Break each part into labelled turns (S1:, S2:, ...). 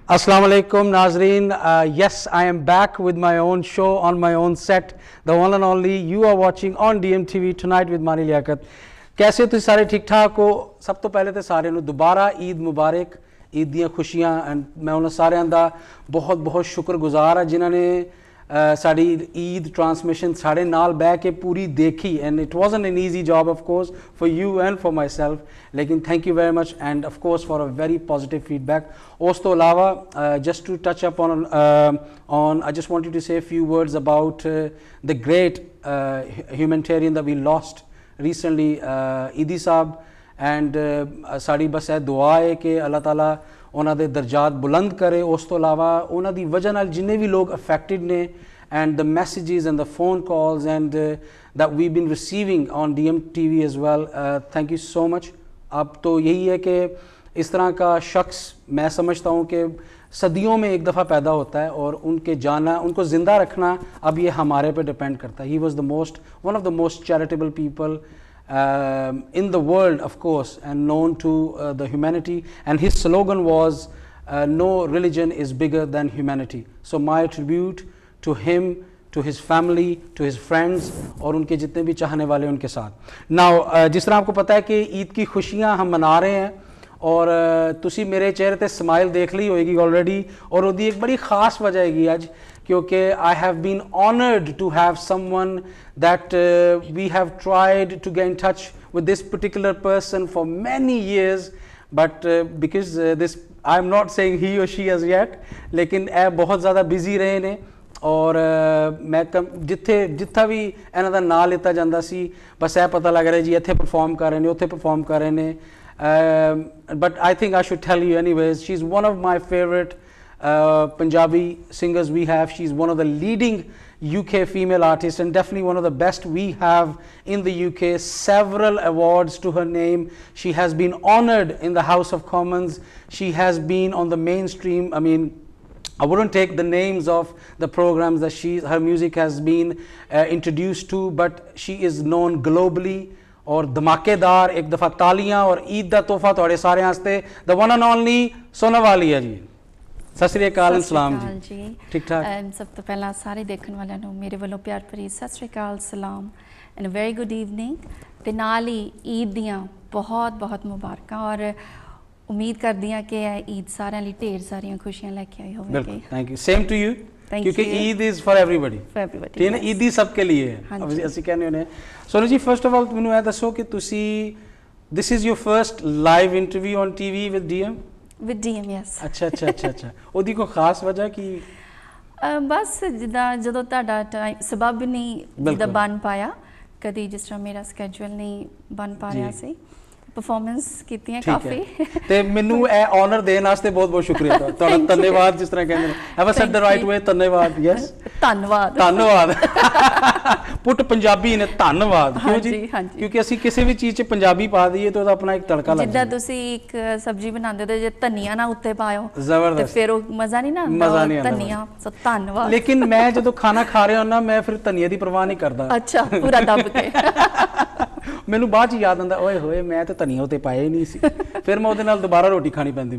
S1: Assalamu alaikum Nazreen. Yes, I am back with my own show on my own set, the one and only you are watching on DMTV tonight with Mani Liaquat. कैसे हो तुम सारे ठीक ठाक हो? सब तो पहले तो सारे नूं दोबारा ईद मुबारक, ईद दियां खुशियां एंड मैं उन्हां सारियां दा बहुत बहुत शुक्रगुजार हां जिन्हां ने साड़ी ईद ट्रांसमिशन साढ़े नाल बह के पूरी देखी and it wasn't an easy job of course for you and for myself, लेकिन thank you very much and of course for a very positive feedback. उस तो अलावा just to touch up on I just wanted to say few words about the great humanitarian that we lost recently, Edhi साहब and sari बस है दुआ है कि अल्लाह ताला उन्होंने दे दर्जात बुलंद करे. उस तो अलावा उन्हों की वजह नाल जिन्ने भी लोग अफेक्टेड ने and the messages and the phone calls and that we been receiving on DMTV as well, thank you so much. अब तो यही है कि इस तरह का शख्स मैं समझता हूँ कि सदियों में एक दफ़ा पैदा होता है और उनके जाना उनको ज़िंदा रखना अब ये हमारे पे डिपेंड करता है. He was the most one of the most charitable people in the world, of course, and known to the humanity, and his slogan was no religion is bigger than humanity. So my tribute to him, to his family, to his friends और उनके जितने भी चाहने वाले उनके साथ. Now जिस तरह आपको पता है कि ईद की खुशियाँ हम मना रहे हैं और तुसी मेरे चेहरे ते स्माइल देख ली होएगी ऑलरेडी और उसकी एक बड़ी ख़ास वजह हैगी अज क्योंकि I have been honoured to have someone that we have tried to get in touch with this particular person for many years but because this I am not saying he or she as yet, लेकिन ए बहुत ज़्यादा busy रहे ने और मैं जिथा भी इन्हां दा नाम लिता जाता सी बस ए पता लग रहा जी इत्थे परफॉर्म कर रहे हैं उत्थे परफॉर्म कर रहे हैं. But I think I should tell you anyways, she's one of my favorite Punjabi singers we have. She's one of the leading UK female artists and definitely one of the best we have in the UK. Several awards to her name. She has been honored in the House of Commons. She has been on the mainstream. I mean, I wouldn't take the names of the programs that her music has been introduced to, but she is known globally. और धमाकेदार एक दफ़ा तालियां और ईद का तोहफा थोड़े सारे वास्ते द वन एंड ओनली सोनावाली है जी. सत श्री अकाल सलाम जी. ठीक ठाक.
S2: सब तो पहला सारे देखने वालों को मेरे वालों प्यार भरी सत श्री अकाल सलाम एंड वेरी गुड इवनिंग ते नाल ही ईद दियां बहुत बहुत मुबारकां और उम्मीद करदी हां कि ईद सारिਆਂ ਲਈ ढेर सारियां खुशियां लेके आई होवेगी.
S1: बिल्कुल, thank you. Same to you क्योंकि ईद इज़ फॉर एवरीबडी. ठीक है, ईद ही सबके लिए है. ਅਸੀਂ ਕਹਿੰਦੇ ਹੁੰਦੇ Sonu ji first of all ਮੈਨੂੰ ਇਹ ਦੱਸੋ ਕਿ ਤੁਸੀਂ this is your first live interview on TV with DM?
S2: With DM, yes.
S1: अच्छा अच्छा अच्छा अच्छा. ਉਹਦੀ ਕੋਈ ਖਾਸ ਵਜ੍ਹਾ ਕੀ?
S2: ਬਸ ਜਿੱਦਾਂ ਜਦੋਂ ਤੁਹਾਡਾ ਟਾਈਮ ਸਬਬ ਨਹੀਂ ਜਿੱਦਾਂ ਬਣ ਪਾਇਆ ਕਦੀ ਜਿਸ ਤਰ੍ਹਾਂ ਮੇਰਾ ਸਕੇਜੂਲ ਨਹੀਂ ਬਣ ਪਾ ਰਿਹਾ ਸੀ परफॉर्मेंस कीतियां काफी ते मेनू ए ऑनर देने वास्ते बहुत बहुत शुक्रिया ਤੁਹਾਡਾ ਧੰਨਵਾਦ. ਜਿਸ ਤਰ੍ਹਾਂ ਕਹਿੰਦੇ ਨੇ have I said the right way? ਧੰਨਵਾਦ. यस, ਧੰਨਵਾਦ. ਧੰਨਵਾਦ ਪੁੱਟ ਪੰਜਾਬੀ ਨੇ ਧੰਨਵਾਦ ਕਿਉਂ ਜੀ? ਕਿਉਂਕਿ ਅਸੀਂ ਕਿਸੇ ਵੀ ਚੀਜ਼ 'ਚ ਪੰਜਾਬੀ ਪਾ ਦਈਏ ਤਾਂ ਉਹਦਾ ਆਪਣਾ ਇੱਕ ਤੜਕਾ ਲੱਗਦਾ. ਜਿੱਦਾਂ ਤੁਸੀਂ ਇੱਕ ਸਬਜ਼ੀ ਬਣਾਉਂਦੇ ਤੇ ਜੇ ਧਨੀਆ ਨਾ ਉੱਤੇ ਪਾਇਓ ਤੇ ਫਿਰ ਉਹ ਮਜ਼ਾ ਨਹੀਂ ਨਾ ਆਉਂਦਾ. ਧਨੀਆ ਸੋ ਧੰਨਵਾਦ. ਲੇਕਿਨ ਮੈਂ ਜਦੋਂ ਖਾਣਾ ਖਾ ਰਿਹਾ ਹੁੰਦਾ ਮੈਂ ਫਿਰ ਧਨੀਆ ਦੀ ਪਰਵਾਹ ਨਹੀਂ ਕਰਦਾ. ਅੱਛਾ, ਪੂਰਾ ਦੱਬ ਕੇ ਮੈਨੂੰ ਬਾਅਦ 'ਚ ਯਾਦ ਆਉਂਦਾ ਓਏ ਹੋਏ ਮੈਂ ਤਾਂ ਧਨੀਆ ਉੱਤੇ ਪਾਇਆ ਹੀ ਨਹੀਂ ਸੀ. ਫਿਰ ਮੈਂ ਉਹਦੇ ਨਾਲ ਦੁਬਾਰਾ ਰੋਟੀ ਖਾਣੀ ਪੈਂਦੀ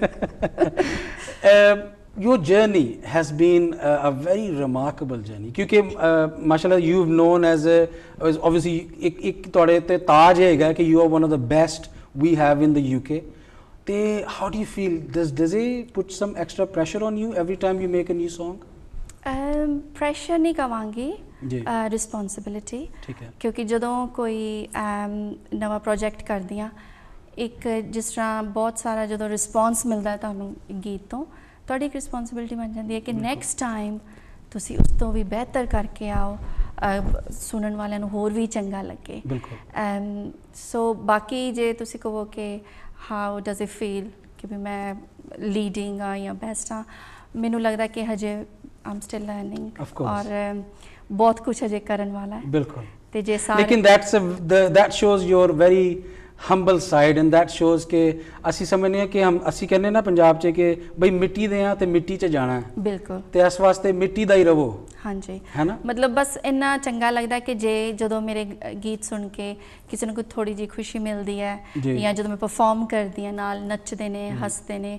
S2: ਮੈਨੂੰ. Your journey has been a very remarkable journey क्योंकि माशाल्लाह you've known as obviously एक ਤੁਹਾਡੇ ਤੇ ਤਾਜ ਹੈਗਾ ਕਿ you are one of the best we have in the UK. ਤੇ how do you feel? Does it put some extra pressure on you every time you make a new song? Pressure ਨਹੀਂ ਕਵਾਂਗੀ, responsibility. ਕਿਉਂਕਿ ਜਦੋਂ ਕੋਈ ਨਵਾਂ project ਕਰਦੀ ਹਾਂ ਇੱਕ ਜਿਸ ਤਰ੍ਹਾਂ ਬਹੁਤ ਸਾਰਾ ਜਦੋਂ ਰਿਸਪੌਂਸ ਮਿਲਦਾ ਤੁਹਾਨੂੰ ਗੀਤ ਤੋਂ ਤੁਹਾਡੀ ਇੱਕ ਰਿਸਪੌਂਸਿਬਿਲਿਟੀ ਬਣ ਜਾਂਦੀ ਹੈ ਕਿ ਨੈਕਸਟ ਟਾਈਮ ਤੁਸੀਂ ਉਸ ਤੋਂ ਵੀ ਬਿਹਤਰ ਕਰਕੇ ਆਓ, ਸੁਣਨ ਵਾਲਿਆਂ ਨੂੰ ਹੋਰ ਵੀ ਚੰਗਾ ਲੱਗੇ. ਸੋ ਬਾਕੀ ਜੇ ਤੁਸੀਂ ਕਹੋ ਕਿ ਹਾਊ ਡਜ਼ ਇਟ ਫੀਲ ਕਿ ਵੀ ਮੈਂ ਲੀਡਿੰਗ ਆ ਜਾਂ ਬੈਸਟ ਆ, ਮੈਨੂੰ ਲੱਗਦਾ ਕਿ ਹਜੇ I'm still learning और बहुत कुछ अजे करन वाला है. बिल्कुल. ते जे सारे लेकिन that shows your very humble side and that shows कि ਅਸੀਂ ਸਮਝਨੇ ਆ ਕਿ ਅਸੀਂ ਕਹਿੰਦੇ ਨਾ ਪੰਜਾਬ 'ਚ ਕਿ ਬਈ ਮਿੱਟੀ ਦੇ ਆ ਤੇ ਮਿੱਟੀ 'ਚ ਜਾਣਾ ਹੈ. ਬਿਲਕੁਲ. ਤੇ ਇਸ ਵਾਸਤੇ ਮਿੱਟੀ ਦਾ ਹੀ ਰਵੋ. ਹਾਂਜੀ, ਹੈ ਨਾ. ਮਤਲਬ ਬਸ ਇੰਨਾ ਚੰਗਾ ਲੱਗਦਾ ਕਿ ਜੇ ਜਦੋਂ ਮੇਰੇ ਗੀਤ ਸੁਣ ਕੇ ਕਿਸੇ ਨੂੰ ਕੋਈ ਥੋੜੀ ਜਿਹੀ ਖੁਸ਼ੀ ਮਿਲਦੀ ਹੈ ਜਾਂ ਜਦੋਂ ਮੈਂ ਪਰਫਾਰਮ ਕਰਦੀ ਹਾਂ ਨਾਲ ਨੱਚਦੇ ਨੇ ਹੱਸਦੇ ਨੇ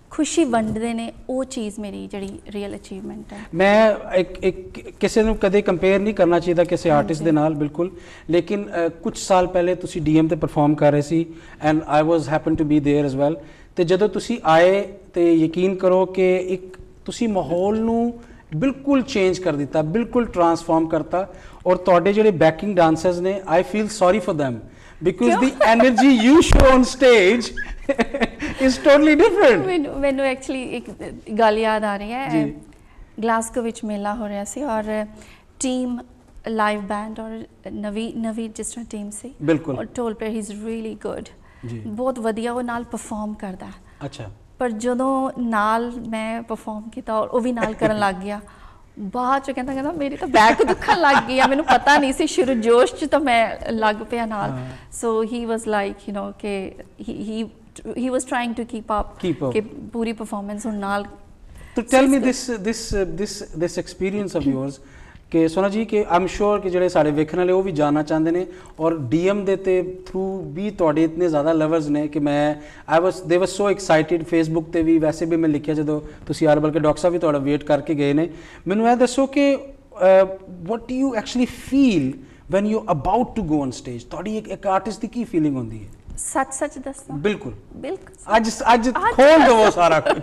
S3: ਖੁਸ਼ੀ ਵੰਡਦੇ ਨੇ, ਉਹ ਚੀਜ਼ ਮੇਰੀ ਜਿਹੜੀ ਰੀਅਲ ਅਚੀਵਮੈਂਟ ਹੈ।
S2: ਮੈਂ ਇੱਕ ਕਿਸੇ ਨੂੰ ਕਦੇ ਕੰਪੇਅਰ ਨਹੀਂ ਕਰਨਾ ਚਾਹੀਦਾ ਕਿਸੇ ਆਰਟਿਸਟ ਦੇ ਨਾਲ, ਬਿਲਕੁਲ, ਲੇਕਿਨ ਕੁਝ ਸਾਲ ਪਹਿਲੇ ਤੁਸੀਂ ਡੀਐਮ ਤੇ ਪਰਫਾਰਮ ਕਰ ਰਹੇ ਸੀ and I was happen to be there as well, ਤੇ ਜਦੋਂ ਤੁਸੀਂ ਆਏ ਤੇ ਯਕੀਨ ਕਰੋ ਕਿ ਇੱਕ ਤੁਸੀਂ ਮਾਹੌਲ ਨੂੰ ਬਿਲਕੁਲ ਚੇਂਜ ਕਰ ਦਿੱਤਾ, ਬਿਲਕੁਲ ਟਰਾਂਸਫਾਰਮ ਕਰਤਾ, ਔਰ ਤੁਹਾਡੇ ਜਿਹੜੇ ਬੈਕਿੰਗ ਡਾਂਸਰਸ ਨੇ I feel sorry for them because the energy you show on stage is totally different।
S3: ਮੈਨੂੰ ਐਕਚੁਅਲੀ ਇੱਕ ਗੱਲ ਯਾਦ ਆ ਰਹੀ ਹੈ, ਗਲਾਸਗੋ ਵਿੱਚ ਮੇਲਾ ਹੋ ਰਿਹਾ ਸੀ ਔਰ ਟੀਮ ਲਾਈਵ ਬੈਂਡ ਔਰ ਨਵੀਂ ਜਿਸ ਤਰ੍ਹਾਂ ਟੀਮ ਸੀ,
S2: ਬਿਲਕੁਲ,
S3: ਔਰ ਟੋਲ ਪੇ ਹੀ ਇਜ਼ ਰੀਅਲੀ ਗੁੱਡ, ਬਹੁਤ ਵਧੀਆ ਉਹ ਨਾਲ ਪਰਫਾਰਮ ਕਰਦਾ।
S2: ਅੱਛਾ, ਪਰ
S3: ਜਦੋਂ ਨਾਲ ਮੈਂ ਪਰਫਾਰਮ ਕੀਤਾ ਔਰ ਉਹ ਵੀ ਨਾਲ ਕਰਨ ਲੱਗ ਗਿਆ, ਬਾਅਦ ਚ ਕਹਿੰਦਾ ਮੇਰੀ ਤਾਂ ਬੈਕ ਦੁਖਣ ਲੱਗ ਗਈ ਆ, ਮੈਨੂੰ ਪਤਾ ਨਹੀਂ ਸੀ, ਸ਼ੁਰੂ ਜੋਸ਼ ਚ ਤਾਂ ਮੈਂ ਲੱਗ ਪਿਆ ਨਾਲ। ਸੋ ਹੀ ਵਾਸ ਲਾਈਕ ਯੂ ਨੋ ਕਿ he was trying to keep up ਕਿ ਪੂਰੀ ਪਰਫਾਰਮੈਂਸ ਹੁਣ ਨਾਲ।
S2: तो tell me this experience of yours ਕਿ ਸੋਨਾ ਜੀ ਕਿ ਆਮ ਸ਼ੋਰ ਕਿ ਜਿਹੜੇ ਸਾਡੇ ਵੇਖਣ ਵਾਲੇ ਉਹ ਵੀ ਜਾਣਨਾ ਚਾਹੁੰਦੇ ਨੇ, ਔਰ ਡੀਐਮ ਦੇ ਤੇ ਥਰੂ ਵੀ ਤੁਹਾਡੇ ਇਤਨੇ ਜ਼ਿਆਦਾ ਲਵਰਸ ਨੇ ਕਿ they were so excited, Facebook ਤੇ ਵੀ, ਵੈਸੇ ਵੀ ਮੈਂ ਲਿਖਿਆ ਜਦੋਂ ਤੁਸੀਂ ਆ ਰਹੇ, ਬਲਕਿ ਡਾਕਟਰ ਸਾਹਿਬ ਵੀ ਤੁਹਾਡਾ ਵੇਟ ਕਰਕੇ ਗਏ ਨੇ। ਮੈਨੂੰ ਇਹ ਦੱਸੋ ਕਿ what do you actually feel when you're about to go on stage? ਤੁਹਾਡੀ ਇੱਕ ਆਰਟਿਸਟ ਦੀ ਕੀ ਫੀਲਿੰਗ ਹੁੰਦੀ ਹੈ?
S3: ਸੱਚ ਦੱਸਾਂ? ਬਿਲਕੁਲ
S2: ਅੱਜ ਖੋਲ ਦਵੋ ਸਾਰਾ ਕੁਝ।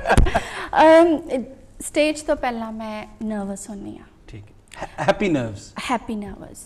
S3: ਸਟੇਜ ਤੋਂ ਪਹਿਲਾਂ ਮੈਂ ਨਰਵਸ ਹੁੰਨੀ ਆ।
S2: ਠੀਕ ਹੈ, happy nervous.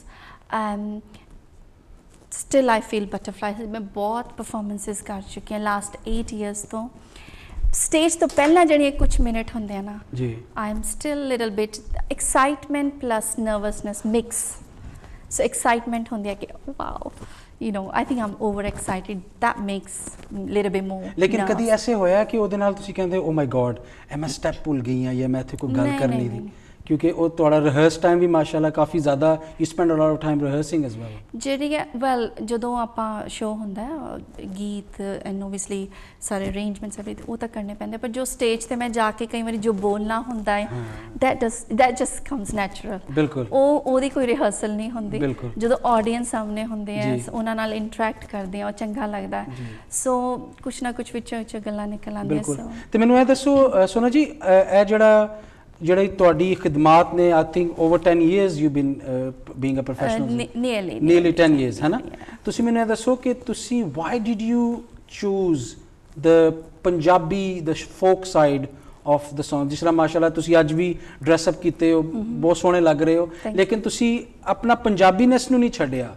S3: Still I feel butterflies. ਮੈਂ ਬਹੁਤ ਪਰਫਾਰਮੈਂਸਿਸ ਕਰ ਚੁੱਕੀ ਹਾਂ ਲਾਸਟ 8 ਇਅਰਸ ਤੋਂ। ਸਟੇਜ ਤੋਂ ਪਹਿਲਾਂ ਜਿਹੜੀਆਂ ਕੁਝ ਮਿੰਟ ਹੁੰਦੇ ਆ ਨਾ ਜੀ, I am still little bit excitement plus nervousness mix. So excitement ਹੁੰਦੀ ਹੈ ਕਿ wow, you know, I think I'm overexcited, that makes little bit more।
S2: ਲੇਕਿਨ ਕਦੀ ਐਸੇ ਹੋਇਆ ਕਿ ਉਹਦੇ ਨਾਲ ਤੁਸੀਂ ਕਹਿੰਦੇ ਓ ਮਾਈ ਗॉड ਇਹ ਮੈਂ ਸਟੈਪ ਭੁੱਲ ਗਈ ਆ ਜਾਂ ਮੈਂ ਇੱਥੇ ਕੋਈ ਗੱਲ ਕਰਨੀ ਸੀ? ਕਿਉਂਕਿ ਉਹ ਤੁਹਾਡਾ ਰਿਹਰਸ ਟਾਈਮ ਵੀ ਮਾਸ਼ਾਅੱਲਾ ਕਾਫੀ ਜ਼ਿਆਦਾ, you spend a lot of time rehearsing as well.
S3: ਜਿਹੜੀ ਹੈ ਵੈਲ ਜਦੋਂ ਆਪਾਂ ਸ਼ੋਅ ਹੁੰਦਾ ਹੈ ਗੀਤ ਐਂਡ ਓਬਵੀਅਸਲੀ ਸਾਰੇ ਅਰੇਂਜਮੈਂਟਸ ਉਹ ਤਾਂ ਕਰਨੇ ਪੈਂਦੇ, ਪਰ ਜੋ ਸਟੇਜ ਤੇ ਮੈਂ ਜਾ ਕੇ ਕਈ ਵਾਰੀ ਜੋ ਬੋਲਣਾ ਹੁੰਦਾ ਹੈ that just comes natural। ਬਿਲਕੁਲ, ਉਹਦੀ ਕੋਈ ਰਿਹਰਸਲ ਨਹੀਂ ਹੁੰਦੀ। ਜਦੋਂ ਆਡੀਅנס ਸਾਹਮਣੇ ਹੁੰਦੇ ਆ ਉਹਨਾਂ ਨਾਲ ਇੰਟਰੈਕਟ ਕਰਦੇ ਆ ਉਹ ਚੰਗਾ ਲੱਗਦਾ। ਸੋ ਕੁਛ ਨਾ ਕੁਛ ਵਿੱਚੋਂ ਗੱਲਾਂ ਨਿਕਲ ਆਉਂਦੀਆਂ। ਸੋ
S2: ਤੇ ਮੈਨੂੰ ਇਹ ਦੱਸੋ ਸੋਨਾ ਜੀ, ਇਹ ਜਿਹੜੀ ਤੁਹਾਡੀ ਖਿਦਮਾਤ ਨੇ, I think over 10 years you been being a professional, nearly 10 years ਹੈ ਨਾ? ਤੁਸੀਂ ਮੈਨੂੰ ਇਹ ਦੱਸੋ ਕਿ ਤੁਸੀਂ why did you choose the Punjabi, the folk side of the song? ਜਿਸ ਤਰ੍ਹਾਂ ਮਾਸ਼ਾਅੱਲਾ ਤੁਸੀਂ ਅੱਜ ਵੀ ਡਰੈਸ ਅਪ ਕੀਤੇ ਹੋ, ਬਹੁਤ ਸੋਹਣੇ ਲੱਗ ਰਹੇ ਹੋ, ਲੇਕਿਨ ਤੁਸੀਂ ਆਪਣਾ ਪੰਜਾਬੀਨੈਸ ਨੂੰ ਨਹੀਂ ਛੱਡਿਆ।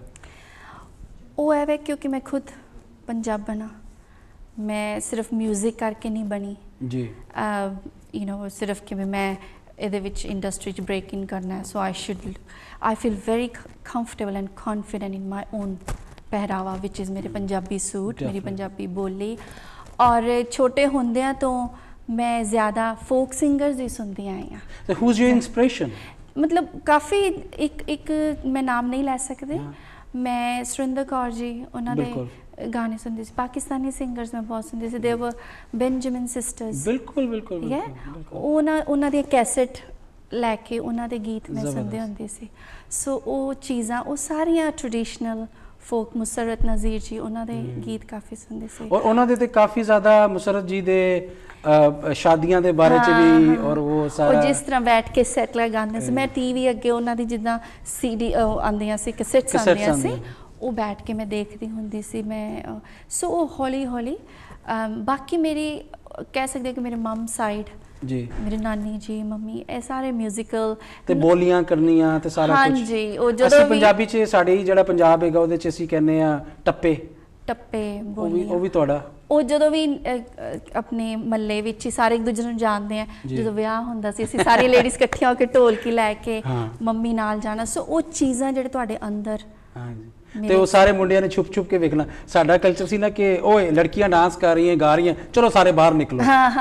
S3: ਉਹ ਹੈ ਕਿਉਂਕਿ ਮੈਂ ਖੁਦ ਪੰਜਾਬਣ ਹਾਂ, ਮੈਂ ਸਿਰਫ ਮਿਊਜ਼ਿਕ ਕਰਕੇ ਨਹੀਂ ਬਣੀ ਜੀ। ਯੂ ਨੋ ਸਿਰਫ ਕਿ ਮੈਂ ਇਹਦੇ ਵਿੱਚ ਇੰਡਸਟਰੀ 'ਚ ਬ੍ਰੇਕ ਇਨ ਕਰਨਾ ਹੈ। So I feel very comfortable and confident in my own ਪਹਿਰਾਵਾ ਵਿਚ ਇਜ਼ ਮੇਰੇ ਪੰਜਾਬੀ ਸੂਟ, ਮੇਰੀ ਪੰਜਾਬੀ ਬੋਲੀ। ਔਰ ਛੋਟੇ ਹੁੰਦਿਆਂ ਤੋਂ ਮੈਂ ਜ਼ਿਆਦਾ ਫੋਕ ਸਿੰਗਰਸ ਹੀ ਸੁਣਦੀ ਆਈ ਹਾਂ।
S2: Who is your inspiration?
S3: ਮਤਲਬ ਕਾਫੀ ਇੱਕ ਮੈਂ ਨਾਮ ਨਹੀਂ ਲੈ ਸਕਦੀ, ਮੈਂ ਸੁਰਿੰਦਰ ਕੌਰ ਜੀ ਉਹਨਾਂ ਦੇ ਗਾਣੇ ਸੁਣਦੇ ਸੀ, ਪਾਕਿਸਤਾਨੀ ਸਿੰਗਰਸ ਮੈਂ ਬਹੁਤ ਸੁਣਦੀ ਸੀ, ਦੇਵਰ ਬੈਂਜਾਮਿਨ ਸਿਸਟਰਸ। ਬਿਲਕੁਲ ਉਹਨਾਂ ਦੀ ਕੈਸਟ ਲੈ ਕੇ ਉਹਨਾਂ ਦੇ ਗੀਤ ਮੈਂ ਸੁਣਦੇ ਹੁੰਦੀ ਸੀ। ਸੋ ਉਹ ਚੀਜ਼ਾਂ ਉਹ ਸਾਰੀਆਂ ਟ੍ਰੈਡੀਸ਼ਨਲ ਫੋਕ, ਮੁਸਰਤ ਨਜ਼ੀਰ ਜੀ ਉਹਨਾਂ ਦੇ ਗੀਤ ਕਾਫੀ ਸੁਣਦੇ ਸੀ। ਔਰ
S2: ਉਹਨਾਂ ਦੇ ਤੇ ਕਾਫੀ ਜ਼ਿਆਦਾ ਮੁਸਰਤ ਜੀ ਦੇ ਸ਼ਾਦੀਆਂ ਦੇ ਬਾਰੇ ਚ ਵੀ, ਔਰ ਉਹ ਸਾਰਾ
S3: ਜਿਸ ਤਰ੍ਹਾਂ ਬੈਠ ਕੇ ਸੈਟ ਲਗਾਉਂਦੇ ਸੀ, ਮੈਂ ਟੀਵੀ ਅੱਗੇ ਉਹਨਾਂ ਦੀ ਜਿੱਦਾਂ CD ਆਉਂਦੀਆਂ ਸੀ, ਕੈਸੇਟਸ ਆਉਂਦੀਆਂ ਸੀ, ਉਹ ਬੈਠ ਕੇ ਮੈਂ ਦੇਖਦੀ ਹੁੰਦੀ ਸੀ ਮੈਂ। ਸੋ ਉਹ ਹੌਲੀ ਹੌਲੀ ਬਾਕੀ ਮੇਰੀ ਕਹਿ ਸਕਦੇ ਕਿ ਮੇਰੇ ਮਮ ਸਾਈਡ ਜੀ, ਮੇਰੇ ਨਾਨੀ ਜੀ, ਮੰਮੀ, ਇਹ ਸਾਰੇ ਮਿਊਜ਼ੀਕਲ
S2: ਤੇ ਬੋਲੀਆਂ ਕਰਨੀਆਂ ਤੇ ਸਾਰਾ ਕੁਝ।
S3: ਹਾਂਜੀ, ਉਹ ਜਦੋਂ
S2: ਪੰਜਾਬੀ ਚ ਸਾਡੇ ਜਿਹੜਾ ਪੰਜਾਬ ਹੈਗਾ ਉਹਦੇ ਚ ਅਸੀਂ ਕਹਿੰਦੇ ਆ ਟੱਪੇ
S3: ਬੋਲੀਆਂ,
S2: ਉਹ ਵੀ ਤੁਹਾਡਾ?
S3: ਉਹ ਜਦੋਂ ਵੀ ਆਪਣੇ ਮੱਲੇ ਵਿੱਚ ਹੀ ਸਾਰੇ ਇੱਕ ਦੂਜੇ ਨੂੰ ਜਾਣਦੇ ਆ, ਜਦੋਂ ਵਿਆਹ ਹੁੰਦਾ ਸੀ ਅਸੀਂ ਸਾਰੀ ਲੇਡੀਜ਼ ਇਕੱਠੀਆਂ ਹੋ ਕੇ ਢੋਲਕੀ ਲੈ ਕੇ ਮੰਮੀ ਨਾਲ ਜਾਣਾ। ਸੋ ਉਹ ਚੀਜ਼ਾਂ ਜਿਹੜੇ ਤੁਹਾਡੇ ਅੰਦਰ,
S2: ਤੇ ਉਹ ਸਾਰੇ ਮੁੰਡਿਆਂ ਨੇ ਛੁਪ ਛੁਪ ਕੇ ਵੇਖਣਾ। ਸਾਡਾ ਕਲਚਰ ਸੀ ਨਾ ਕਿ ਓਏ ਲੜਕੀਆਂ ਡਾਂਸ ਕਰ ਰਹੀਆਂ, ਗਾ ਰਹੀਆਂ, ਚਲੋ ਸਾਰੇ ਬਾਹਰ ਨਿਕਲੋ।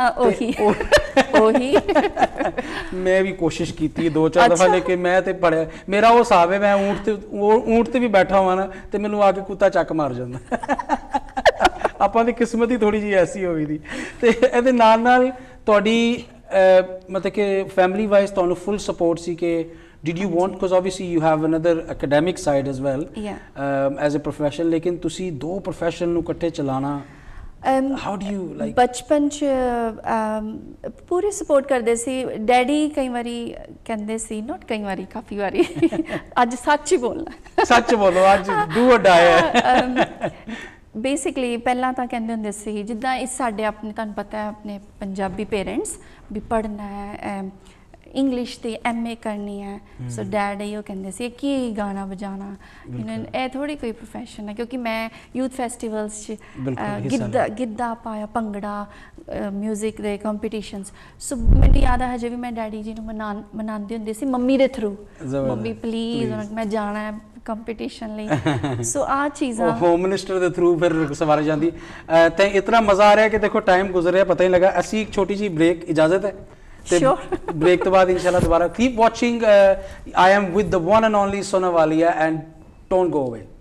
S2: ਉਹੀ ਮੈਂ ਵੀ ਕੋਸ਼ਿਸ਼ ਕੀਤੀ 2-4 ਦਫਾ, ਲੇਕਿਨ ਮੈਂ ਤੇ ਪੜਿਆ, ਮੇਰਾ ਉਹ ਹਿਸਾਬ ਹੈ, ਮੈਂ ਊਂਟ ਤੇ ਵੀ ਬੈਠਾ ਹੋਵਾਂ ਨਾ ਤੇ ਮੈਨੂੰ ਆ ਕੇ ਕੁੱਤਾ ਚੱਕ ਮਾਰ ਜਾਂਦਾ। ਆਪਾਂ ਦੀ ਕਿਸਮਤ ਹੀ ਥੋੜੀ ਜਿਹੀ ਐਸੀ ਹੋਈ ਦੀ। ਤੇ ਇਹਦੇ ਨਾਲ ਤੁਹਾਡੀ ਮਤਲਬ ਕਿ ਫੈਮਿਲੀ ਵਾਈਜ਼ ਤੁਹਾਨੂੰ ਫੁੱਲ ਸਪੋਰਟ ਸੀ ਕਿ did you want, because obviously you have another academic side as well as a profession, lekin ਤੁਸੀਂ ਦੋ profession ਨੂੰ ਇਕੱਠੇ ਚਲਾਣਾ How do you like?
S3: ਬਚਪਨ ਚ ਪੂਰੇ ਸਪੋਰਟ ਕਰਦੇ ਸੀ ਡੈਡੀ ਕਈ ਵਾਰੀ ਕਹਿੰਦੇ ਸੀ ਨੋਟ ਕਈ ਵਾਰੀ ਕਾਫੀ ਵਾਰੀ ਅੱਜ ਸੱਚ ਹੀ ਬੋਲਣਾ
S2: ਸੱਚ ਬੋਲੋ ਅੱਜ ਡੂ অর ਡਾਈ ਹੈ
S3: ਬੇਸਿਕਲੀ ਪਹਿਲਾਂ ਤਾਂ ਕਹਿੰਦੇ ਹੁੰਦੇ ਸੀ ਜਿੱਦਾਂ ਇਸ ਸਾਡੇ ਆਪਣੇ ਤੁਹਾਨੂੰ ਪਤਾ ਹੈ ਆਪਣੇ ਪੰਜਾਬੀ ਪੇਰੈਂਟਸ ਵੀ ਪੜ੍ਹਨਾ ਹੈ ਇੰਗਲਿਸ਼ ਤੇ ਐਮਏ ਕਰਨੀ ਹੈ ਸੋ ਡੈਡ ਇਹੋ ਕਹਿੰਦੇ ਸੀ ਕੀ ਗਾਣਾ ਵਜਾਣਾ ਇਹ ਥੋੜੀ ਕੋਈ ਪ੍ਰੋਫੈਸ਼ਨ ਹੈ ਕਿਉਂਕਿ ਮੈਂ ਯੂਥ ਫੈਸਟੀਵਲਸ 'ਚ ਗਿੱਧਾ ਪਾਇਆ ਭੰਗੜਾ ਮਿਊਜ਼ਿਕ ਦੇ ਕੰਪੀਟੀਸ਼ਨਸ ਸੋ ਮੈਨੂੰ ਯਾਦ ਹੈ ਹਜੇ ਵੀ ਮੈਂ ਡੈਡੀ ਜੀ ਨੂੰ ਮਨਾਉਂਦੀ ਹੁੰਦੀ ਸੀ ਮੰਮੀ ਦੇ ਥਰੂ ਮੰਮੀ ਪਲੀਜ਼ ਮੈਂ ਜਾਣਾ ਹੈ ਕੰਪੀਟੀਸ਼ਨ ਲਈ ਸੋ ਆ ਚੀਜ਼ਾਂ
S2: ਹੋਮ ਮਿਨਿਸਟਰ ਦੇ ਥਰੂ ਫਿਰ ਸਵਾਰੀ ਜਾਂਦੀ ਤੇ ਇਤਨਾ ਮਜ਼ਾ ਆ ਰਿਹਾ ਕਿ ਦੇਖੋ ਟਾਈਮ ਗੁਜ਼ਰ ਰਿਹਾ ਪਤਾ ਹੀ ਲੱਗਾ ਅਸੀਂ ਇੱਕ ਛੋਟੀ ਜਿਹੀ ਬ੍ਰੇਕ ਇਜਾਜ਼ਤ ਹੈ ब्रेक तो बाद इंशाल्लाह दोबारा keep watching I am with the one and only Sona Walia and don't go away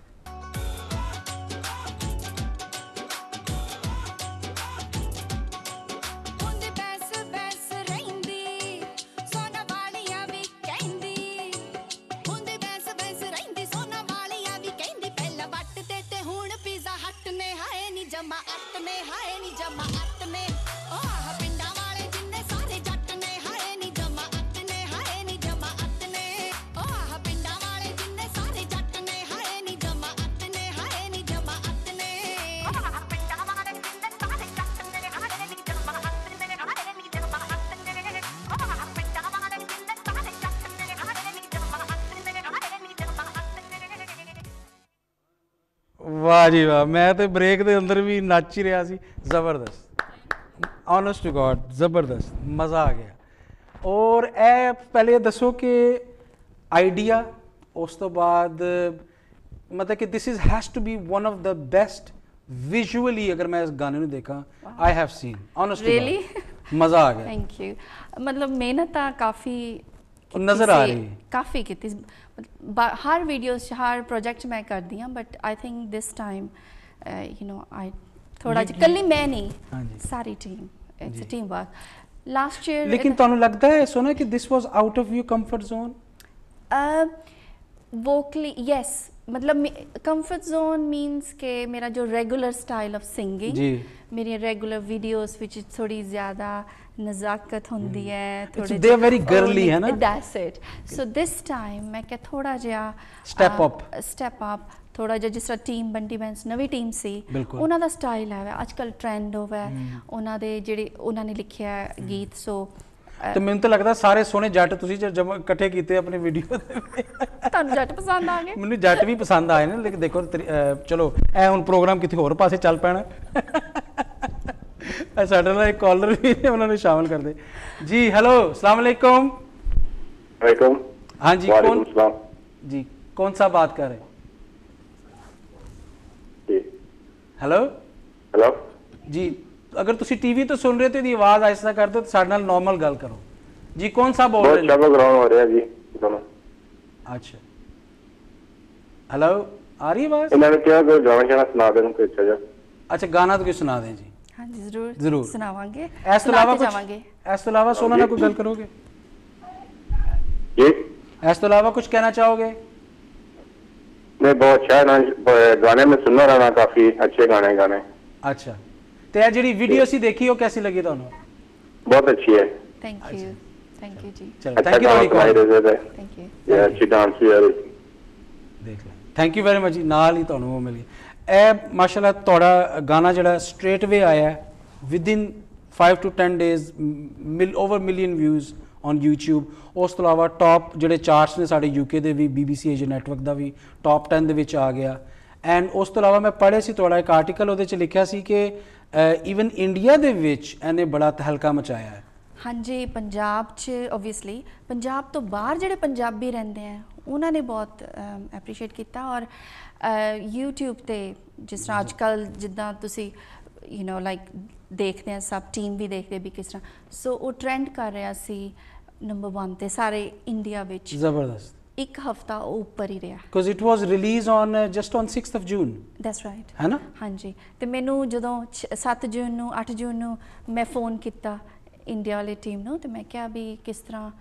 S2: वाह जी वाह मैं तो ब्रेक के अंदर भी नच ही रहा सी जबरदस्त ऑनेस्ट टू गॉड जबरदस्त मज़ा आ गया और ए पहले दसो कि आइडिया उस तो बाद मतलब कि this is has to be one of the best visually अगर मैं इस गाने में देखा I have seen honest
S3: really
S2: मज़ा आ गया
S3: थैंक यू मतलब मेहनत काफ़ी
S2: नजर आ रही
S3: काफ़ी की हर वीडियोस हर प्रोजेक्ट मैं करती हूँ but I think this time you know I थोड़ा कल मैं नहीं सारी team it's a team work last year
S2: लेकिन ਤੁਹਾਨੂੰ ਲੱਗਦਾ ਹੈ सोना कि this was out of your comfort zone
S3: vocally yes मतलब कंफर्ट जोन मीन्स के मेरा जो रेगुलर स्टाइल ऑफ सिंगिंग मेरी रेगुलर वीडियोस विच थोड़ी ज़्यादा नज़ाकत होंदी है थोड़े
S2: दे वेरी गर्ली है ना
S3: that's it so this time मैं क्या थोड़ा जिहा स्टेप अप थोड़ा जिहा जिस तरह टीम बंटी बैंस नवी टीम सी उन्हां दा स्टाइल है आजकल ट्रेंड होवे उन्हां दे जेहड़े उन्हां ने लिखिया गीत सो
S2: ਤੇ ਮੈਨੂੰ ਤਾਂ ਲੱਗਦਾ ਸਾਰੇ ਸੋਹਣੇ ਜੱਟ ਤੁਸੀਂ ਜਮਾ ਇਕੱਠੇ ਕੀਤੇ ਆਪਣੇ ਵੀਡੀਓ ਦੇ
S3: ਤੁਹਾਨੂੰ ਜੱਟ ਪਸੰਦ ਆ ਗਏ
S2: ਮੈਨੂੰ ਜੱਟ ਵੀ ਪਸੰਦ ਆਏ ਨੇ ਲੇਕਿਨ ਦੇਖੋ ਚਲੋ ਇਹ ਹੁਣ ਪ੍ਰੋਗਰਾਮ ਕਿਤੇ ਹੋਰ ਪਾਸੇ ਚੱਲ ਪੈਣਾ ਸਾਡੇ ਨਾਲ ਇੱਕ ਕਾਲਰ ਵੀ ਉਹਨਾਂ ਨੂੰ ਸ਼ਾਮਲ ਕਰਦੇ ਜੀ ਹੈਲੋ अस्सलाम वालेकुम
S4: वालेकुम
S2: हाँ जी जी कौन सा बात कर रहे
S4: जी
S2: हेलो
S4: हेलो
S2: जी अगर तुसी टीवी तो सुन रहे हो तो आवाज ऐसा कर दो तो साढ़े नाल नॉर्मल गल करो जी कौन सा बोल रहे
S4: हैं ग्राउंड हो रहा जी दोनों
S2: अच्छा हेलो आ रही आवाज
S4: इन्होंने क्या कोई गाना शाना सुना दें कोई अच्छा जा
S2: अच्छा गाना तो कोई सुना दें जी
S3: हाँ जी जरूर
S2: जरूर
S3: सुनावांगे
S2: इस तो अलावा कुछ इस तो अलावा सोना ना कोई गल करोगे
S4: जी
S2: इस तो अलावा कुछ कहना चाहोगे
S4: नहीं बहुत अच्छा है ना गाने में सुनना रहना काफी अच्छे गाने गाने
S2: अच्छा तो ये जी वीडियो सी देखी हो कैसी लगी ਤੁਹਾਨੂੰ
S4: बहुत अच्छी है
S3: थैंक यू जी
S2: चलो thank you very much
S3: thank you
S4: ये अच्छी डांस भी है
S2: देख ले थैंक यू वेरी मच ਨਾਲ ਹੀ ਤੁਹਾਨੂੰ ਉਹ ਮਿਲ ਗਈ ਇਹ ਮਾਸ਼ਾਅੱਲਾ ਤੁਹਾਡਾ ਗਾਣਾ ਜਿਹੜਾ ਸਟ੍ਰੇਟ ਵੇ ਆਇਆ within 5 to 10 days over million views on YouTube ਉਸ ਤੋਂ ਇਲਾਵਾ ਟੌਪ ਜਿਹੜੇ ਚਾਰਟਸ ਨੇ ਸਾਡੇ UK ਦੇ ਵੀ BBC ਏਸ਼ੀਆ ਨੈਟਵਰਕ ਦਾ ਵੀ ਟੌਪ 10 ਦੇ ਵਿੱਚ ਆ ਗਿਆ ਐਂਡ ਉਸ ਤੋਂ ਇਲਾਵਾ ਮੈਂ ਪੜ੍ਹਿਆ ਸੀ ਤੁਹਾਡਾ ਇੱਕ ਆਰਟੀਕਲ ਉਹਦੇ 'ਚ ਲਿਖਿਆ ਸੀ ਕਿ ਈਵਨ ਇੰਡੀਆ ਦੇ ਵਿੱਚ ਇਹਨੇ ਬੜਾ ਤਹਿਲਕਾ ਮਚਾਇਆ ਹੈ
S3: ਹਾਂਜੀ ਪੰਜਾਬ 'ਚ ਓਬਵੀਅਸਲੀ ਪੰਜਾਬ ਤੋਂ ਬਾਹਰ ਜਿਹੜੇ ਪੰਜਾਬੀ ਰਹਿੰਦੇ ਆ ਉਹਨਾਂ ਨੇ ਬਹੁਤ ਐਪਰੀਸ਼ੀਏਟ ਕੀਤਾ ਔਰ YouTube ਤੇ ਜਿਸ ਤਰ੍ਹਾਂ ਅੱਜ ਕੱਲ੍ਹ ਜਿੱਦਾਂ ਤੁਸੀਂ ਯੂ ਨੋ ਲਾਈਕ ਦੇਖਦੇ ਆ ਸਭ ਟੀਮ ਵੀ ਦੇਖਦੇ ਵੀ ਕਿਸ ਤਰ੍ਹਾਂ ਸੋ ਉਹ ਟ੍ਰੈਂਡ ਕਰ ਰਿਹਾ ਸੀ ਨੰਬਰ 1 ਤੇ ਸਾਰੇ ਇੰਡੀਆ ਵਿੱਚ
S2: ਜ਼ਬਰਦਸਤ ਇੱਕ
S3: ਹਫਤਾ ਉੱਪਰ ਹੀ ਰਿਹਾ
S2: because it was release on just on 6th of June
S3: that's right
S2: ਹੈ ਨਾ
S3: ਹਾਂਜੀ ਤੇ ਮੈਨੂੰ ਜਦੋਂ 7 ਜੂਨ ਨੂੰ 8 ਜੂਨ ਨੂੰ ਮੈਂ ਫੋਨ ਕੀਤਾ ਇੰਡੀਆ ਵਾਲੀ ਟੀਮ ਨੂੰ ਤੇ ਮੈਂ ਕਿਹਾ ਵੀ ਕਿਸ ਤਰ੍ਹਾਂ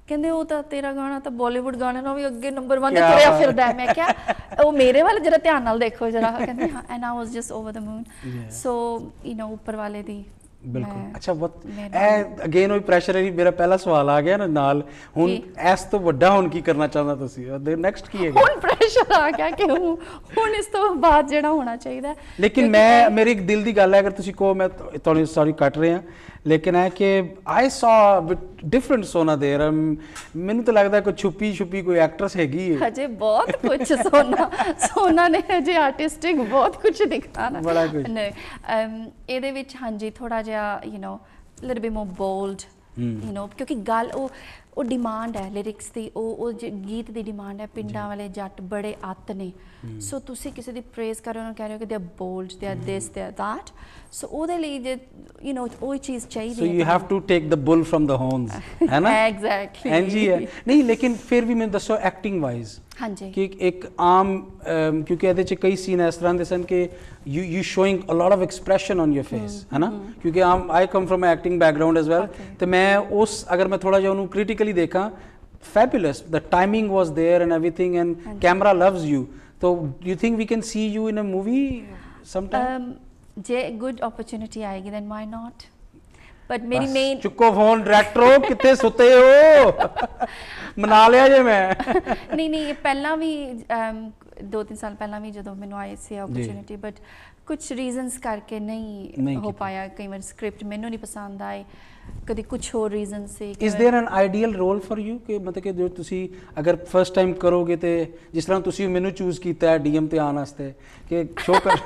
S3: ਕਹਿੰਦੇ ਉਹ ਤਾਂ ਤੇਰਾ ਗਾਣਾ ਤਾਂ ਬਾਲੀਵੁੱਡ ਗਾਣੇ ਨਾਲ ਵੀ ਅੱਗੇ ਨੰਬਰ 1 ਤੇ ਤੁਰਿਆ ਫਿਰਦਾ ਹੈ। ਮੈਂ ਕਿਹਾ ਉਹ ਮੇਰੇ ਵੱਲ ਜਰਾ ਧਿਆਨ ਨਾਲ ਦੇਖੋ ਜਰਾ। ਕਹਿੰਦੇ ਹਾਂ and I was just over the moon. So you know ਉੱਪਰ ਵਾਲੇ ਦੀ
S2: ਬਿਲਕੁਲ। ਅੱਛਾ ਇਹ ਅਗੇਨ ਉਹ ਪ੍ਰੈਸ਼ਰ ਹੈ। ਮੇਰਾ ਪਹਿਲਾ ਸਵਾਲ ਆ ਗਿਆ ਨਾ ਨਾਲ, ਹੁਣ ਇਸ ਤੋਂ ਵੱਡਾ ਹੁਣ ਕੀ ਕਰਨਾ ਚਾਹੁੰਦਾ ਤੁਸੀਂ? ਨੈਕਸਟ ਕੀ ਹੈ?
S3: ਹੁਣ ਪ੍ਰੈਸ਼ਰ ਆ ਗਿਆ ਕਿ ਹੁਣ ਇਸ ਤੋਂ ਬਾਅਦ ਜਿਹੜਾ ਹੋਣਾ ਚਾਹੀਦਾ।
S2: ਲੇਕਿਨ ਮੈਂ ਮੇਰੀ ਇੱਕ ਦਿਲ ਦੀ ਗੱਲ ਹੈ, ਅਗਰ ਤੁਸੀਂ ਕਹੋ ਮੈਂ ਤੁਹਾਨੂੰ ਸੌਰੀ ਕੱਟ ਰਿਹਾ, ਲੇਕਿਨ ਹੈ ਕਿ ਆਈ ਸੌ ਡਿਫਰੈਂਟ ਸੋਨਾ ਦੇਰ। ਮੈਨੂੰ ਤਾਂ ਲੱਗਦਾ ਕੋਈ ਛੁਪੀ ਕੋਈ ਐਕਟਰਸ ਹੈਗੀ ਹੈ
S3: ਹਜੇ ਬਹੁਤ ਕੁਝ ਸੋਨਾ ਨੇ ਹਜੇ ਆਰਟਿਸਟਿਕ ਬਹੁਤ ਕੁਝ ਦਿਖਾਣਾ,
S2: ਬੜਾ ਕੁਝ
S3: ਇਹਦੇ ਵਿੱਚ। ਹਾਂਜੀ ਥੋੜਾ ਜਿਹਾ you know little bit more bold you know, ਕਿਉਂਕਿ ਗੱਲ ਉਹ ਡਿਮਾਂਡ ਹੈ ਲਿਰਿਕਸ ਦੀ, ਉਹ ਗੀਤ ਦੀ ਡਿਮਾਂਡ ਹੈ। ਪਿੰਡਾਂ ਵਾਲੇ ਜੱਟ ਬੜੇ ਅੱਤ ਨੇ, ਸੋ ਤੁਸੀਂ ਕਿਸੇ ਦੀ ਪ੍ਰੇਜ਼ ਕਰ ਰਹੇ ਹੋ, ਉਹਨਾਂ ਕਹਿ ਰਹੇ ਹੋ ਕਿ they are bold, they are this, they are that. ਸੋ ਉਹਦੇ ਲਈ ਜੇ ਯੂ نو ਉਹ ਚੀਜ਼ ਚਾਹੀਦੀ ਹੈ।
S2: So you have to take the bull from the horns, ਹੈ ਨਾ?
S3: ਐਗਜ਼ੈਕਟਲੀ।
S2: ਹਾਂਜੀ ਹੈ। ਨਹੀਂ ਲੇਕਿਨ ਫਿਰ ਵੀ ਮੈਨੂੰ ਦੱਸੋ ਐਕਟਿੰਗ ਵਾਈਜ਼
S3: ਹਾਂਜੀ
S2: ਕਿ ਇੱਕ ਆਮ ਕਿਉਂਕਿ ਇਹਦੇ ਚ ਕਈ ਸੀਨ ਇਸ ਤਰ੍ਹਾਂ ਦੇ ਸਨ ਕਿ you showing a lot of expression on your face, ਹੈ ਨਾ? ਕਿਉਂਕਿ I come from acting background as well, ਤੇ ਮੈਂ ਉਸ ਅਗਰ ਮੈਂ ਥੋੜਾ ਜਿਹਾ ਉਹਨੂੰ ਕ੍ਰਿਟੀਕਲੀ ਦੇਖਾਂ, fabulous, the timing was there and everything, and camera loves you. So do you think we can see you in a movie sometime?
S3: ਜੇ good opportunity ਆਏਗੀ then why not, but ਮੇਰੀ main
S2: ਚੁੱਕੋ phone ਡਾਇਰੈਕਟਰੋ, ਕਿੱਥੇ ਸੁੱਤੇ ਹੋ? ਮਨਾ ਲਿਆ ਜੇ ਮੈਂ।
S3: ਨਹੀਂ ਪਹਿਲਾਂ ਵੀ 2-3 ਸਾਲ ਪਹਿਲਾਂ ਵੀ ਜਦੋਂ ਮੈਨੂੰ ਆਈ ਸੀ opportunity, but ਕੁਝ ਰੀਜ਼ਨਸ ਕਰਕੇ ਨਹੀਂ ਹੋ ਪਾਇਆ। ਕਈ ਵਾਰ ਸਕ੍ਰਿਪਟ ਮੈਨੂੰ ਨਹੀਂ ਪਸੰਦ ਆਏ, ਕਦੀ ਕੁਝ ਹੋਰ ਰੀਜ਼ਨ ਸੀ।
S2: Is there an ideal role for you ਕਿ ਮਤਲਬ ਕਿ ਜੋ ਤੁਸੀਂ ਅਗਰ ਫਸਟ ਟਾਈਮ ਕਰੋਗੇ ਤੇ ਜਿਸ ਤਰ੍ਹਾਂ ਤੁਸੀਂ ਮੈਨੂੰ ਚੂਜ਼ ਕੀਤਾ ਹੈ ਡੀਐਮ ਤੇ ਆਉਣ ਵਾਸਤੇ ਕਿ ਸ਼ੋਅ ਕਰ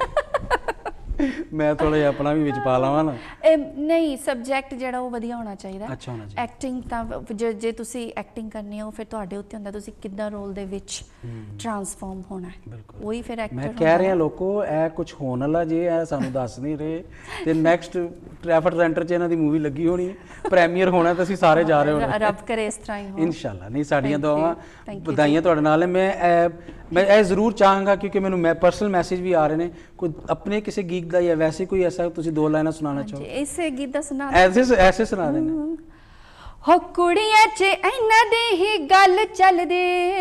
S2: ਮੈਂ ਥੋੜਾ ਜਿਹਾ ਆਪਣਾ ਵੀ ਵਿੱਚ ਪਾ ਲਵਾਂ ਨਾ।
S3: ਨਹੀਂ ਸਬਜੈਕਟ ਜਿਹੜਾ ਉਹ ਵਧੀਆ ਹੋਣਾ ਚਾਹੀਦਾ।
S2: ਅੱਛਾ ਹੋਣਾ ਚਾਹੀਦਾ।
S3: ਐਕਟਿੰਗ ਤਾਂ ਜੇ ਤੁਸੀਂ ਐਕਟਿੰਗ ਕਰਨੀ ਹੈ ਉਹ ਫਿਰ ਤੁਹਾਡੇ ਉੱਤੇ ਹੁੰਦਾ, ਤੁਸੀਂ ਕਿੱਦਾਂ ਰੋਲ ਦੇ ਵਿੱਚ ਟਰਾਂਸਫਾਰਮ ਹੋਣਾ ਹੈ, ਉਹੀ ਫਿਰ ਐਕਟਰ।
S2: ਮੈਂ ਕਹਿ ਰਿਹਾ ਲੋਕੋ ਇਹ ਕੁਝ ਹੋਣ ਵਾਲਾ ਜੇ ਇਹ ਸਾਨੂੰ ਦੱਸ ਨਹੀਂ ਰਹੇ, ਤੇ ਨੈਕਸਟ ਟ੍ਰੈਫਿਕ ਸੈਂਟਰ 'ਚ ਇਹਨਾਂ ਦੀ ਮੂਵੀ ਲੱਗੀ ਹੋਣੀ ਹੈ, ਪ੍ਰੀਮੀਅਰ ਹੋਣਾ ਤਾਂ ਅਸੀਂ ਸਾਰੇ ਜਾ ਰਹੇ ਹੋਣੇ।
S3: ਰੱਬ ਕਰੇ ਇਸ ਤਰ੍ਹਾਂ ਹੀ ਹੋ
S2: ਇਨਸ਼ਾਅੱਲਾ। ਨਹੀਂ ਸਾਡੀਆਂ ਦੁਆਵਾਂ ਵਧਾਈਆਂ ਤੁਹਾਡੇ ਨਾਲ ਹੈ। ਮੈਂ ਇਹ ਜ਼ਰੂਰ ਚਾਹਾਂਗਾ ਕਿਉਂਕਿ ਮੈਨੂੰ ਪਰਸਨਲ ਮੈਸੇਜ ਵੀ ਆ ਰਹੇ ਨੇ, ਕੋਈ ਆਪਣੇ ਕਿਸੇ ਗੀਤ ਦਾ ਜਾਂ ਵੈਸੇ ਕੋਈ ਐਸਾ ਤੁਸੀਂ 2 ਲਾਈਨਾਂ ਸੁਣਾਉਣਾ ਚਾਹੋ?
S3: ਇਸੇ ਗੀਤ ਦਾ ਸੁਣਾ
S2: ਐਸੇ ਸੁਣਾ ਦੇਣਾ।
S3: ਹੋ ਕੁੜੀਆਂ 'ਚ ਇਹਨਾਂ ਦੀ ਹੀ ਗੱਲ ਚੱਲਦੀ,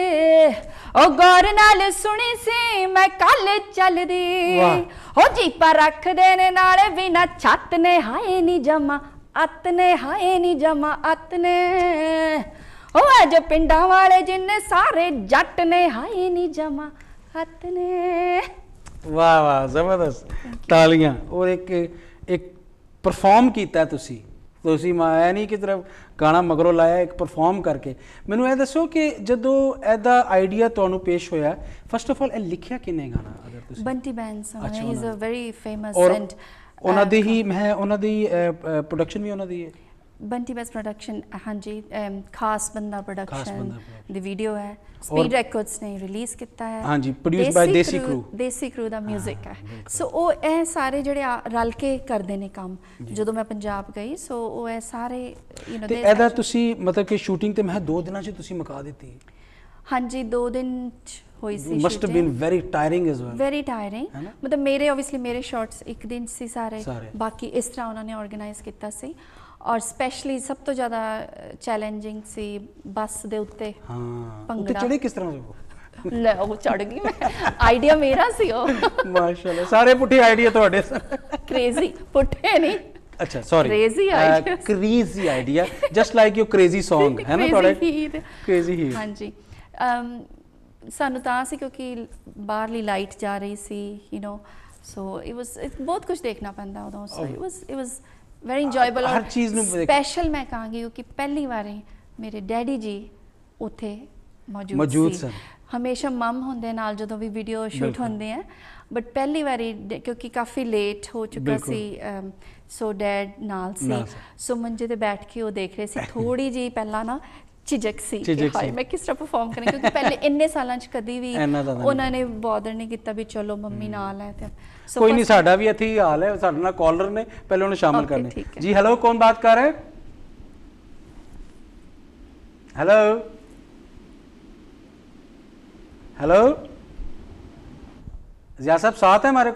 S3: ਉਹ ਗੌਰ ਨਾਲ ਸੁਣੀ ਸੀ ਮੈਂ ਕੱਲ ਚੱਲਦੀ। ਹੋ ਜੀਪਾ ਰੱਖਦੇ ਨੇ ਨਾਲੇ ਬਿਨਾ ਛੱਤ ਨੇ, ਹਾਏ ਨੀ ਜਮਾ ਅੱਤ ਨੇ, ਹਾਏ ਨੀ ਜਮਾ ਅੱਤ ਨੇ। ਉਹ ਅੱਜ ਪਿੰਡਾਂ ਵਾਲੇ ਜਿੰਨੇ ਸਾਰੇ ਜੱਟ ਨੇ, ਹਾਏ ਨੀ ਜਮਾ ਅੱਤ ਨੇ।
S2: ਵਾਹ ਵਾਹ ਜ਼ਬਰਦਸਤ, ਤਾਲੀਆਂ। ਔਰ ਇੱਕ ਪਰਫਾਰਮ ਕੀਤਾ ਤੁਸੀਂ ਮੈਂ ਨਹੀਂ ਕਿ ਤਰ੍ਹਾਂ ਗਾਣਾ ਮਗਰੋਂ ਲਾਇਆ, ਇੱਕ ਪਰਫਾਰਮ ਕਰਕੇ। ਮੈਨੂੰ ਇਹ ਦੱਸੋ ਕਿ ਜਦੋਂ ਇਹਦਾ ਆਈਡੀਆ ਤੁਹਾਨੂੰ ਪੇਸ਼ ਹੋਇਆ, ਫਸਟ ਆਫ ਆਲ ਇਹ ਲਿਖਿਆ ਕਿੰਨੇ ਗਾਣਾ? ਅਗਰ ਤੁਸੀਂ Bunty
S3: Bains, he is a very famous and
S2: ਉਹਨਾਂ ਦੀ ਹੀ ਮੈਂ ਉਹਨਾਂ ਦੀ ਪ੍ਰੋਡਕਸ਼ਨ ਵੀ ਉਹਨਾਂ ਦੀ ਹੈ।
S3: ਬੰਟੀ ਬੈਂਸ ਪ੍ਰੋਡਕਸ਼ਨ, ਹਾਂਜੀ। ਖਾਸ ਬੰਦਾ ਪ੍ਰੋਡਕਸ਼ਨ ਦੀ ਵੀਡੀਓ ਹੈ, ਸਪੀਡ ਰੈਕੋਰਡਸ ਨੇ ਰਿਲੀਜ਼ ਕੀਤਾ ਹੈ।
S2: ਹਾਂਜੀ, ਪ੍ਰੋਡਿਊਸ ਬਾਈ ਦੇਸੀ ਕਰੂ ਦਾ 뮤직 ਹੈ। ਸੋ ਉਹ ਇਹ ਸਾਰੇ ਜਿਹੜੇ ਰਲ ਕੇ ਕਰਦੇ ਨੇ ਕੰਮ। ਜਦੋਂ ਮੈਂ ਪੰਜਾਬ ਗਈ ਸੋ ਉਹ ਇਹ ਸਾਰੇ ਯੂ نو। ਤੇ ਇਹਦਾ ਤੁਸੀਂ ਮਤਲਬ ਕਿ ਸ਼ੂਟਿੰਗ ਤੇ ਮੈਂ 2 ਦਿਨਾਂ 'ਚ ਤੁਸੀਂ ਮੁਕਾ ਦਿੱਤੀ?
S3: ਹਾਂਜੀ 2 ਦਿਨ 'ਚ ਹੋਈ ਸੀ।
S2: Must been very tiring as well.
S3: Very tiring, ਮਤਲਬ ਮੇਰੇ ਓਬਵੀਅਸਲੀ ਮੇਰੇ ਸ਼ਾਰਟਸ ਇੱਕ ਦਿਨ ਸੀ ਸਾਰੇ, ਬਾਕੀ ਇਸ ਤਰ੍ਹਾਂ ਉਹਨਾਂ ਨੇ ਆਰਗੇਨਾਈਜ਼ ਕੀਤਾ ਸੀ। ਔਰ ਸਪੈਸ਼ਲੀ ਸਭ ਤੋਂ ਜ਼ਿਆਦਾ ਚੈਲੰਜਿੰਗ ਸੀ ਬੱਸ ਦੇ ਉੱਤੇ
S2: ਭੰਗੜਾ। ਚੜੇ ਕਿਸ ਤਰ੍ਹਾਂ?
S3: ਲੈ ਉਹ ਚੜ ਗਈ ਮੈਂ, ਆਈਡੀਆ ਮੇਰਾ ਸੀ ਉਹ।
S2: ਮਾਸ਼ਾਅੱਲਾ ਸਾਰੇ ਪੁੱਠੇ ਆਈਡੀਆ ਤੁਹਾਡੇ।
S3: ਕ੍ਰੇਜ਼ੀ ਪੁੱਠੇ ਨਹੀਂ,
S2: ਅੱਛਾ sorry, crazy idea, just like your crazy Song ਹੈ ਨਾ ਤੁਹਾਡਾ? ਕ੍ਰੇਜ਼ੀ ਹੀ। ਹਾਂਜੀ
S3: ਸਾਨੂੰ ਤਾਂ ਸੀ ਕਿਉਂਕਿ ਬਾਹਰਲੀ ਲਾਈਟ ਜਾ ਰਹੀ ਸੀ ਯੂ نو, ਸੋ ਇਟ ਵਾਸ ਬਹੁਤ ਕੁਝ ਦੇਖਣਾ ਪੈਂਦਾ ਉਦੋਂ। So it was very enjoyable.
S2: ਹਰ ਚੀਜ਼ ਨੂੰ
S3: ਸਪੈਸ਼ਲ ਮੈਂ ਕਹਾਂਗੀ ਕਿਉਂਕਿ ਪਹਿਲੀ ਵਾਰੀ ਮੇਰੇ ਡੈਡੀ ਜੀ ਉੱਥੇ ਮੌਜੂਦ ਸਨ। ਹਮੇਸ਼ਾ ਮਮ ਹੁੰਦੇ ਨਾਲ ਜਦੋਂ ਵੀ ਵੀਡੀਓ ਸ਼ੂਟ ਹੁੰਦੇ ਆ, ਬਟ ਪਹਿਲੀ ਵਾਰੀ ਕਿਉਂਕਿ ਕਾਫੀ ਲੇਟ ਹੋ ਚੁੱਕਾ ਸੀ, ਸੋ ਡੈਡ ਨਾਲ ਸੀ। ਸੋ ਮੰਜੇ ਤੇ ਬੈਠ ਕੇ ਉਹ ਦੇਖ ਰਹੇ ਸੀ। ਥੋੜੀ ਜੀ ਪਹਿਲਾਂ ਨਾ ਝਿਜਕ ਸੀ ਕਿ ਹਾਏ ਮੈਂ ਕਿਸ ਤਰ੍ਹਾਂ ਪਰਫਾਰਮ ਕਰਾਂ, ਕਿਉਂਕਿ ਪਹਿਲੇ ਇੰਨੇ ਸਾਲਾਂ 'ਚ ਕਦੀ ਵੀ ਉਹਨਾਂ ਨੇ ਬੋਦਰ ਨਹੀਂ ਕੀਤਾ ਵੀ ਚਲੋ ਮੰਮੀ ਨਾਲ ਹੈ। ਤੇ
S2: ਕੋਈ ਨਹੀਂ, ਸਾਡਾ ਵੀ ਇੱਥੇ ਹੀ ਹਾਲ ਹੈ। ਸਾਡੇ ਨਾਲ ਕਾਲਰ ਨੇ, ਪਹਿਲੇ ਉਹਨੂੰ ਸ਼ਾਮਲ ਕਰਨੇ ਜੀ। ਹੈਲੋ, ਕੌਣ ਬਾਤ ਕਰ रहा है? हेलो हेलो, जिया साहब साथ है हमारे?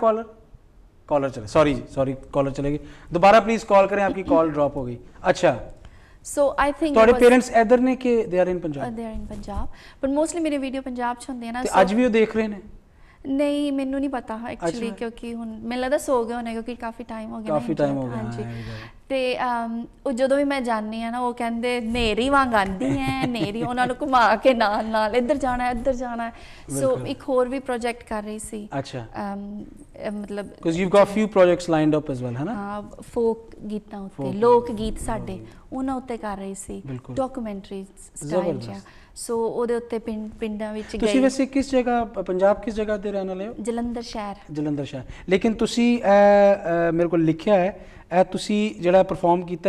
S2: कॉलर चले, सॉरी कॉलर चले गए। दोबारा प्लीज कॉल करें, आपकी कॉल ड्रॉप हो गई। अच्छा,
S3: ਸੋ ਆਈ ਥਿੰਕ
S2: ਤੁਹਾਡੇ ਪੇਰੈਂਟਸ ਇੱਧਰ ਨੇ ਕਿ they are in Punjab?
S3: They are in Punjab, but mostly ਮੇਰੇ ਵੀਡੀਓ ਪੰਜਾਬ 'ਚ ਹੁੰਦੇ ਆ ਨਾ।
S2: ਤੇ ਅੱਜ ਵੀ ਉਹ ਦੇਖ ਰਹੇ ਨੇ?
S3: ਨਹੀਂ ਮੈਨੂੰ ਨਹੀਂ ਪਤਾ ਐਕਚੁਅਲੀ, ਕਿਉਂਕਿ ਹੁਣ ਮੈਨੂੰ ਲੱਗਦਾ ਸੋ ਗਏ ਹੋਣੇ, ਕਿਉਂਕਿ ਕਾਫੀ ਟਾਈਮ ਹੋ ਗਿਆ।
S2: ਕਾਫੀ ਟਾਈਮ ਹੋ ਗਿਆ,
S3: ਹਾਂਜੀ। ਤੇ ਉਹ ਜਦੋਂ ਵੀ ਮੈਂ ਜਾਂਦੀ ਆ ਨਾ, ਉਹ ਕਹਿੰਦੇ ਨੇਰੀ ਵਾਂਗ ਆਂਦੀ ਹੈ, ਨੇਰੀ, ਉਹਨਾਂ ਨੂੰ ਘੁਮਾ ਕੇ ਨਾਲ ਨਾਲ ਇੱਧਰ ਜਾਣਾ ਇੱਧਰ ਜਾਣਾ। ਸੋ ਇੱਕ ਹੋਰ ਵੀ ਪ੍ਰੋਜੈਕਟ ਕਰ ਰਹੀ ਸੀ।
S2: ਅੱਛਾ,
S3: ਮਤਲਬ
S2: because you got few projects lined up as well, ਹੈ ਨਾ?
S3: ਹਾਂ, ਫੋਕ ਗੀਤਾਂ ਉੱਤੇ, ਲੋਕ ਗੀਤ ਸਾਡੇ ਉਹਨਾਂ ਉੱਤੇ ਕਰ ਰਹੀ ਸੀ, ਡਾਕੂਮੈਂਟਰੀ ਸਟਾਈਲ ਜਿਹਾ। ਸੋ ਉਹਦੇ ਉੱਤੇ ਪਿੰਡਾਂ ਵਿੱਚ ਗਈ।
S2: ਤੁਸੀਂ ਵੈਸੇ ਕਿਸ ਜਗ੍ਹਾ, ਪੰਜਾਬ ਕਿਸ ਜਗ੍ਹਾ ਦੇ ਰਹਿਣ ਵਾਲੇ ਹੋ?
S3: ਜਲੰਧਰ ਸ਼ਹਿਰ।
S2: ਜਲੰਧਰ ਸ਼ਹਿਰ। ਲੇਕਿਨ ਤੁਸੀਂ ਮੇਰੇ ਕੋਲ ਲਿਖਿਆ ਹੈ ਇਹ ਤੁਸੀਂ ਜਿਹੜਾ ਪਰਫਾਰਮ ਕੀਤਾ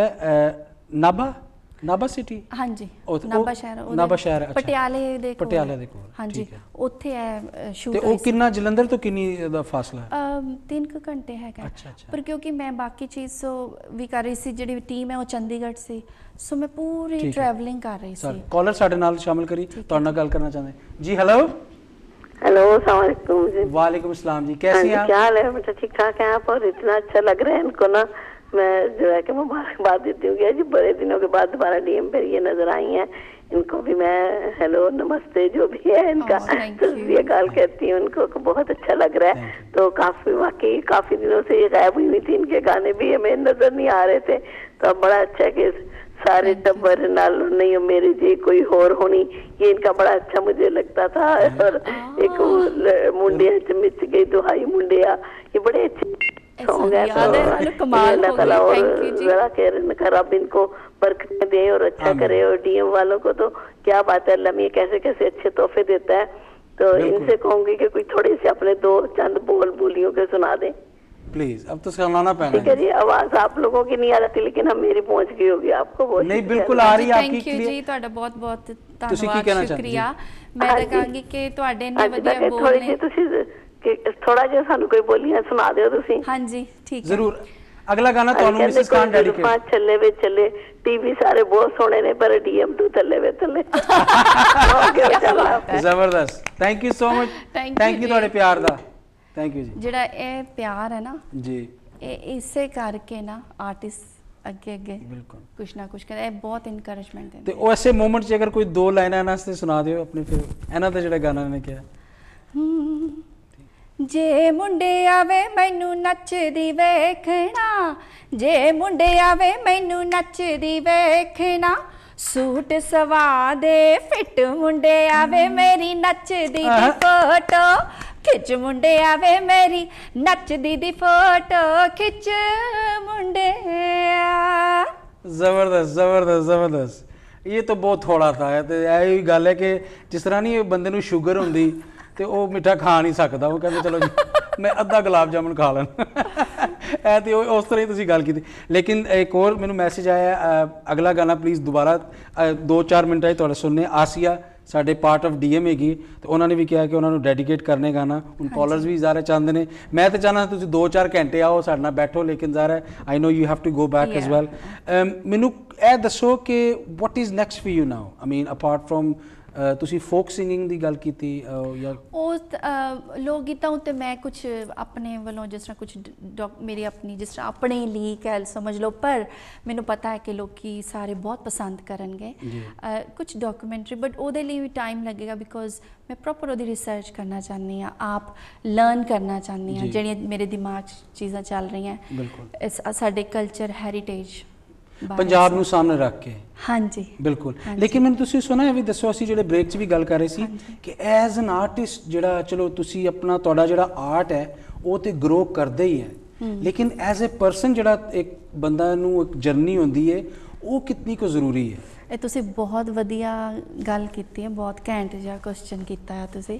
S2: ਨਾਭਾ ਸਿਟੀ?
S3: ਹਾਂਜੀ, ਨਾਭਾ ਸ਼ਹਿਰ।
S2: ਨਾਭਾ ਸ਼ਹਿਰ, ਅੱਛਾ,
S3: ਪਟਿਆਲੇ ਦੇ ਕੋਲ।
S2: ਪਟਿਆਲੇ ਦੇ ਕੋਲ,
S3: ਹਾਂਜੀ, ਉੱਥੇ ਹੈ ਸ਼ੂਟ।
S2: ਤੇ ਉਹ ਕਿੰਨਾ, ਜਲੰਧਰ ਤੋਂ ਕਿੰਨੀ ਦਾ ਫਾਸਲਾ ਹੈ?
S3: 3 ਘੰਟੇ ਹੈਗਾ।
S2: ਅੱਛਾ ਅੱਛਾ।
S3: ਪਰ ਕਿਉਂਕਿ ਮੈਂ ਬਾਕੀ ਚੀਜ਼ ਵੀ ਕਰ ਰਹੀ ਸੀ, ਜਿਹੜੀ ਟੀਮ ਹੈ ਉਹ ਚੰਡੀਗੜ੍ਹ ਸੀ, ਸੋ ਮੈਂ ਪੂਰੀ ਟਰੈਵਲਿੰਗ ਕਰ ਰਹੀ ਸੀ।
S2: ਕਾਲਰ ਸਾਡੇ ਨਾਲ ਸ਼ਾਮਿਲ ਕਰੀ, ਤੁਹਾਡੇ ਨਾਲ ਗੱਲ करना चाहते हैं जी। हेलो
S5: हेलो, अस्सलाम वालेकुम जी।
S2: वालेकुम अस्सलाम जी, कैसी हैं आप?
S5: क्या हाल है बेटा? ठीक ठाक है आप? और इतना अच्छा लग रहा है इनको ना, मैं जो है कि मुबारकबाद देती हूँ जी, बड़े दिनों के बाद दोबारा डीएम पर ये नजर आई हैं। इनको भी मैं हेलो नमस्ते जो भी है इनका तस्वीर कहती हूँ, उनको बहुत अच्छा लग रहा है। तो काफी वाकई काफी दिनों से ये गायब हुई थी, इनके गाने भी हमें नजर नहीं आ रहे थे, तो अब बड़ा अच्छा कि सारे टब्बर नाल नहीं मेरी जी कोई होर होनी, ये इनका बड़ा अच्छा मुझे लगता था। और एक मुंडिया च मिच गई दुहाई मुंडिया, ये बड़े अच्छे सॉन्ग है। अल्लाह ताला और जरा के रब इनको बरकत दे और अच्छा करे। और डीएम वालों को तो क्या बात है, अल्लाह मियां कैसे कैसे अच्छे तोहफे देता है। तो इनसे कहूंगी कि कोई थोड़े से अपने 2 चंद बोलियों के सुना दें
S2: प्लीज। अब तो सुनाना पैना।
S5: ठीक है जी, आवाज आप लोगों की नहीं आ रही, लेकिन हम मेरी पहुंच गई होगी आपको। बहुत
S2: नहीं, बिल्कुल आ रही है आपकी।
S3: थैंक यू जी, ਤੁਹਾਡਾ ਬਹੁਤ ਬਹੁਤ ਧੰਨਵਾਦ, ਸ਼ੁਕਰੀਆ। ਮੈਂ ਤਾਂ ਕਹਾਂਗੀ ਕਿ ਤੁਹਾਡੇ ਨੇ ਵਧੀਆ ਬੋਲ ਨੇ।
S5: ਤੁਸੀਂ ਥੋੜਾ ਜਿਹਾ ਸਾਨੂੰ ਕੋਈ ਬੋਲੀਆਂ ਸੁਣਾ ਦਿਓ ਤੁਸੀਂ।
S3: ਹਾਂਜੀ ਠੀਕ ਹੈ,
S2: ਜ਼ਰੂਰ। ਅਗਲਾ ਗਾਣਾ ਤੁਹਾਨੂੰ ਮਿਸਿਸ ਖਾਨ ਡੈਡੀਕੇਟ।
S5: ਪੰਜ ਛੱਲੇ ਵੇ ਚੱਲੇ, ਟੀਵੀ ਸਾਰੇ ਬਹੁਤ ਸੋਹਣੇ ਨੇ, ਪਰ ਡੀਐਮ 2 ਥੱਲੇ ਵੇ ਥੱਲੇ।
S2: ਜ਼ਬਰਦਸਤ, thank you so much. Thank you ਤੁਹਾਡੇ ਪਿਆਰ ਦਾ, ਥੈਂਕ ਯੂ ਜੀ।
S3: ਜਿਹੜਾ ਇਹ ਪਿਆਰ ਹੈ ਨਾ
S2: ਜੀ,
S3: ਇਹ ਇਸੇ ਕਰਕੇ ਨਾ ਆਰਟਿਸਟ ਅੱਗੇ ਅੱਗੇ
S2: ਬਿਲਕੁਲ
S3: ਕੁਛ ਨਾ ਕੁਛ ਕਰਦੇ, ਇਹ ਬਹੁਤ ਇਨਕਰੇਜਮੈਂਟ ਦਿੰਦੇ।
S2: ਤੇ ਉਹ ਐਸੇ ਮੂਮੈਂਟ 'ਚ ਅਗਰ ਕੋਈ 2 ਲਾਈਨਾਂ ਇਹਨਾਂ ਵਾਸਤੇ ਸੁਣਾ ਦਿਓ ਆਪਣੇ, ਫਿਰ ਇਹਨਾਂ ਦਾ ਜਿਹੜਾ ਗਾਣਾ ਨੇ ਕਿਹਾ।
S3: ਜੇ ਮੁੰਡੇ ਆਵੇ ਮੈਨੂੰ ਨੱਚਦੀ ਵੇਖਣਾ, ਜੇ ਮੁੰਡੇ ਆਵੇ ਮੈਨੂੰ ਨੱਚਦੀ ਵੇਖਣਾ, ਸੂਟ ਸਵਾ ਦੇ ਫਿੱਟ ਮੁੰਡੇ ਆਵੇ ਮੇਰੀ ਨੱਚਦੀ ਦੀ ਫੋਟੋ ਖਿੱਚ, ਮੁੰਡੇ ਆਵੇ ਮੇਰੀ ਨੱਚਦੀ ਦੀ ਫੋਟੋ ਖਿੱਚ ਮੁੰਡੇ।
S2: ਜ਼ਬਰਦਸਤ ਜ਼ਬਰਦਸਤ ਜ਼ਬਰਦਸਤ। ਇਹ ਤਾਂ ਬਹੁਤ ਥੋੜਾ ਥਾ। ਤੇ ਇਹ ਗੱਲ ਹੈ ਕਿ ਜਿਸ ਤਰ੍ਹਾਂ ਨਹੀਂ ਬੰਦੇ ਨੂੰ ਸ਼ੂਗਰ ਹੁੰਦੀ ਤੇ ਉਹ ਮਿੱਠਾ ਖਾ ਨਹੀਂ ਸਕਦਾ, ਉਹ ਕਹਿੰਦੇ ਚਲੋ ਜੀ ਮੈਂ ਅੱਧਾ ਗੁਲਾਬ ਜਾਮੁਨ ਖਾ ਲੈਣ। ਇਹ ਤੇ ਉਸ ਤਰ੍ਹਾਂ ਹੀ ਤੁਸੀਂ ਗੱਲ ਕੀਤੀ। ਲੇਕਿਨ ਇੱਕ ਹੋਰ ਮੈਨੂੰ ਮੈਸੇਜ ਆਇਆ, ਅਗਲਾ ਗਾਣਾ ਪਲੀਜ਼ ਦੁਬਾਰਾ 2-4 ਮਿੰਟਾਂ 'ਚ ਤੁਹਾਡਾ ਸੁਣਨੇ। ਆਸੀਆ ਸਾਡੇ ਪਾਰਟ ਆਫ ਡੀਐਮ ਹੈਗੀ, ਤੇ ਉਹਨਾਂ ਨੇ ਵੀ ਕਿਹਾ ਕਿ ਉਹਨਾਂ ਨੂੰ ਡੈਡੀਕੇਟ ਕਰਨੇ ਗਾਣਾ। ਹੁਣ ਕਾਲਰਸ ਵੀ ਜ਼ਾਰਾ ਚਾਹੁੰਦੇ ਨੇ, ਮੈਂ ਤਾਂ ਚਾਹੁੰਦਾ ਤੁਸੀਂ 2-4 ਘੰਟੇ ਆਓ ਸਾਡੇ ਨਾਲ ਬੈਠੋ, ਲੇਕਿਨ ਜ਼ਾਰਾ I know you have to go back as well. ਮੈਨੂੰ ਇਹ ਦੱਸੋ ਕਿ what is next for you now? I mean apart from ਤੁਸੀਂ ਫੋਕ ਸਿੰਗਿੰਗ ਦੀ ਗੱਲ ਕੀਤੀ ਜਾਂ
S3: ਉਸ ਲੋਕ ਗੀਤਾਂ ਉੱਤੇ ਮੈਂ ਕੁਝ ਆਪਣੇ ਵੱਲੋਂ ਜਿਸ ਤਰ੍ਹਾਂ ਕੁਝ ਮੇਰੀ ਆਪਣੀ ਜਿਸ ਤਰ੍ਹਾਂ ਆਪਣੇ ਲਈ ਕਹਿ ਸਮਝ ਲਓ, ਪਰ ਮੈਨੂੰ ਪਤਾ ਹੈ ਕਿ ਲੋਕੀ ਸਾਰੇ ਬਹੁਤ ਪਸੰਦ ਕਰਨਗੇ ਕੁਝ ਡਾਕੂਮੈਂਟਰੀ, ਬਟ ਉਹਦੇ ਲਈ ਵੀ ਟਾਈਮ ਲੱਗੇਗਾ ਬਿਕੋਜ਼ ਮੈਂ ਪ੍ਰੋਪਰ ਉਹਦੀ ਰਿਸਰਚ ਕਰਨਾ ਚਾਹੁੰਦੀ ਹਾਂ, ਆਪ ਲਰਨ ਕਰਨਾ ਚਾਹੁੰਦੀ ਹਾਂ ਜਿਹੜੀਆਂ ਮੇਰੇ ਦਿਮਾਗ 'ਚ ਚੀਜ਼ਾਂ ਚੱਲ ਰਹੀਆਂ ਸਾਡੇ ਕਲਚਰ ਹੈਰੀਟੇਜ
S2: ਪੰਜਾਬ ਨੂੰ ਸਾਹਮਣੇ ਰੱਖ ਕੇ।
S3: ਹਾਂਜੀ
S2: ਬਿਲਕੁਲ। ਲੇਕਿਨ ਮੈਨੂੰ ਤੁਸੀਂ ਸੁਣਾ ਇਹ ਵੀ ਦੱਸੋ, ਅਸੀਂ ਜਿਹੜੇ ਬ੍ਰੇਕ 'ਚ ਵੀ ਗੱਲ ਕਰ ਰਹੇ ਸੀ ਕਿ ਐਜ਼ ਐਨ ਆਰਟਿਸਟ ਜਿਹੜਾ ਚਲੋ ਤੁਸੀਂ ਆਪਣਾ ਤੁਹਾਡਾ ਜਿਹੜਾ ਆਰਟ ਹੈ ਉਹ ਤੇ ਗਰੋ ਕਰਦੇ ਹੀ ਹੈ, ਲੇਕਿਨ ਐਜ਼ ਅ ਪਰਸਨ ਜਿਹੜਾ ਇੱਕ ਬੰਦਾ ਨੂੰ ਇੱਕ ਜਰਨੀ ਹੁੰਦੀ ਹੈ ਉਹ ਕਿੰਨੀ ਕੁ ਜ਼ਰੂਰੀ ਹੈ?
S3: ਇਹ ਤੁਸੀਂ ਬਹੁਤ ਵਧੀਆ ਗੱਲ ਕੀਤੀ ਹੈ, ਬਹੁਤ ਘੈਂਟ ਜਿਹਾ ਕੁਐਸਚਨ ਕੀਤਾ ਹੈ ਤੁਸੀਂ।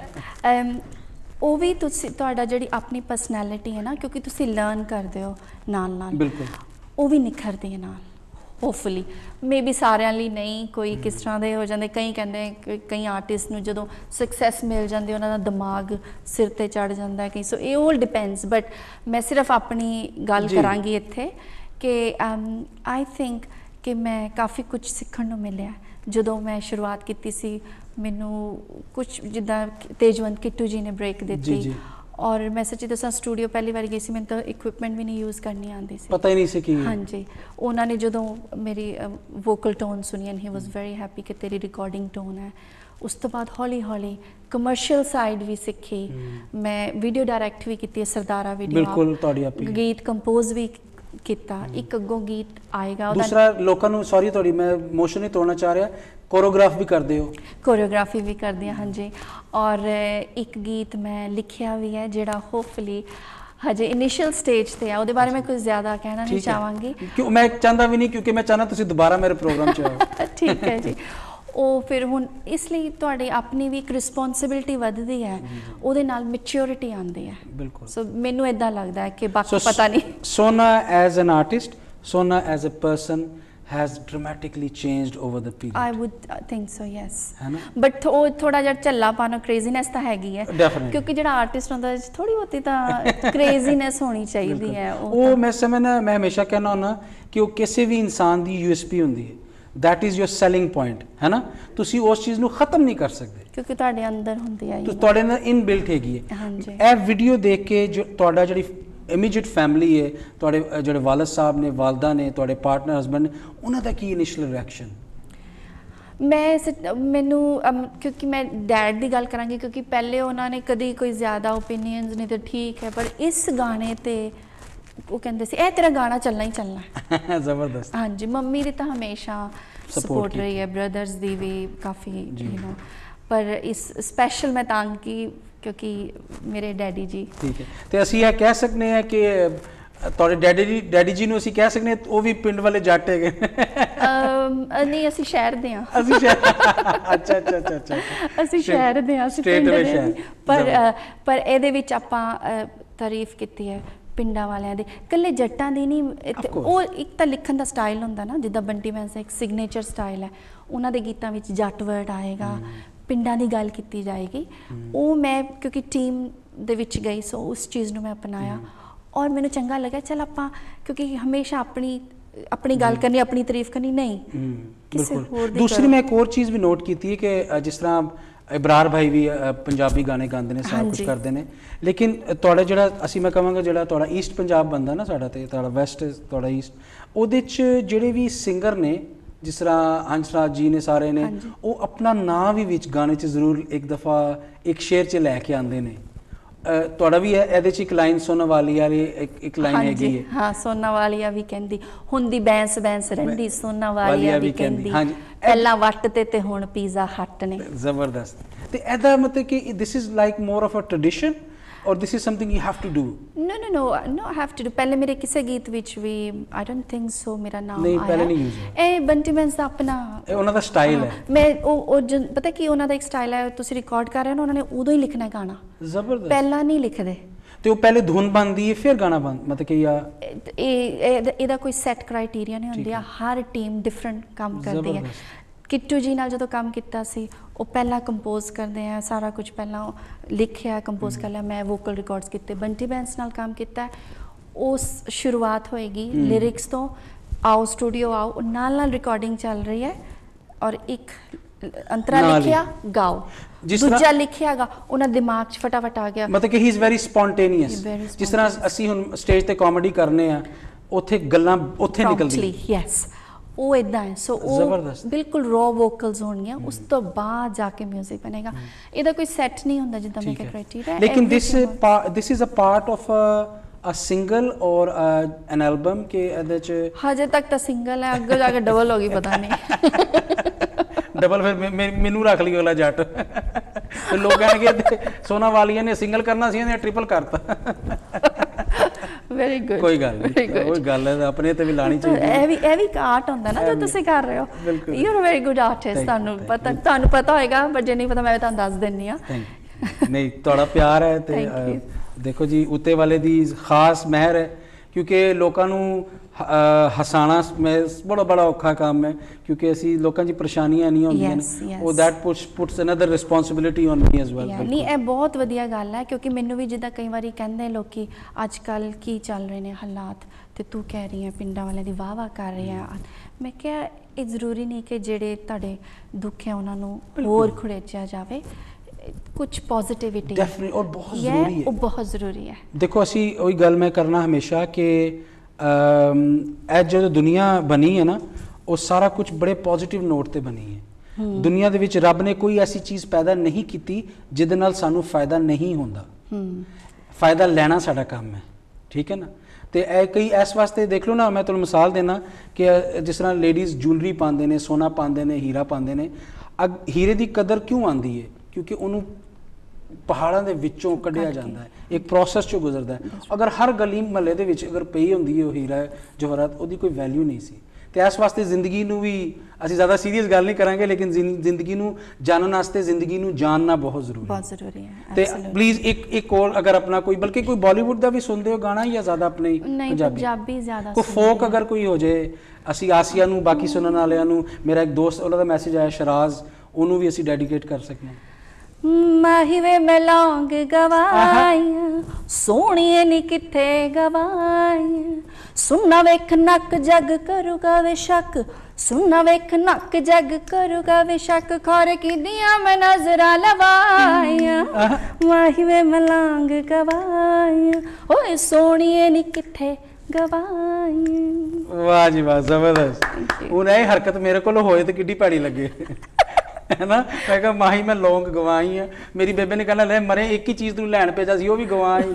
S3: ਉਹ ਵੀ ਤੁਸੀਂ ਤੁਹਾਡਾ ਜਿਹੜੀ ਆਪਣੀ ਪਰਸਨੈਲਿਟੀ ਹੈ ਨਾ, ਕਿਉਂਕਿ ਤੁਸੀਂ ਲਰਨ ਕਰਦੇ ਹੋ ਨਾਲ ਨਾਲ, ਬਿਲਕੁਲ ਉਹ ਵੀ ਨਿਖਰਦੀ ਹੈ ਨਾਲ ਹੋਪਫੁਲੀ। ਮੇ ਬੀ ਸਾਰਿਆਂ ਲਈ ਨਹੀਂ, ਕੋਈ ਕਿਸ ਤਰ੍ਹਾਂ ਦੇ ਹੋ ਜਾਂਦੇ, ਕਈ ਕਹਿੰਦੇ ਕਈ ਆਰਟਿਸਟ ਨੂੰ ਜਦੋਂ ਸਕਸੈਸ ਮਿਲ ਜਾਂਦੀ ਉਹਨਾਂ ਦਾ ਦਿਮਾਗ ਸਿਰ 'ਤੇ ਚੜ੍ਹ ਜਾਂਦਾ ਕਈ, ਸੋ ਇਹ ਆਲ ਡਿਪੈਂਡਸ। ਬਟ ਮੈਂ ਸਿਰਫ ਆਪਣੀ ਗੱਲ ਕਰਾਂਗੀ ਇੱਥੇ ਕਿ ਆਈ ਥਿੰਕ ਕਿ ਮੈਂ ਕਾਫੀ ਕੁਝ ਸਿੱਖਣ ਨੂੰ ਮਿਲਿਆ ਜਦੋਂ ਮੈਂ ਸ਼ੁਰੂਆਤ ਕੀਤੀ ਸੀ। ਮੈਨੂੰ ਕੁਝ ਜਿੱਦਾਂ ਤੇਜਵੰਤ ਕਿੱਟੂ ਜੀ ਨੇ ਬ੍ਰੇਕ ਦਿੱਤੀ और मैं सच्ची दसा स्टूडियो पहली बार गई सी, मैं तो इक्विपमेंट भी नहीं यूज़ करनी आती सी,
S2: पता ही नहीं सी कि
S3: हाँ जी। उन्होंने जो मेरी वोकल टोन सुनी and he was very happy कि तेरी रिकॉर्डिंग टोन है। उस तो बाद हौली हौली कमर्शियल साइड भी सीखी, मैं वीडियो डायरैक्ट भी की, सरदारा वीडियो
S2: बिल्कुल ਤੁਹਾਡੀ ਆਪੀ
S3: गीत कंपोज भी किया, एक अगों गीत आएगा।
S2: दूसरा लोगों ਨੂੰ सॉरी ਤੁਹਾਡੀ मैं मोशन नहीं तोड़ना चाह रहा, कोरियोग्राफ भी करते हो?
S3: कोरियोग्राफी भी कर दिया, हाँ जी। और एक गीत मैं लिखिया भी है जिहड़ा होपफुली हजे इनिशियल स्टेज ते है, ਉਹਦੇ बारे में कुछ ज़्यादा कहना नहीं चाहांगी,
S2: क्यों मैं चाहता भी नहीं, क्योंकि मैं चाहना तुसी दोबारा मेरे प्रोग्राम च आओ।
S3: ठीक है जी। ਉਹ ਫਿਰ ਹੁਣ ਇਸ ਲਈ ਤੁਹਾਡੀ ਆਪਣੀ ਵੀ ਇੱਕ ਰਿਸਪੌਂਸਿਬਿਲਟੀ ਵੱਧਦੀ ਹੈ, ਉਹਦੇ ਨਾਲ ਮੈਚਿਓਰਿਟੀ ਆਉਂਦੀ ਹੈ।
S2: ਬਿਲਕੁਲ।
S3: ਸੋ ਮੈਨੂੰ ਇਦਾਂ ਲੱਗਦਾ ਹੈ ਕਿ ਬਾਕੀ ਪਤਾ ਨਹੀਂ।
S2: Sona as an artist, Sona as a person has dramatically changed over the period.
S3: I would think so, yes.
S2: है ना?
S3: बट ਉਹ ਥੋੜਾ ਜਿਹਾ ਝੱਲਾਪਨ ਕ੍ਰੇਜ਼ੀਨੈਸ ਤਾਂ ਹੈਗੀ ਹੈ,
S2: Definitely.
S3: ਕਿਉਂਕਿ ਜਿਹੜਾ ਆਰਟਿਸਟ ਹੁੰਦਾ ਥੋੜੀ ਬਹੁਤੀ ਤਾਂ ਕ੍ਰੇਜ਼ੀਨੈਸ ਹੋਣੀ ਚਾਹੀਦੀ ਹੈ।
S2: ਉਹ ਮੈਂ ਸਮਝਣਾ, ਮੈਂ ਹਮੇਸ਼ਾ ਕਹਿਣਾ ਹੁੰਦਾ ਕਿ ਉਹ ਕਿਸੇ ਵੀ ਇਨਸਾਨ ਦੀ USP ਹੁੰਦੀ ਹੈ, that is your selling point, है ना? ਤੁਸੀਂ ਉਸ ਚੀਜ਼ ਨੂੰ ਖਤਮ ਨਹੀਂ ਕਰ ਸਕਦੇ,
S3: ਕਿਉਂਕਿ ਤੁਹਾਡੇ ਅੰਦਰ ਹੁੰਦੀ ਹੈ,
S2: ਤੁਹਾਡੇ ਨਾਲ ਇਨਬਿਲਟ ਹੈਗੀ ਹੈ।
S3: ਹਾਂਜੀ।
S2: ਇਹ ਵੀਡੀਓ ਦੇਖ ਕੇ ਜੋ ਤੁਹਾਡਾ ਜਿਹੜੀ ਇਮੀਡੀਏਟ ਫੈਮਿਲੀ ਹੈ, ਤੁਹਾਡੇ ਜਿਹੜੇ ਵਾਲਦ ਸਾਹਿਬ ਨੇ, ਵਾਲਦਾ ਨੇ, ਤੁਹਾਡੇ ਪਾਰਟਨਰ ਹਸਬੈਂਡ ਨੇ, ਉਹਨਾਂ ਦਾ ਕੀ ਇਨੀਸ਼ੀਅਲ ਰਿਐਕਸ਼ਨ?
S3: ਮੈਨੂੰ ਕਿਉਂਕਿ ਮੈਂ ਡੈਡ ਦੀ ਗੱਲ ਕਰਾਂਗੀ, ਕਿਉਂਕਿ ਪਹਿਲੇ ਉਹਨਾਂ ਨੇ ਕਦੀ ਕੋਈ ਜ਼ਿਆਦਾ ਓਪੀਨੀਅਨਸ ਨਹੀਂ, ਤਾਂ ਠੀਕ ਹੈ, ਪਰ ਇਸ ਗਾਣੇ ਤੇ ਉਹ ਕਹਿੰਦੇ ਸੀ ਇਹ ਤੇਰਾ ਗਾਣਾ ਚੱਲਣਾ ਹੀ ਚੱਲਣਾ।
S2: ਜ਼ਬਰਦਸਤ।
S3: ਹਾਂਜੀ, ਮੰਮੀ ਦੀ ਤਾਂ ਹਮੇਸ਼ਾ ਸਪੋਰਟ ਰਹੀ ਹੈ, brothers the we coffee, you know, ਪਰ ਇਸ ਸਪੈਸ਼ਲ ਮੈਂ ਤਾਂ ਕਿਉਂਕਿ ਮੇਰੇ ਡੈਡੀ ਜੀ।
S2: ਠੀਕ ਹੈ, ਤੇ ਅਸੀਂ ਇਹ ਕਹਿ ਸਕਦੇ ਹਾਂ ਕਿ ਤੁਹਾਡੇ ਡੈਡੀ ਜੀ ਨੂੰ ਅਸੀਂ ਕਹਿ ਸਕਦੇ ਹਾਂ ਉਹ ਵੀ ਪਿੰਡ ਵਾਲੇ ਜੱਟ ਹੈਗੇ?
S3: ਨਹੀਂ, ਅਸੀਂ ਸ਼ਹਿਰ ਦੇ ਹਾਂ।
S2: ਅਸੀਂ ਅੱਛਾ ਅੱਛਾ ਅੱਛਾ ਅੱਛਾ,
S3: ਅਸੀਂ ਸ਼ਹਿਰ ਦੇ ਹਾਂ, ਅਸੀਂ ਪਿੰਡ ਦੇ ਹਾਂ। ਪਰ ਇਹਦੇ ਵਿੱਚ ਆਪਾਂ ਤਾਰੀਫ ਕੀਤੀ ਹੈ ਪਿੰਡਾਂ ਵਾਲਿਆਂ ਦੇ, ਇਕੱਲੇ ਜੱਟਾਂ ਦੀ ਨਹੀਂ। ਉਹ ਇੱਕ ਤਾਂ ਲਿਖਣ ਦਾ ਸਟਾਈਲ ਹੁੰਦਾ ਨਾ, ਜਿੱਦਾਂ ਬੰਟੀ ਬੈਂਸ ਦਾ ਇੱਕ ਸਿਗਨੇਚਰ ਸਟਾਈਲ ਹੈ, ਉਹਨਾਂ ਦੇ ਗੀਤਾਂ ਵਿੱਚ ਜੱਟ ਵਰਡ ਆਏਗਾ, ਪਿੰਡਾਂ ਦੀ ਗੱਲ ਕੀਤੀ ਜਾਏਗੀ। ਉਹ ਮੈਂ ਕਿਉਂਕਿ ਟੀਮ ਦੇ ਵਿੱਚ ਗਈ, ਸੋ ਉਸ ਚੀਜ਼ ਨੂੰ ਮੈਂ ਅਪਣਾਇਆ ਔਰ ਮੈਨੂੰ ਚੰਗਾ ਲੱਗਾ। ਚੱਲ ਆਪਾਂ, ਕਿਉਂਕਿ ਹਮੇਸ਼ਾ ਆਪਣੀ ਗੱਲ ਕਰਨੀ, ਆਪਣੀ ਤਾਰੀਫ ਕਰਨੀ ਨਹੀਂ, ਕਿਸੇ ਹੋਰ ਦੀ।
S2: ਦੂਸਰੀ ਮੈਂ ਇੱਕ ਹੋਰ ਚੀਜ਼ ਵੀ ਨੋਟ ਕੀਤੀ ਹੈ ਕਿ ਜਿਸ ਤਰ੍ਹਾਂ ਇਬਰਾਰ ਭਾਈ ਵੀ ਪੰਜਾਬੀ ਗਾਣੇ ਗਾਉਂਦੇ ਨੇ, ਸਭ ਕੁਝ ਕਰਦੇ ਨੇ, ਲੇਕਿਨ ਤੁਹਾਡਾ ਜਿਹੜਾ ਅਸੀਂ ਮੈਂ ਕਹਾਂਗਾ ਜਿਹੜਾ ਤੁਹਾਡਾ ਈਸਟ ਪੰਜਾਬ ਬੰਦਾ ਨਾ ਸਾਡਾ, ਤੇ ਤੁਹਾਡਾ ਵੈਸਟ, ਤੁਹਾਡਾ ਈਸਟ, ਉਹਦੇ 'ਚ ਜਿਹੜੇ ਵੀ ਸਿੰਗਰ ਨੇ, ਜਿਸ ਤਰ੍ਹਾਂ ਹੰਸਰਾਜ ਜੀ ਨੇ, ਸਾਰੇ ਨੇ, ਉਹ ਆਪਣਾ ਨਾਂ ਵੀ ਵਿੱਚ ਗਾਣੇ 'ਚ ਜ਼ਰੂਰ ਇੱਕ ਦਫਾ ਇੱਕ ਸ਼ੇਰ 'ਚ ਲੈ ਕੇ ਆਉਂਦੇ ਨੇ। ਤੁਹਾਡਾ ਵੀ ਇਹਦੇ 'ਚ ਇੱਕ ਲਾਈਨ ਸੋਨਾ ਵਾਲੀਆ ਵਾਲੀ ਇੱਕ ਲਾਈਨ ਹੈਗੀ ਹੈ।
S3: ਹਾਂ, ਸੋਨਾ ਵਾਲੀਆ ਵੀ ਕਹਿੰਦੀ ਹੁੰਦੀ, ਬੈਂਸ ਬੈਂਸ ਰਹਿੰਦੀ, ਸੋਨਾ ਵਾਲੀਆ ਵੀ ਕਹਿੰਦੀ, ਪਹਿਲਾਂ ਵੱਟ ਤੇ ਹੁਣ ਪੀਜ਼ਾ ਹੱਟ ਨੇ।
S2: ਜ਼ਬਰਦਸਤ। ਤੇ ਇਹਦਾ ਮਤਲਬ ਕਿ this is like more of a tradition or this is something you have to do?
S3: No, I have to do। पहले मेरे किसी गीत विच भी I don't think so मेरा नाम
S2: नहीं,
S3: आया
S2: पहले नहीं यूज है।
S3: ए ਬੰਟੀ ਬੈਂਸ ਦਾ ਆਪਣਾ
S2: ਉਹਨਾਂ ਦਾ ਸਟਾਈਲ ਹੈ।
S3: ਮੈਂ ਉਹ ਪਤਾ ਕੀ ਉਹਨਾਂ ਦਾ ਇੱਕ ਸਟਾਈਲ ਹੈ, ਤੁਸੀਂ ਰਿਕਾਰਡ ਕਰ ਰਹੇ ਹੋ, ਉਹਨਾਂ ਨੇ ਉਦੋਂ ਹੀ ਲਿਖਣਾ ਗਾਣਾ,
S2: ਜ਼ਬਰਦਸਤ,
S3: ਪਹਿਲਾਂ ਨਹੀਂ ਲਿਖਦੇ।
S2: ਤੇ ਉਹ ਪਹਿਲੇ ਧੁਨ ਬਣਦੀ ਹੈ ਫਿਰ ਗਾਣਾ ਬਣ, ਮਤਲਬ ਕਿ
S3: ਇਹਦਾ ਕੋਈ ਸੈੱਟ ਕ੍ਰਾਈਟੇਰੀਆ ਨਹੀਂ ਹੁੰਦੀ, ਹਰ ਟੀਮ ਡਿਫਰੈਂਟ ਕੰਮ ਕਰਦੀ ਹੈ। ਕਿੱਟੂ ਜੀ ਨਾਲ ਜਦੋਂ ਕੰਮ ਕੀਤਾ ਸੀ, ਉਹ ਪਹਿਲਾਂ ਕੰਪੋਜ਼ ਕਰਦੇ ਆ ਸਾਰਾ ਕੁਝ, ਪਹਿਲਾਂ ਲਿਖਿਆ, ਕੰਪੋਜ਼ ਕਰ ਲਿਆ, ਮੈਂ ਵੋਕਲ ਰਿਕਾਰਡਸ ਕੀਤੇ। ਬੰਟੀ ਬੈਂਸ ਨਾਲ ਕੰਮ ਕੀਤਾ, ਉਸ ਸ਼ੁਰੂਆਤ ਹੋਏਗੀ ਲਿਰਿਕਸ ਤੋਂ, ਆਓ ਸਟੂਡੀਓ ਆਓ, ਨਾਲ ਰਿਕਾਰਡਿੰਗ ਚੱਲ ਰਹੀ ਹੈ, ਔਰ ਇੱਕ ਅੰਤਰਾ ਲਿਖਿਆ ਗਾਓ, ਦੂਜਾ ਲਿਖਿਆਗਾ ਉਹਨਾਂ ਦਿਮਾਗ 'ਚ ਫਟਾਫਟ ਆ ਗਿਆ।
S2: ਮਤਲਬ ਕਿ ਹੀ ਇਜ਼ ਵੈਰੀ ਸਪੌਂਟੇਨੀਅਸ। ਜਿਸ ਤਰ੍ਹਾਂ ਅਸੀਂ ਹੁਣ ਸਟੇਜ ਤੇ ਕਾਮੇਡੀ ਕਰਨੇ ਆ, ਉੱਥੇ ਗੱਲਾਂ ਉੱਥੇ ਨਿਕਲਦੀਆਂ।
S3: ਯੈਸ, ਉਹ ਇਦਾਂ ਹੈ। ਸੋ ਉਹ ਬਿਲਕੁਲ ਰॉ ਵੋਕਲਸ ਹੋਣਗੀਆਂ, ਉਸ ਤੋਂ ਬਾਅਦ ਜਾ ਕੇ ਮਿਊਜ਼ਿਕ ਬਣੇਗਾ। ਇਹਦਾ ਕੋਈ ਸੈੱਟ ਨਹੀਂ ਹੁੰਦਾ ਜਿੱਦਾਂ ਮੈਂ ਕਿਹਾ ਕ੍ਰਾਈਟੇਰੀਆ।
S2: ਲੇਕਿਨ this is a part of a single or an album ਕਿ ਇਹਦੇ 'ਚ
S3: ਹਜੇ ਤੱਕ ਤਾਂ ਸਿੰਗਲ ਹੈ, ਅੱਗੇ ਜਾ ਕੇ ਡਬਲ ਹੋ ਗਈ, ਪਤਾ ਨਹੀਂ।
S2: ਡਬਲ ਫਿਰ ਮੈਨੂੰ ਰੱਖ ਲਈ ਅਗਲਾ ਜੱਟ, ਲੋਕ ਕਹਿਣਗੇ ਸੋਨਾ ਵਾਲੀਆ ਨੇ ਸਿੰਗਲ ਕਰਨਾ ਸੀ, ਇਹਨੇ ਟ੍ਰਿਪਲ ਕਰਤਾ।
S3: Very good.
S2: ਕੋਈ ਗੱਲ ਨਹੀਂ, ਕੋਈ ਗੱਲ ਹੈ, ਆਪਣੇ ਤੇ ਵੀ ਲਾਣੀ ਚਾਹੀਦੀ।
S3: ਇਹ ਵੀ ਇੱਕ ਆਰਟ ਹੁੰਦਾ ਨਾ ਜੋ ਤੁਸੀਂ ਕਰ ਰਹੇ ਹੋ। You are very good artist. ਤੁਹਾਨੂੰ ਪਤਾ ਹੋਏਗਾ, ਪਰ ਜੇ ਨਹੀਂ ਪਤਾ ਮੈਂ ਤੁਹਾਨੂੰ ਦੱਸ ਦਿੰਨੀ ਆ।
S2: ਨਹੀਂ, ਤੁਹਾਡਾ ਪਿਆਰ ਹੈ ਤੇ ਦੇਖੋ ਜੀ, ਉੱਤੇ ਵਾਲੇ ਦੀ ਖਾਸ ਮਿਹਰ ਹੈ, ਕਿਉਂਕਿ ਲੋਕਾਂ ਨੂੰ ਹਸਾਣਾ ਬੜਾ ਔਖਾ ਕੰਮ ਹੈ, ਕਿਉਂਕਿ ਅਸੀਂ ਲੋਕਾਂ ਦੀ ਪਰੇਸ਼ਾਨੀਆਂ ਨਹੀਂ ਹੁੰਦੀਆਂ ਨੇ, ਉਹ that puts another responsibility on me as well.
S3: ਨਹੀਂ, ਇਹ ਬਹੁਤ ਵਧੀਆ ਗੱਲ ਹੈ, ਕਿਉਂਕਿ ਮੈਨੂੰ ਵੀ ਜਿੱਦਾਂ ਕਈ ਵਾਰੀ ਕਹਿੰਦੇ ਲੋਕੀ ਅੱਜ ਕੱਲ੍ਹ ਕੀ ਚੱਲ ਰਹੇ ਨੇ ਹਾਲਾਤ, ਤੇ ਤੂੰ ਕਹਿ ਰਹੀ ਹੈ ਪਿੰਡਾਂ ਵਾਲਿਆਂ ਦੀ ਵਾਹ ਕਰ ਰਹੀ ਹੈ। ਮੈਂ ਕਿਹਾ ਇਹ ਜ਼ਰੂਰੀ ਨਹੀਂ ਕਿ ਜਿਹੜੇ ਤੁਹਾਡੇ ਦੁੱਖ ਹੈ ਉਹਨਾਂ ਨੂੰ ਹੋਰ ਖੁੜੇਚਿਆ ਜਾਵੇ। ਕੁਝ ਪੋਜ਼ਿਟਿਵਿਟੀ
S2: ਡੈਫੀਨਿਟਲੀ ਔਰ ਬਹੁਤ ਜ਼ਰੂਰੀ ਹੈ,
S3: ਉਹ ਬਹੁਤ ਜ਼ਰੂਰੀ ਹੈ।
S2: ਦੇਖੋ ਅਸੀਂ ਉਹੀ ਗੱਲ ਮੈਂ ਕਰਨਾ ਹਮੇਸ਼ਾ ਕਿ ਇਹ ਜਦੋਂ ਦੁਨੀਆ ਬਣੀ ਹੈ ਨਾ ਉਹ ਸਾਰਾ ਕੁਝ ਬੜੇ ਪੋਜ਼ਿਟਿਵ ਨੋਟ ਤੇ ਬਣੀ ਹੈ। ਦੁਨੀਆ ਦੇ ਵਿੱਚ ਰੱਬ ਨੇ ਕੋਈ ਐਸੀ ਚੀਜ਼ ਪੈਦਾ ਨਹੀਂ ਕੀਤੀ ਜਿਹਦੇ ਨਾਲ ਸਾਨੂੰ ਫਾਇਦਾ ਨਹੀਂ ਹੁੰਦਾ। ਫਾਇਦਾ ਲੈਣਾ ਸਾਡਾ ਕੰਮ ਹੈ, ਠੀਕ ਹੈ ਨਾ। ਤੇ ਇਹ ਕਈ ਇਸ ਵਾਸਤੇ ਦੇਖ ਲਓ ਨਾ, ਮੈਂ ਤੁਹਾਨੂੰ ਮਿਸਾਲ ਦੇਣਾ ਕਿ ਜਿਸ ਤਰ੍ਹਾਂ ਲੇਡੀਜ਼ ਜੁਐਲਰੀ ਪਾਉਂਦੇ ਨੇ, ਸੋਨਾ ਪਾਉਂਦੇ ਨੇ, ਹੀਰਾ ਪਾਉਂਦੇ ਨੇ। ਹੀਰੇ ਦੀ ਕਦਰ ਕਿਉਂ ਆਉਂਦੀ ਹੈ? ਕਿਉਂਕਿ ਉਹਨੂੰ ਪਹਾੜਾਂ ਦੇ ਵਿੱਚੋਂ ਕੱਢਿਆ ਜਾਂਦਾ ਹੈ, ਇੱਕ ਪ੍ਰੋਸੈਸ ਚੋਂ ਗੁਜ਼ਰਦਾ ਹੈ। ਅਗਰ ਹਰ ਗਲੀ ਮਹੱਲੇ ਦੇ ਵਿੱਚ ਅਗਰ ਪਈ ਹੁੰਦੀ ਹੈ ਉਹ ਹੀਰਾ ਜਵਾਹਰਾਤ, ਉਹਦੀ ਕੋਈ ਵੈਲਿਊ ਨਹੀਂ ਸੀ। ਤੇ ਇਸ ਵਾਸਤੇ ਜ਼ਿੰਦਗੀ ਨੂੰ ਵੀ ਅਸੀਂ ਜ਼ਿਆਦਾ ਸੀਰੀਅਸ ਗੱਲ ਨਹੀਂ ਕਰਾਂਗੇ, ਲੇਕਿਨ ਜ਼ਿੰਦਗੀ ਨੂੰ ਜਾਣਨ ਵਾਸਤੇ ਜ਼ਿੰਦਗੀ ਨੂੰ ਜਾਣਨਾ ਬਹੁਤ ਜ਼ਰੂਰੀ ਹੈ। ਤੇ ਪਲੀਜ਼ ਇੱਕ ਹੋਰ ਅਗਰ ਆਪਣਾ ਕੋਈ, ਬਲਕਿ ਕੋਈ ਬਾਲੀਵੁੱਡ ਦਾ ਵੀ ਸੁਣਦੇ ਹੋ ਗਾਣਾ ਜਾਂ ਜ਼ਿਆਦਾ ਆਪਣੇ
S3: ਪੰਜਾਬੀ ਜ਼ਿਆਦਾ
S2: ਕੋਈ ਫੋਕ ਅਗਰ ਕੋਈ ਹੋ ਜਾਏ? ਅਸੀਂ ਆਸੀਆ ਨੂੰ, ਬਾਕੀ ਸੁਣਨ ਵਾਲਿਆਂ ਨੂੰ, ਮੇਰਾ ਇੱਕ ਦੋਸਤ ਉਹਨਾਂ ਦਾ ਮੈਸੇਜ ਆਇਆ ਸ਼ਰਾਜ਼, ਉਹਨੂੰ ਵੀ ਅਸੀਂ ਡੈਡੀਕੇਟ ਕਰ ਸਕਦੇ ਹਾਂ।
S3: ਮਾਹੀ ਵੇ ਮੈਂ ਲੌਂਗ ਗਵਾਈਆਂ ਸੋਹਣੀਏ ਨੀ ਕਿੱਥੇ ਗਵਾਈਆਂ, ਸੁਣਨਾ ਵੇਖ ਨੱਕ ਜੱਗ ਕਰੂਗਾ ਵੇ ਸ਼ੱਕ, ਸੁਣਨਾ ਵੇਖ ਨੱਕ ਜੱਗ ਕਰੂਗਾ ਵੇ ਸ਼ੱਕ, ਖੌਰੇ ਕੀਦੀਆਂ ਮੈਂ ਨਜ਼ਰਾਂ ਲਵਾਈਆਂ, ਮਾਹੀ ਵੇ ਮੈਂ ਲੌਂਗ ਗਵਾਈਆਂ, ਓਏ ਸੋਹਣੀਏ ਨੀ ਕਿੱਥੇ ਗਵਾਈਆਂ।
S2: ਵਾਹ ਜੀ ਵਾਹ, ਜ਼ਬਰਦਸਤ। ਹੁਣ ਇਹ ਹਰਕਤ ਮੇਰੇ ਕੋਲ ਹੋਏ ਤੇ ਕਿੱਡੀ ਭੈੜੀ ਲੱਗੇ है ना। मैं कहा माही मैं लौंग गवाई है, मेरी बेबे ने कहना ले मरे एक ही चीज़ तू लैन भेजा सी, वो भी गवाई।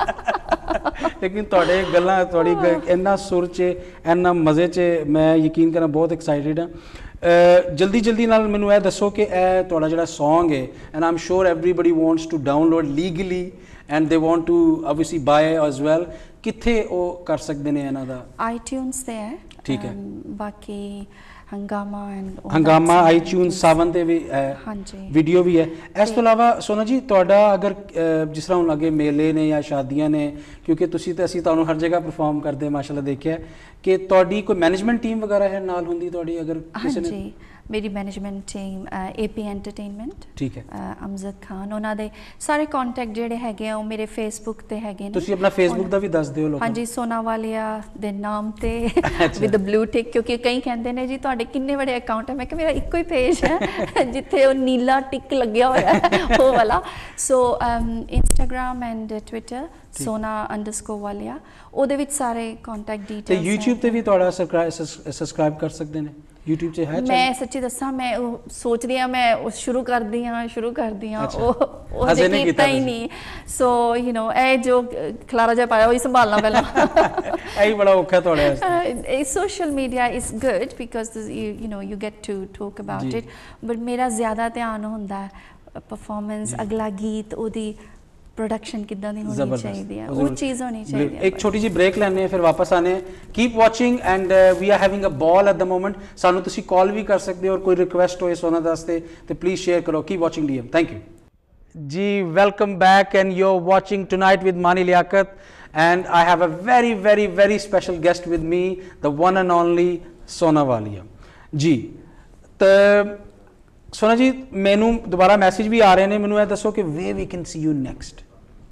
S2: लेकिन थोड़े गल्लां थोड़ी इन्ना सुर च इन्ना मज़े च मैं यकीन करना बहुत एक्साइटेड हाँ। जल्दी जल्दी नाल मैनू यह दसो कि यह तुहाडा जिहड़ा सॉन्ग है, and I am sure everybody wants to download legally and they want to obviously buy as well, कित्थे वो कर सकते हैं इन्हां दा?
S3: iTunes ते है,
S2: ठीक है।
S3: बाकी हंगामा
S2: हंगामा iTunes सावन ते भी है,
S3: हाँ जी,
S2: वीडियो भी है। इस तो इलावा सोना जी तुहाडा अगर जिस तरह हुण अगे मेले ने या शादियां ने, क्योंकि तुसी ते असीं तुहानूं हर जगह परफॉर्म करदे माशाल्लाह देखिया कि तुहाडी कोई मैनेजमेंट टीम वगैरह है नाल हुंदी तुहाडी? अगर किसी ने
S3: मेरी मैनेजमेंट टीम AP एंटरटेनमेंट,
S2: ठीक है,
S3: अमजद खान, ਉਹਨਾਂ ਦੇ ਸਾਰੇ ਕੰਟੈਕਟ ਜਿਹੜੇ ਹੈਗੇ ਆ ਉਹ ਮੇਰੇ ਫੇਸਬੁੱਕ ਤੇ ਹੈਗੇ ਨੇ।
S2: ਤੁਸੀਂ ਆਪਣਾ ਫੇਸਬੁੱਕ ਦਾ ਵੀ ਦੱਸ ਦਿਓ ਲੋਕਾਂ ਨੂੰ।
S3: ਹਾਂਜੀ, ਸੋਨਾਵਾਲੀਆ ਦੇ ਨਾਮ ਤੇ ਵਿਦ ਬਲੂ ਟਿਕ, ਕਿਉਂਕਿ ਕਈ ਕਹਿੰਦੇ ਨੇ ਜੀ ਤੁਹਾਡੇ ਕਿੰਨੇ ਬੜੇ ਅਕਾਊਂਟ ਹੈ। ਮੈਂ ਕਿਹਾ ਮੇਰਾ ਇੱਕੋ ਹੀ ਪੇਜ ਹੈ ਜਿੱਥੇ ਉਹ ਨੀਲਾ ਟਿਕ ਲੱਗਿਆ ਹੋਇਆ ਹੈ, ਉਹ ਵਾਲਾ। ਸੋ ਇੰਸਟਾਗ੍ਰਾਮ ਐਂਡ ਟਵਿੱਟਰ sona_walia, ਉਹਦੇ ਵਿੱਚ ਸਾਰੇ ਕੰਟੈਕਟ ਡਿਟੇਲਸ।
S2: ਤੇ YouTube ਤੇ ਵੀ ਤੁਹਾਡਾ ਸਬਸਕ੍ਰਾਈਬ ਕਰ ਸਕਦੇ ਨੇ? YouTube 'ਚ ਹੈ?
S3: ਮੈਂ ਸੱਚੀ ਦੱਸਾਂ, ਮੈਂ ਉਹ ਸੋਚ ਰਹੀ ਹਾਂ ਮੈਂ ਸ਼ੁਰੂ ਕਰਦੀ ਹਾਂ ਉਹ ਹਜੇ ਕੀਤਾ ਹੀ ਨਹੀਂ। ਸੋ ਯੂ نو ਇਹ ਜੋ ਖਲਾਰਾ ਜਿਹਾ ਪਾਇਆ ਉਹ ਹੀ ਸੰਭਾਲਣਾ ਪਹਿਲਾਂ।
S2: ਇਹੀ ਬੜਾ ਔਖਾ ਤੁਹਾਡੇ ਵਾਸਤੇ।
S3: Social media is good because you know you get to talk about it, but ਮੇਰਾ ਜ਼ਿਆਦਾ ਧਿਆਨ ਹੁੰਦਾ ਪਰਫਾਰਮੈਂਸ, ਅਗਲਾ ਗੀਤ, ਉਹਦੀ प्रोडक्शन कितना दी होनी चाहिए, वो चीज़ होनी चाहिए।
S2: एक छोटी जी ब्रेक लेने फिर वापस आने। Keep watching and we are having a ball at the moment. सानू तुसी कॉल भी कर सकते हो और कोई रिक्वेस्ट होए सोना वास्ते तो प्लीज़ शेयर करो। Keep watching DM। Thank you जी। Welcome back and you are watching tonight with Mani Liaqat and I have a very very very special guest with me, the one and only Sonawalia ji. तो सोना जी मैनू दोबारा message भी आ रहे हैं, मैनू दसो कि where we can see you next.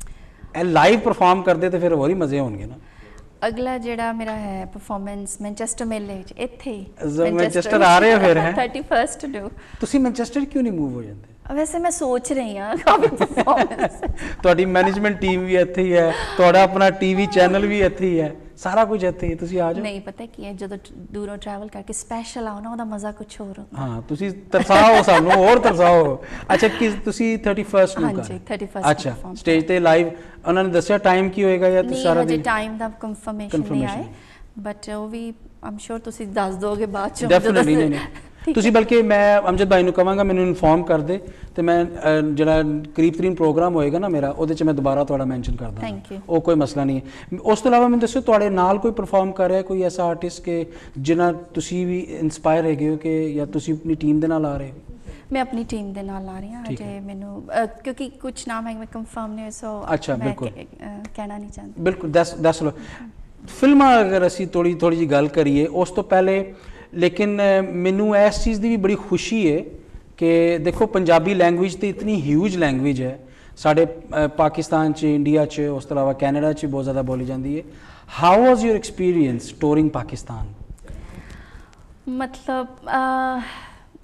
S2: Live perform करते तो फिर होर ही मजे होंगे ना।
S3: अगला जेड़ा मेरा है परफॉर्मेंस मैनचेस्टर मेले इत्थे ही।
S2: मैनचेस्टर आ रहे हो फिर? है
S3: 31 ਨੂੰ।
S2: ਤੁਸੀਂ ਮੈਨਚੈਸਟਰ ਕਿਉਂ ਨਹੀਂ ਮੂਵ ਹੋ ਜਾਂਦੇ?
S3: ਵੈਸੇ ਮੈਂ ਸੋਚ ਰਹੀ ਹਾਂ ਕਾਫੀ ਪਰਫਾਰਮੈਂਸ।
S2: ਤੁਹਾਡੀ ਮੈਨੇਜਮੈਂਟ ਟੀਮ ਵੀ ਇੱਥੇ ਹੀ ਹੈ, ਤੁਹਾਡਾ ਆਪਣਾ ਟੀਵੀ ਚੈਨਲ ਵੀ ਇੱਥੇ ਹੀ ਹੈ, ਸਾਰਾ ਕੁਝ ਇੱਥੇ ਹੀ, ਤੁਸੀਂ ਆ ਜਾਓ।
S3: ਨਹੀਂ ਪਤਾ ਕੀ ਹੈ, ਜਦੋਂ ਦੂਰੋਂ ਟਰੈਵਲ ਕਰਕੇ ਸਪੈਸ਼ਲ ਆਓ ਨਾ, ਉਹਦਾ ਮਜ਼ਾ ਕੁਝ ਹੋਰ ਹੁੰਦਾ।
S2: ਹਾਂ, ਤੁਸੀਂ ਤਰਸਾਓ ਸਾਨੂੰ, ਹੋਰ ਤਰਸਾਓ। ਅੱਛਾ, ਕਿ ਤੁਸੀਂ 31 ਨੂੰ ਕਰ?
S3: ਹਾਂਜੀ 31
S2: ਅੱਛਾ, ਸਟੇਜ ਤੇ ਲਾਈਵ ਉਹਨਾਂ ਨੇ ਦੱਸਿਆ ਟਾਈਮ ਕੀ ਹੋਏਗਾ ਜਾਂ ਤੁਸੀਂ ਸਾਰਾ ਦਿਨ?
S3: ਨਹੀਂ, ਟਾਈਮ ਦਾ ਕੰਫਰਮੇਸ਼ਨ ਨਹੀਂ ਆਇਆ, ਬਟ ਉਹ ਵੀ ਆਮ ਸ਼ੋਰ ਤੁਸੀਂ ਦੱਸ ਦੋਗੇ ਬਾਅਦ ਚੋਂ।
S2: ਡੈਫੀਨਿਟਲੀ ਨਹੀਂ ਤੁਸੀਂ, ਬਲਕਿ ਮੈਂ ਅਮਜਦ ਭਾਈ ਨੂੰ ਕਹਾਂਗਾ ਮੈਨੂੰ ਇਨਫੋਰਮ ਕਰ ਦੇ ਤੇ ਮੈਂ ਜਿਹੜਾ ਕਰੀਬ ਤਰੀਨ ਪ੍ਰੋਗਰਾਮ ਹੋਏਗਾ ਨਾ ਮੇਰਾ, ਉਹਦੇ 'ਚ ਮੈਂ ਦੁਬਾਰਾ ਤੁਹਾਡਾ ਮੈਂਸ਼ਨ ਕਰ ਦਾਂਗਾ।
S3: Thank you.
S2: ਉਹ ਕੋਈ ਮਸਲਾ ਨਹੀਂ ਹੈ। ਉਸ ਤੋਂ ਇਲਾਵਾ ਮੈਨੂੰ ਦੱਸੋ ਤੁਹਾਡੇ ਨਾਲ ਕੋਈ ਪਰਫਾਰਮ ਕਰ ਰਿਹਾ, ਕੋਈ ਐਸਾ ਆਰਟਿਸਟ ਕਿ ਜਿਨ੍ਹਾਂ ਤੁਸੀਂ ਵੀ ਇੰਸਪਾਇਰ ਹੈਗੇ ਹੋ ਕਿ ਜਾਂ ਤੁਸੀਂ ਆਪਣੀ ਟੀਮ ਦੇ ਨਾਲ ਆ ਰਹੇ ਹੋ?
S3: मैं अपनी टीम के नाल आ रही हूँ अजे मैनू, क्योंकि कुछ नाम है मैं कंफर्म नहीं, सो
S2: अच्छा बिल्कुल
S3: कहना नहीं चाहती।
S2: बिल्कुल दस लो। फिल्मां अगर असी थोड़ी जी गल करिए उस तो पहले, लेकिन मैनू इस चीज़ की भी बड़ी खुशी है कि देखो पंजाबी लैंग्वेज तो इतनी ह्यूज लैंग्वेज है साढ़े पाकिस्तान च, इंडिया च, उस तो अलावा कैनेडा च बहुत ज़्यादा बोली जाती है। How was your experience touring Pakistan?
S3: मतलब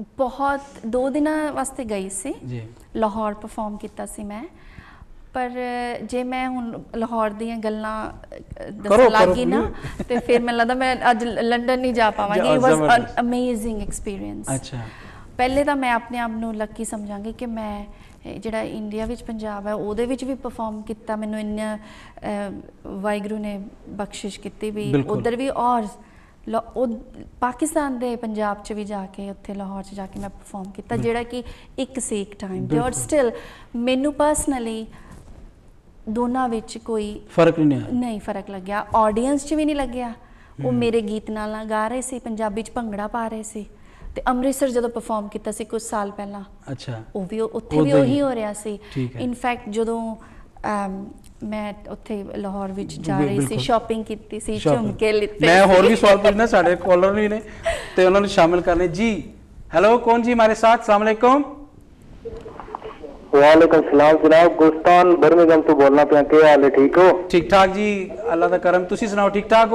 S3: ਬਹੁਤ 2 ਦਿਨਾਂ ਵਾਸਤੇ ਗਈ ਸੀ
S2: ਜੀ
S3: ਲਾਹੌਰ ਪਰਫਾਰਮ ਕੀਤਾ ਸੀ ਮੈਂ ਪਰ ਜੇ ਮੈਂ ਹੁਣ ਲਾਹੌਰ ਦੀਆਂ ਗੱਲਾਂ ਦੱਸਣ ਲੱਗੀ ਨਾ ਤੇ ਫਿਰ ਮੈਨੂੰ ਲੱਗਦਾ ਮੈਂ ਅੱਜ ਲੰਡਨ ਨਹੀਂ ਜਾ ਪਾਵਾਂਗੀ it was an amazing experience
S2: ਅੱਛਾ
S3: ਪਹਿਲੇ ਤਾਂ ਮੈਂ ਆਪਣੇ ਆਪ ਨੂੰ ਲੱਕੀ ਸਮਝਾਂਗੀ ਕਿ ਮੈਂ ਜਿਹੜਾ ਇੰਡੀਆ ਵਿੱਚ ਪੰਜਾਬ ਹੈ ਉਹਦੇ ਵਿੱਚ ਵੀ ਪਰਫਾਰਮ ਕੀਤਾ ਮੈਨੂੰ ਇੰਨਾ ਵਾਹਿਗੁਰੂ ਨੇ ਬਖਸ਼ਿਸ਼ ਕੀਤੀ ਵੀ ਉਧਰ ਵੀ ਔਰ ਪਾਕਿਸਤਾਨ ਦੇ ਪੰਜਾਬ 'ਚ ਵੀ ਜਾ ਕੇ ਉੱਥੇ ਲਾਹੌਰ 'ਚ ਜਾ ਕੇ ਮੈਂ ਪਰਫਾਰਮ ਕੀਤਾ ਜਿਹੜਾ ਕਿ ਇੱਕ ਸੀ ਇੱਕ ਟਾਈਮ ਤੇ ਔਰ ਸਟਿਲ ਮੈਨੂੰ ਪਰਸਨਲੀ ਦੋਨਾਂ ਵਿੱਚ ਕੋਈ
S2: ਫਰਕ ਨਹੀਂ
S3: ਫਰਕ ਲੱਗਿਆ ਆਡੀਅנס 'ਚ ਵੀ ਨਹੀਂ ਲੱਗਿਆ ਉਹ ਮੇਰੇ ਗੀਤ ਨਾਲ ਗਾ ਰਹੇ ਸੀ ਪੰਜਾਬੀ 'ਚ ਭੰਗੜਾ ਪਾ ਰਹੇ ਸੀ ਤੇ ਅੰਮ੍ਰਿਤਸਰ ਜਦੋਂ ਪਰਫਾਰਮ ਕੀਤਾ ਸੀ ਕੁਝ ਸਾਲ ਪਹਿਲਾਂ
S2: ਅੱਛਾ
S3: ਉਹ ਵੀ ਉੱਥੇ ਵੀ ਉਹੀ ਹੋ ਰਿਹਾ ਸੀ ਇਨਫੈਕਟ ਜਦੋਂ ਮੈਂ ਉੱਥੇ ਲਾਹੌਰ ਵਿੱਚ ਜਾ ਰਹੀ ਸੀ ਸ਼ਾਪਿੰਗ ਕੀਤੀ ਸੀ ਝੁਮਕੇ ਲਿੱਤੇ
S2: ਮੈਂ ਹੋਰ ਵੀ ਸਵਾਲ ਪੁੱਛਣਾ ਸਾਡੇ ਕਾਲਰ ਵੀ ਨੇ ਤੇ ਉਹਨਾਂ ਨੂੰ ਸ਼ਾਮਿਲ ਕਰਨੇ ਜੀ हेलो कौन जी हमारे साथ अस्सलाम वालेकुम
S4: वालेकुम सलाम जनाब गुस्तान बर्मिंघम तो बोलना पे क्या हाल है ठीक हो
S2: ठीक ठाक जी अल्लाह दा करम तुसी सुनाओ ठीक ठाक हो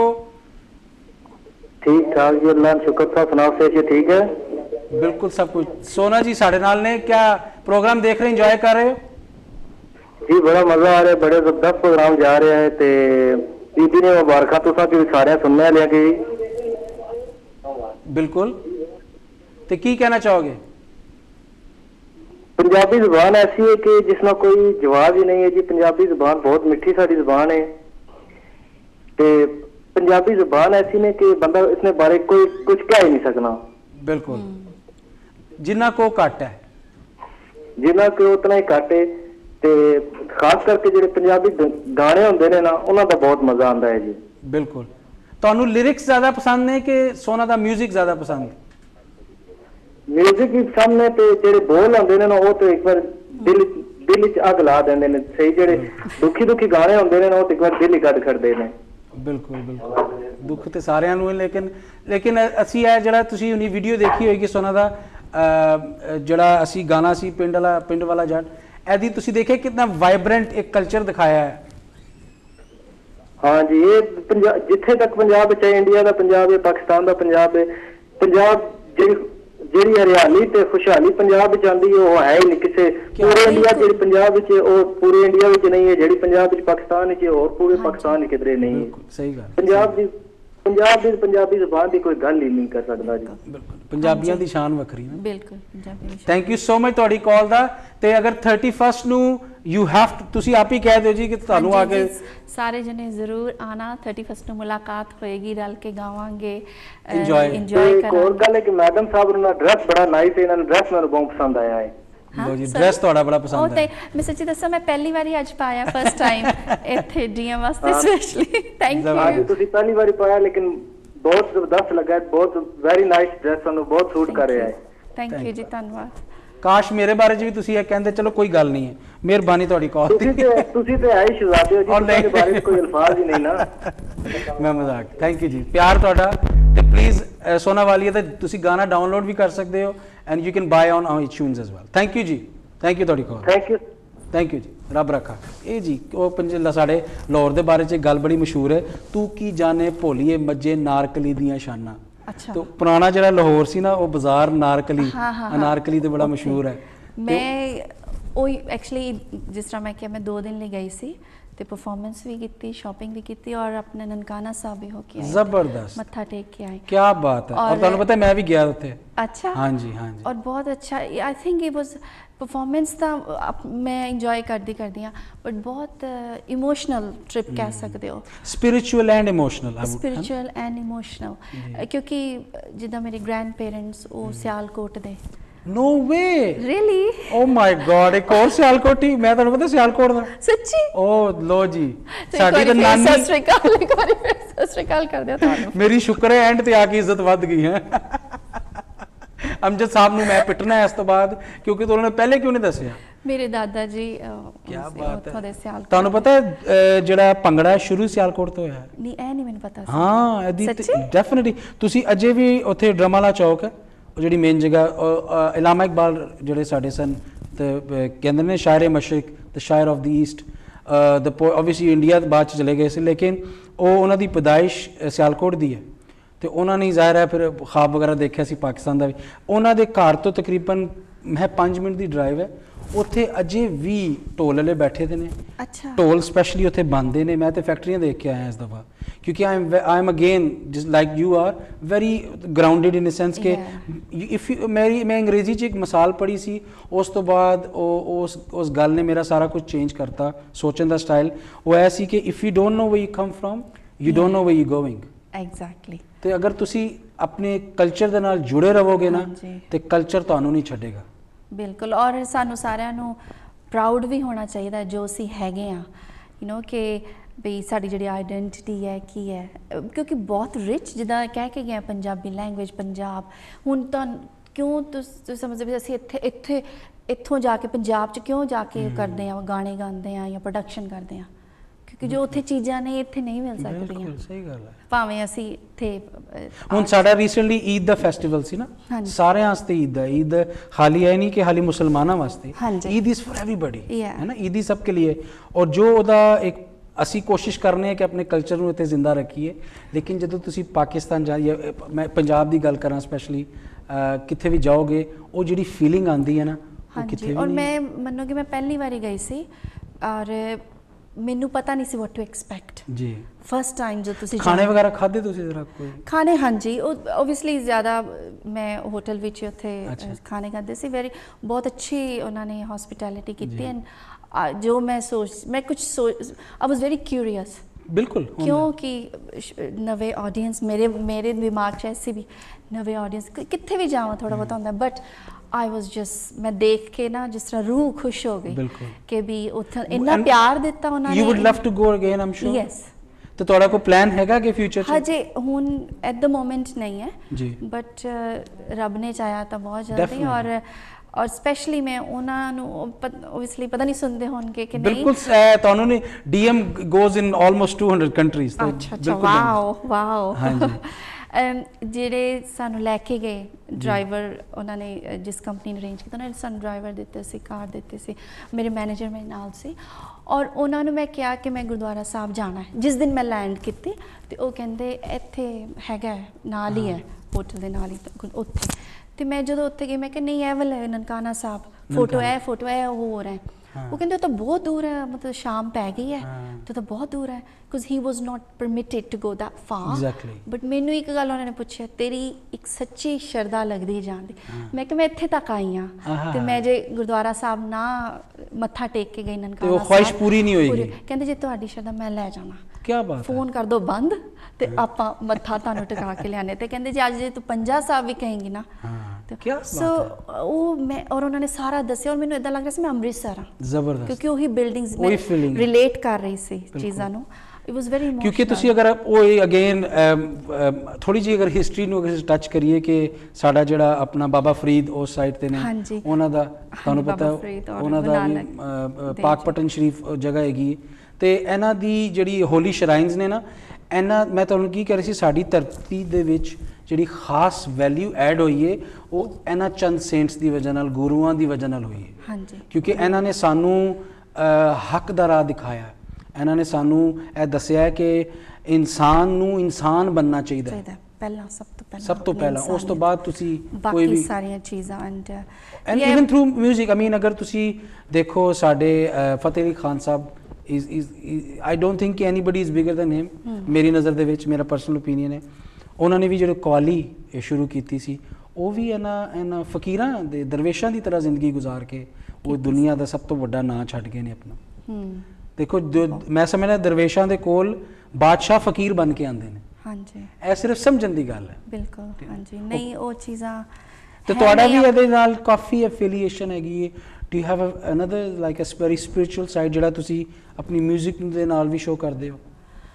S4: ठीक ठाक जी अल्लाह शुक्र सा सुनाओ से ठीक है
S2: बिल्कुल सब कुछ सोना जी साढ़े नाल ने क्या प्रोग्राम देख रहे एंजॉय कर रहे हो
S4: जी बड़ा मजा आ रहा है बड़े जबरदस्त प्रोग्राम जा रहे हैं ते दीदी ने मुबारक तो सब सारे सुनने लिया कि
S2: बिल्कुल तो की कहना चाहोगे
S4: पंजाबी जुबान ऐसी है कि जिसमें कोई जवाब ही नहीं है जी पंजाबी जुबान बहुत मिठी सारी जुबान है ते पंजाबी जुबान ऐसी ने कि बंदा इसने बारे कोई कुछ कह ही नहीं सकना
S2: बिल्कुल जिन्ना को घट है
S4: जिन्ना को उतना ही घट है ते खास करके ਜਿਹੜੇ ਪੰਜਾਬੀ ਗਾਣੇ ਹੁੰਦੇ ਨੇ ਨਾ ਉਹਨਾਂ ਦਾ ਬਹੁਤ ਮਜ਼ਾ ਆਉਂਦਾ ਹੈ ਜੀ
S2: ਬਿਲਕੁਲ ਤੁਹਾਨੂੰ ਲਿਰਿਕਸ ਜ਼ਿਆਦਾ ਪਸੰਦ ਨੇ ਕਿ ਸੋਨਾ ਦਾ 뮤직 ਜ਼ਿਆਦਾ ਪਸੰਦ
S4: 뮤직 ਵੀ ਸਾਹਮਣੇ ਤੇ ਜਿਹੜੇ ਬੋਲ ਆਉਂਦੇ ਨੇ ਨਾ ਉਹ ਤੇ ਇੱਕ ਵਾਰ ਦਿਲ ਵਿੱਚ ਅੱਗ ਲਾ ਦਿੰਦੇ ਨੇ ਸਹੀ ਜਿਹੜੇ ਦੁਖੀ ਗਾਣੇ ਹੁੰਦੇ ਨੇ ਨਾ ਉਹ ਤੇ ਇੱਕ ਵਾਰ ਦਿਲ ਹੀ ਕੱਢ ਖੜਦੇ ਨੇ
S2: ਬਿਲਕੁਲ ਬਿਲਕੁਲ ਦੁੱਖ ਤੇ ਸਾਰਿਆਂ ਨੂੰ ਹੈ ਲੇਕਿਨ ਅਸੀਂ ਇਹ ਜਿਹੜਾ ਤੁਸੀਂ ਉਹਨੀ ਵੀਡੀਓ ਦੇਖੀ ਹੋਏਗੀ ਸੋਨਾ ਦਾ ਜਿਹੜਾ ਅਸੀਂ ਗਾਣਾ ਸੀ ਪਿੰਡ ਵਾਲਾ ਜੱਟ ਇਹਦੀ ਤੁਸੀਂ ਦੇਖਿਆ ਕਿੰਨਾ ਵਾਈਬ੍ਰੈਂਟ ਇੱਕ ਕਲਚਰ ਦਿਖਾਇਆ ਹੈ
S4: ਹਾਂ ਜੀ ਇਹ ਜਿੱਥੇ ਤੱਕ ਪੰਜਾਬ ਚ ਇੰਡੀਆ ਦਾ ਪੰਜਾਬ ਹੈ ਪਾਕਿਸਤਾਨ ਦਾ ਪੰਜਾਬ ਹੈ ਪੰਜਾਬ ਜਿਹੜੀ ਹਰਿਆਲੀ ਤੇ ਖੁਸ਼ਹਾਲੀ ਪੰਜਾਬ ਵਿੱਚ ਆਉਂਦੀ ਹੈ ਉਹ ਹੈ ਹੀ ਨਹੀਂ ਕਿਸੇ ਪੂਰੇ ਇੰਡੀਆ ਜਿਹੜੀ ਪੰਜਾਬ ਵਿੱਚ ਉਹ ਪੂਰੇ ਇੰਡੀਆ ਵਿੱਚ ਨਹੀਂ ਹੈ ਜਿਹੜੀ ਪੰਜਾਬ ਵਿੱਚ ਪਾਕਿਸਤਾਨ ਵਿੱਚ ਹੋਰ ਪੂਰੇ ਪਾਕਿਸਤਾਨ ਵਿੱਚ ਕਿਧਰੇ ਨਹੀਂ ਹੈ
S2: ਸਹੀ ਗੱਲ
S4: ਪੰਜਾਬੀ ਜ਼ੁਬਾਨ ਦੀ ਕੋਈ ਗੱਲ ਹੀ ਨਹੀਂ ਕਰ ਸਕਦਾ ਜੀ
S2: ਬਿਲਕੁਲ ਪੰਜਾਬੀਆਂ ਦੀ ਸ਼ਾਨ ਵੱਖਰੀ ਹੈ
S3: ਬਿਲਕੁਲ ਪੰਜਾਬੀ ਦੀ
S2: ਥੈਂਕ ਯੂ ਸੋ ਮਚ ਤੁਹਾਡੀ ਕਾਲ ਦਾ ਤੇ ਅਗਰ 31st ਨੂੰ ਯੂ ਹੈਵ ਤੁਸੀਂ ਆਪ ਹੀ ਕਹਿ ਦਿਓ ਜੀ ਕਿ ਤੁਹਾਨੂੰ ਆ ਕੇ
S3: ਸਾਰੇ ਜਣੇ ਜ਼ਰੂਰ ਆਣਾ 31st ਨੂੰ ਮੁਲਾਕਾਤ ਹੋਏਗੀ ਰਲ ਕੇ ਗਾਵਾਂਗੇ
S2: ਇੰਜੋਏ
S4: ਕਰਾਂਗੇ ਹੋਰ ਗੱਲ ਹੈ ਕਿ ਮੈਡਮ ਸਾਹਿਬ ਦਾ ਡਰੈਸ ਬੜਾ ਨਾਈਸ ਹੈ ਇਹਨਾਂ ਨੂੰ ਡਰੈਸ ਮੈਨੂੰ ਬਹੁਤ ਪਸੰਦ ਆਇਆ ਹੈ
S2: ਲੋ ਜੀ ਡਰੈਸ ਤੁਹਾਡਾ ਬੜਾ ਪਸੰਦ ਹੈ
S3: ਮੈਂ ਸੱਚੀ ਦੱਸਾਂ ਮੈਂ ਪਹਿਲੀ ਵਾਰੀ ਅੱਜ ਪਾਇਆ ਫਸਟ ਟਾਈਮ ਇੱਥੇ ਡੀਐਮ ਵਾਸਤੇ ਸਪੈਸ਼ਲੀ ਥੈਂਕ ਯੂ
S4: ਤੁਸੀਂ ਪਹਿਲੀ ਵਾਰੀ ਪਾਇਆ ਲੇਕਿਨ ਬਹੁਤ ਜ਼ਬਰਦਸਤ ਲੱਗਾ ਬਹੁਤ ਵੈਰੀ ਨਾਈਸ ਡਰੈਸ ਤੁਹਾਨੂੰ ਬਹੁਤ ਸੂਟ ਕਰ ਰਿਹਾ ਹੈ
S3: ਥੈਂਕ ਯੂ ਜੀ ਧੰਨਵਾਦ
S2: ਕਾਸ਼ ਮੇਰੇ ਬਾਰੇ ਚ ਵੀ ਤੁਸੀਂ ਇਹ ਕਹਿੰਦੇ ਚਲੋ ਕੋਈ ਗੱਲ ਨਹੀਂ ਹੈ ਮਿਹਰਬਾਨੀ ਤੁਹਾਡੀ ਕਾਲ
S4: ਤੁਸੀਂ ਤੇ ਆਈ ਸ਼ਹਜ਼ਾਦੇ ਹੋ ਜੀ ਤੁਹਾਡੇ ਬਾਰੇ ਕੋਈ ਅਲਫਾਜ਼ ਹੀ ਨਹੀਂ ਨਾ
S2: ਮੈਂ ਮਜ਼ਾਕ ਥੈਂਕ ਯੂ ਜੀ ਪਿਆਰ ਤੁਹਾਡਾ ਤੇ ਪਲੀਜ਼ ਸੋਨਾ ਵਾਲੀਆ ਤੇ ਤੁਸੀਂ ਗਾਣਾ ਡਾਊਨਲੋਡ ਵੀ ਕਰ ਸਕਦੇ ਹੋ and you can buy on iTunes as well thank you ਜੀ ਥੈਂਕ ਯੂ ਤੁਹਾਡੀ ਕਾਲ ਥੈਂਕ ਯੂ ਜੀ ਰੱਬ ਰੱਖਾ ਇਹ ਜੀ ਉਹ ਪੰਜਲਾ ਸਾਡੇ ਲਾਹੌਰ ਦੇ ਬਾਰੇ ਚ ਗੱਲ ਬੜੀ ਮਸ਼ਹੂਰ ਹੈ ਤੂੰ ਕੀ ਜਾਣੇ ਭੋਲੀਏ ਮੱਜੇ ਨਾਰਕਲੀ ਦੀਆਂ ਸ਼ਾਨਾਂ
S3: ਅੱਛਾ
S2: तो पुराना जरा लाहौर सी ना वो बाजार नारकली अनारकली तो बड़ा मशहूर है
S3: मैं ਉਹ ਐਕਚੁਅਲੀ ਜਿਸ ਤਰ੍ਹਾਂ ਮੈਂ ਕਿਹਾ ਮੈਂ 2 ਦਿਨ ਲਈ ਗਈ ਸੀ ਤੇ ਪਰਫਾਰਮੈਂਸ ਵੀ ਕੀਤੀ ਸ਼ਾਪਿੰਗ ਵੀ ਕੀਤੀ ਔਰ ਆਪਣੇ ਨਨਕਾਣਾ ਸਾਹਿਬ ਵੀ ਹੋ ਕੇ ਆਏ
S2: ਜ਼ਬਰਦस्त
S3: ਮੱਥਾ ਟੇਕ ਕੇ ਆਏ
S2: ਕੀ ਬਾਤ ਹੈ ਔਰ ਤੁਹਾਨੂੰ ਪਤਾ ਮੈਂ ਵੀ ਗਿਆ ਉੱਥੇ
S3: ਅੱਛਾ
S2: ਹਾਂਜੀ
S3: ਔਰ ਬਹੁਤ ਅੱਛਾ I think it was performance ਤਾਂ ਮੈਂ ਇੰਜੋਏ ਕਰਦੀ ਆ ਬਟ ਬਹੁਤ ਇਮੋਸ਼ਨਲ ਟ੍ਰਿਪ ਕਹਿ ਸਕਦੇ ਹੋ
S2: spiritual and emotional
S3: spiritual and emotional ਕਿਉਂਕਿ ਜਿੱਦਾਂ ਮੇਰੇ ਗ੍ਰੈਂਡ ਪੇਰੈਂਟਸ ਉਹ ਸਿਆਲਕੋਟ ਦੇ
S2: No way!
S3: Really?
S2: Oh my God! एक और सियालकोटी मैं तो पता सियालकोट दा
S3: सच्ची
S2: ओह लो जी साडी तो नानी
S3: सत श्री अकाल कर दिया ਤੁਹਾਨੂੰ
S2: मेरी शुक्र है एंड ते आके इज्जत वध गई है अमजद साहब ਨੂੰ मैं पिटना है इस तो बाद क्योंकि तो उन्होंने पहले क्यों नहीं दसिया
S3: ਮੇਰੇ ਦਾਦਾ ਜੀ
S2: ਕੀ ਬਾਤ ਹੈ
S3: ਸਿਆਲਕੋਟ
S2: ਤੁਹਾਨੂੰ ਪਤਾ ਹੈ ਜਿਹੜਾ ਭੰਗੜਾ ਸ਼ੁਰੂ ਸਿਆਲਕੋਟ ਤੋਂ ਹੋਇਆ
S3: ਨਹੀਂ ਇਹ ਨਹੀਂ ਮੈਨੂੰ ਪਤਾ ਸੀ
S2: ਹਾਂ ਇਹਦੀ ਡੈਫੀਨਿਟਲੀ ਤੁਸੀਂ ਅਜੇ ਵੀ ਉੱਥੇ ਡਰਮਾਲਾ ਚੌਕ ਹੈ ਜਿਹੜੀ ਮੇਨ ਜਗ੍ਹਾ ਇਲਾਮਾ ਇਕਬਾਲ ਜਿਹੜੇ ਸਾਡੇ ਸਨ ਤੇ ਕਹਿੰਦੇ ਨੇ ਸ਼ਾਇਰ ਮਸ਼ਰਿਕ ਤੇ ਸ਼ਾਇਰ of the east the obviously India ਬਾਅਦ ਚ ਚਲੇ ਗਏ ਸੀ ਲੇਕਿਨ ਉਹ ਉਹਨਾਂ ਦੀ ਪੈਦਾਇਸ਼ ਸਿਆਲਕੋਟ ਦੀ ਹੈ ਤੇ ਉਹਨਾਂ ਨੇ ਜ਼ਾਹਿਰ ਹੈ ਫਿਰ ਖਾਬ ਵਗੈਰਾ ਦੇਖਿਆ ਸੀ ਪਾਕਿਸਤਾਨ ਦਾ ਵੀ। ਉਹਨਾਂ ਦੇ ਘਰ ਤੋਂ ਤਕਰੀਬਨ ਮੈਂ 5 ਮਿੰਟ ਦੀ ਡਰਾਈਵ ਹੈ, ਉੱਥੇ ਅਜੇ ਵੀ ਢੋਲ ਵਾਲੇ ਬੈਠੇ ਦੇ ਨੇ।
S3: ਅੱਛਾ।
S2: ਢੋਲ ਸਪੈਸ਼ਲੀ ਉੱਥੇ ਬਣਦੇ ਨੇ। ਮੈਂ ਤੇ ਫੈਕਟਰੀਆਂ ਦੇਖ ਕੇ ਆਇਆ ਇਸ ਦਫਾ, ਕਿਉਂਕਿ I am again just like you are very grounded in a sense ਕਿ ਇਫ ਮੈਂ ਅੰਗਰੇਜ਼ੀ 'ਚ ਇੱਕ ਮਿਸਾਲ ਪੜ੍ਹੀ ਸੀ, ਉਸ ਤੋਂ ਬਾਅਦ ਉਸ ਗੱਲ ਨੇ ਮੇਰਾ ਸਾਰਾ ਕੁਝ ਚੇਂਜ ਕਰਤਾ, ਸੋਚਣ ਦਾ ਸਟਾਈਲ। ਉਹ ਐ ਸੀ ਕਿ if you don't know where you come from you don't know where you going.
S3: Exactly.
S2: ਤੇ ਅਗਰ ਤੁਸੀਂ ਆਪਣੇ ਕਲਚਰ ਦੇ ਨਾਲ ਜੁੜੇ ਰਹੋਗੇ ਨਾ, ਤੇ ਕਲਚਰ ਤੁਹਾਨੂੰ ਨਹੀਂ ਛੱਡੇਗਾ।
S3: ਬਿਲਕੁਲ। ਔਰ ਸਾਨੂੰ ਸਾਰਿਆਂ ਨੂੰ ਪ੍ਰਾਊਡ ਵੀ ਹੋਣਾ ਚਾਹੀਦਾ ਜੋ ਅਸੀਂ ਹੈਗੇ ਆ, ਯੂ ਨੋ, ਕਿ ਵੀ ਸਾਡੀ ਜਿਹੜੀ ਆਈਡੈਂਟੀਟੀ ਹੈ ਕੀ ਹੈ, ਕਿਉਂਕਿ ਬਹੁਤ ਰਿਚ, ਜਿੱਦਾਂ ਕਹਿ ਕੇ ਗਏ ਪੰਜਾਬੀ ਲੈਂਗੁਏਜ, ਪੰਜਾਬ। ਹੁਣ ਤਾਂ ਕਿਉਂ ਤੁਸੀਂ ਸਮਝਦੇ ਵੀ ਅਸੀਂ ਇੱਥੋਂ ਜਾ ਕੇ ਪੰਜਾਬ 'ਚ ਕਿਉਂ ਜਾ ਕੇ ਕਰਦੇ ਆ, ਗਾਣੇ ਗਾਉਂਦੇ ਆ ਜਾਂ ਪ੍ਰੋਡਕਸ਼ਨ ਕਰਦੇ ਆ, ਕਿਉਂਕਿ ਜੋ ਉੱਥੇ ਚੀਜ਼ਾਂ ਨੇ ਇੱਥੇ ਨਹੀਂ ਮਿਲ ਸਕਦੀਆਂ।
S2: ਸਹੀ ਗੱਲ ਹੈ।
S3: ਭਾਵੇਂ ਅਸੀਂ ਇੱਥੇ
S2: ਹੁਣ ਸਾਡਾ ਰੀਸੈਂਟਲੀ ਈਦ ਦਾ ਫੈਸਟੀਵਲ ਸੀ ਨਾ, ਸਾਰਿਆਂ ਵਾਸਤੇ ਈਦ ਹੈ। ईद खाली है नहीं कि खाली मुसलमाना वास्ते, ईद इज़ फॉर एवरीबॉडी है ना, ईद ही सबके लिए। और जो ਉਹਦਾ ਇੱਕ ਅਸੀਂ ਕੋਸ਼ਿਸ਼ ਕਰਨੇ ਆ ਕਿ ਆਪਣੇ ਕਲਚਰ ਨੂੰ ਇੱਥੇ ਜ਼ਿੰਦਾ ਰੱਖੀਏ। ਲੇਕਿਨ ਜਦੋਂ ਤੁਸੀਂ ਪਾਕਿਸਤਾਨ ਜਾਈਏ, ਮੈਂ ਪੰਜਾਬ ਦੀ ਗੱਲ ਕਰਾਂ ਸਪੈਸ਼ਲੀ, ਕਿੱਥੇ ਵੀ ਜਾਓਗੇ ਉਹ ਜਿਹੜੀ ਫੀਲਿੰਗ ਆਉਂਦੀ ਹੈ ਨਾ, ਉਹ ਕਿੱਥੇ ਵੀ ਨਹੀਂ।
S3: ਔਰ ਮੈਂ ਮੰਨੋਗੇ ਮੈਂ ਪਹਿਲੀ ਵਾਰੀ ਗਈ ਸੀ ਔਰ ਮੈਨੂੰ ਪਤਾ ਨਹੀਂ ਸੀ ਵਾਟ ਟੂ ਐਕਸਪੈਕਟ ਜੀ। ਫਸਟ ਟਾਈਮ ਜੋ ਤੁਸੀਂ
S2: ਖਾਣੇ ਵਗੈਰਾ ਖਾਦੇ ਤੁਸੀਂ ਜ਼ਰਾ ਕੋਈ
S3: ਖਾਣੇ? ਹਾਂਜੀ, ਉਹ ਓਬਵੀਅਸਲੀ ਜ਼ਿਆਦਾ ਮੈਂ ਹੋਟਲ ਵਿੱਚ ਉੱਥੇ ਖਾਣੇ ਖਾਦੇ ਸੀ। ਬਹੁਤ ਅੱਛੀ ਉਹਨਾਂ ਨੇ ਹੌਸਪਿਟੈਲਿਟੀ ਕੀਤੀ। ਐਂਡ ਜੋ ਮੈਂ ਆਈ ਵਾਸ ਵੈਰੀ ਕਿਊਰੀਅਸ। ਬਿਲਕੁਲ, ਕਿਉਂਕਿ ਨਵੇਂ ਆਡੀਅੰਸ ਮੇਰੇ ਦਿਮਾਗ 'ਚ ਐਸੀ ਵੀ ਨਵੇਂ ਆਡੀਅੰਸ ਕਿੱਥੇ ਵੀ ਜਾਵਾਂ ਥੋੜਾ ਬਹੁਤ ਹੁੰਦਾ, ਬਟ आई वॉज जस्ट मैं देख के ना जिस तरह रूह खुश हो गई कि भी उत्थे इन्ना प्यार दिता उन्होंने।
S2: You would love to go again, I'm sure.
S3: Yes.
S2: तो ਤੁਹਾਡਾ ਕੋਈ ਪਲਾਨ ਹੈਗਾ ਕਿ ਫਿਊਚਰ 'ਚ?
S3: ਹਜੇ ਹੁਣ ਐਟ ਦ ਮੋਮੈਂਟ ਨਹੀਂ ਹੈ ਜੀ, ਬਟ ਰੱਬ ਨੇ ਚਾਹਿਆ ਤਾਂ ਬਹੁਤ ਜਲਦੀ। ਔਰ ਸਪੈਸ਼ਲੀ ਮੈਂ ਉਹਨਾਂ ਨੂੰ ਓਬਵੀਅਸਲੀ ਪਤਾ ਨਹੀਂ ਸੁਣਦੇ ਹੋਣਗੇ ਕਿ ਨਹੀਂ।
S2: ਬਿਲਕੁਲ, ਤੁਹਾਨੂੰ ਨੇ DM goes in almost 200 countries।
S3: ਅੱਛਾ, ਵਾਓ। ਹਾਂਜੀ। ਜਿਹੜੇ ਸਾਨੂੰ ਲੈ ਕੇ ਗਏ ਡਰਾਈਵਰ, ਉਹਨਾਂ ਨੇ ਜਿਸ ਕੰਪਨੀ ਨੇ ਅਰੇਂਜ ਕੀਤਾ, ਉਹਨਾਂ ਨੇ ਸਾਨੂੰ ਡਰਾਈਵਰ ਦਿੱਤੇ ਸੀ, ਕਾਰ ਦਿੱਤੇ ਸੀ, ਮੇਰੇ ਮੈਨੇਜਰ ਮੇਰੇ ਨਾਲ ਸੀ। ਔਰ ਉਹਨਾਂ ਨੂੰ ਮੈਂ ਕਿਹਾ ਕਿ ਮੈਂ ਗੁਰਦੁਆਰਾ ਸਾਹਿਬ ਜਾਣਾ ਹੈ। ਜਿਸ ਦਿਨ ਮੈਂ ਲੈਂਡ ਕੀਤੀ ਤੇ ਉਹ ਕਹਿੰਦੇ ਇੱਥੇ ਹੈਗਾ, ਨਾਲ ਹੀ ਹੈ, ਹੋਟਲ ਦੇ ਨਾਲ ਹੀ ਉੱਥੇ। ਤੇ ਮੈਂ ਜਦੋਂ ਉੱਥੇ ਗਈ ਮੈਂ ਕਿਹਾ ਨਹੀਂ, ਇਹ ਵਾਲਾ ਹੈ ਨਨਕਾਣਾ ਸਾਹਿਬ, ਫੋਟੋ ਹੈ ਹੋਰ ਹੈ। ਉਹ ਕਹਿੰਦੇ ਉਹ ਤਾਂ ਬਹੁਤ ਦੂਰ ਹੈ, ਮਤਲਬ ਸ਼ਾਮ ਪੈ ਗਈ ਹੈ ਤੇ ਤਾਂ ਬਹੁਤ ਦੂਰ ਹੈ, because he was not permitted to go that far. But ਮੈਨੂੰ ਇੱਕ ਗੱਲ ਉਹਨਾਂ ਨੇ ਪੁੱਛਿਆ, ਤੇਰੀ ਇੱਕ ਸੱਚੀ ਸ਼ਰਧਾ ਲੱਗਦੀ ਜਾਣ ਦੀ? ਮੈਂ ਕਿਹਾ ਮੈਂ ਇੱਥੇ ਤੱਕ ਆਈ ਹਾਂ ਤੇ ਮੈਂ ਜੇ ਗੁਰਦੁਆਰਾ ਸਾਹਿਬ ਨਾ ਮੱਥਾ ਟੇਕ ਕੇ ਗਈ ਨਨਕਾਣਾ ਸਾਹਿਬ, ਖੁਆਇਸ਼ ਪੂਰੀ ਨਹੀਂ ਹੋਏਗੀ। ਕਹਿੰਦੇ ਜੇ ਤੁਹਾਡੀ ਸ਼ਰਧਾ ਮੈਂ ਲੈ ਜਾਣਾ, ਕੀ ਬਾਤ, ਫੋਨ ਕਰ ਦੋ ਬੰਦ ਤੇ ਆਪਾਂ ਮੱਥਾ ਤੁਹਾਨੂੰ ਟਿਕਾ ਕੇ ਲਿਆਣੇ। ਤੇ ਕਹਿੰਦੇ ਜੀ ਅੱਜ ਜੇ ਤੂੰ ਪੰਜਾ ਸਾਹਿਬ ਵੀ ਕਹੇਂਗੀ ਨਾ, ਸੋ ਉਹ ਮੈਂ ਔਰ ਉਹਨਾਂ ਨੇ ਸਾਰਾ ਦੱਸਿਆ। ਔਰ ਮੈਨੂੰ ਇਦਾਂ ਲੱਗ ਰਿਹਾ ਸੀ ਮੈਂ ਅੰਮ੍ਰਿਤਸਰ ਹਾਂ, ਜ਼ਬਰਦਸਤ, ਕਿਉਂਕਿ ਉਹੀ ਬਿਲਡਿੰਗਸ ਮੈਂ ਰਿਲੇਟ ਕਰ ਰਹੀ ਸੀ ਚੀਜ਼ਾਂ ਨੂੰ। It was very emotional. ਕਿਉਂਕਿ ਤੁਸੀਂ ਅਗਰ ਉਹ ਅਗੇਨ ਥੋੜੀ ਜਿਹੀ ਅਗਰ ਹਿਸਟਰੀ ਨੂੰ ਅਗਰ ਟੱਚ ਕਰੀਏ ਕਿ ਸਾਡਾ ਜਿਹੜਾ ਆਪਣਾ ਬਾਬਾ ਫਰੀਦ ਉਸ ਸਾਈਡ ਤੇ ਨੇ, ਉਹਨਾਂ ਦਾ ਤੁਹਾਨੂੰ ਪਤਾ ਉਹਨਾਂ ਦਾ ਵੀ ਪਾਕਪਟਨ ਸ਼ਰੀਫ ਜਗ੍ਹਾ ਹੈਗੀ। ਤੇ ਇਹਨਾਂ ਦੀ ਜਿਹੜੀ ਹੋਲੀ ਸ਼ਰਾਈਨਸ ਨੇ ਨਾ, ਇਹਨਾਂ ਮੈਂ ਤੁਹਾਨੂੰ ਕੀ ਕਹਿ ਰਹੀ ਸੀ, ਸਾਡੀ ਧਰਤੀ ਦੇ ਵਿੱਚ ਜਿਹੜੀ ਖਾਸ ਵੈਲਿਊ ਐਡ ਹੋਈ ਹੈ ਉਹ ਇਹਨਾਂ ਚੰਦ ਸੇਂਟਸ ਦੀ ਵਜ੍ਹਾ ਨਾਲ, ਗੁਰੂਆਂ ਦੀ ਵਜ੍ਹਾ ਨਾਲ ਹੋਈ ਹੈ। ਹਾਂਜੀ, ਕਿਉਂਕਿ ਇਹਨਾਂ ਨੇ ਸਾਨੂੰ ਹੱਕ ਦਾ ਰਾਹ ਦਿਖਾਇਆ। ਇਹਨਾਂ ਨੇ ਸਾਨੂੰ ਇਹ ਦੱਸਿਆ ਕਿ ਇਨਸਾਨ ਨੂੰ ਇਨਸਾਨ ਬਣਨਾ ਚਾਹੀਦਾ ਹੈ ਪਹਿਲਾਂ, ਸਭ ਤੋਂ ਪਹਿਲਾਂ। ਉਸ ਤੋਂ ਬਾਅਦ ਤੁਸੀਂ ਕੋਈ ਵੀ ਸਾਰੀਆਂ ਚੀਜ਼ਾਂ and even through music. I mean ਅਗਰ ਤੁਸੀਂ ਦੇਖੋ ਸਾਡੇ Fateh Ali Khan Sahib, I don't think anybody is bigger than him, ਮੇਰੀ ਨਜ਼ਰ ਦੇ ਵਿੱਚ, ਮੇਰਾ ਪਰਸਨਲ ਓਪੀਨੀਅਨ ਹੈ। ਉਹਨਾਂ ਨੇ ਵੀ ਜਿਹੜੇ ਕਵਾਲੀ ਸ਼ੁਰੂ ਕੀਤੀ ਸੀ, ਉਹ ਵੀ ਇਹਨਾਂ ਫਕੀਰਾਂ ਦੇ ਦਰਵੇਸ਼ਾਂ ਦੀ ਤਰ੍ਹਾਂ ਜ਼ਿੰਦਗੀ ਗੁਜ਼ਾਰ ਕੇ ਉਹ ਦੁਨੀਆ ਦਾ ਸਭ ਤੋਂ ਵੱਡਾ ਨਾਂ ਛੱਡ ਗਏ ਨੇ ਆਪਣਾ। ਦੇਖੋ, ਮੈਂ ਸਮਝਦਾ ਦਰਵੇਸ਼ਾਂ ਦੇ ਕੋਲ ਬਾਦਸ਼ਾਹ ਫਕੀਰ ਬਣ ਕੇ ਆਉਂਦੇ ਨੇ। ਹਾਂਜੀ, ਇਹ ਸਿਰਫ ਸਮਝਣ ਦੀ ਗੱਲ ਹੈ। ਬਿਲਕੁਲ, ਹਾਂਜੀ। ਨਹੀਂ, ਉਹ ਚੀਜ਼ਾਂ ਤੇ ਤੁਹਾਡਾ ਵੀ ਇਹਦੇ ਨਾਲ ਕਾਫੀ ਐਫੀਲੀਏਸ਼ਨ ਹੈਗੀ ਹੈ। Do you have another like a very spiritual side ਜਿਹੜਾ ਤੁਸੀਂ ਆਪਣੀ ਮਿਊਜ਼ਿਕ ਦੇ ਨਾਲ ਵੀ ਸ਼ੋਅ ਕਰਦੇ ਹੋ?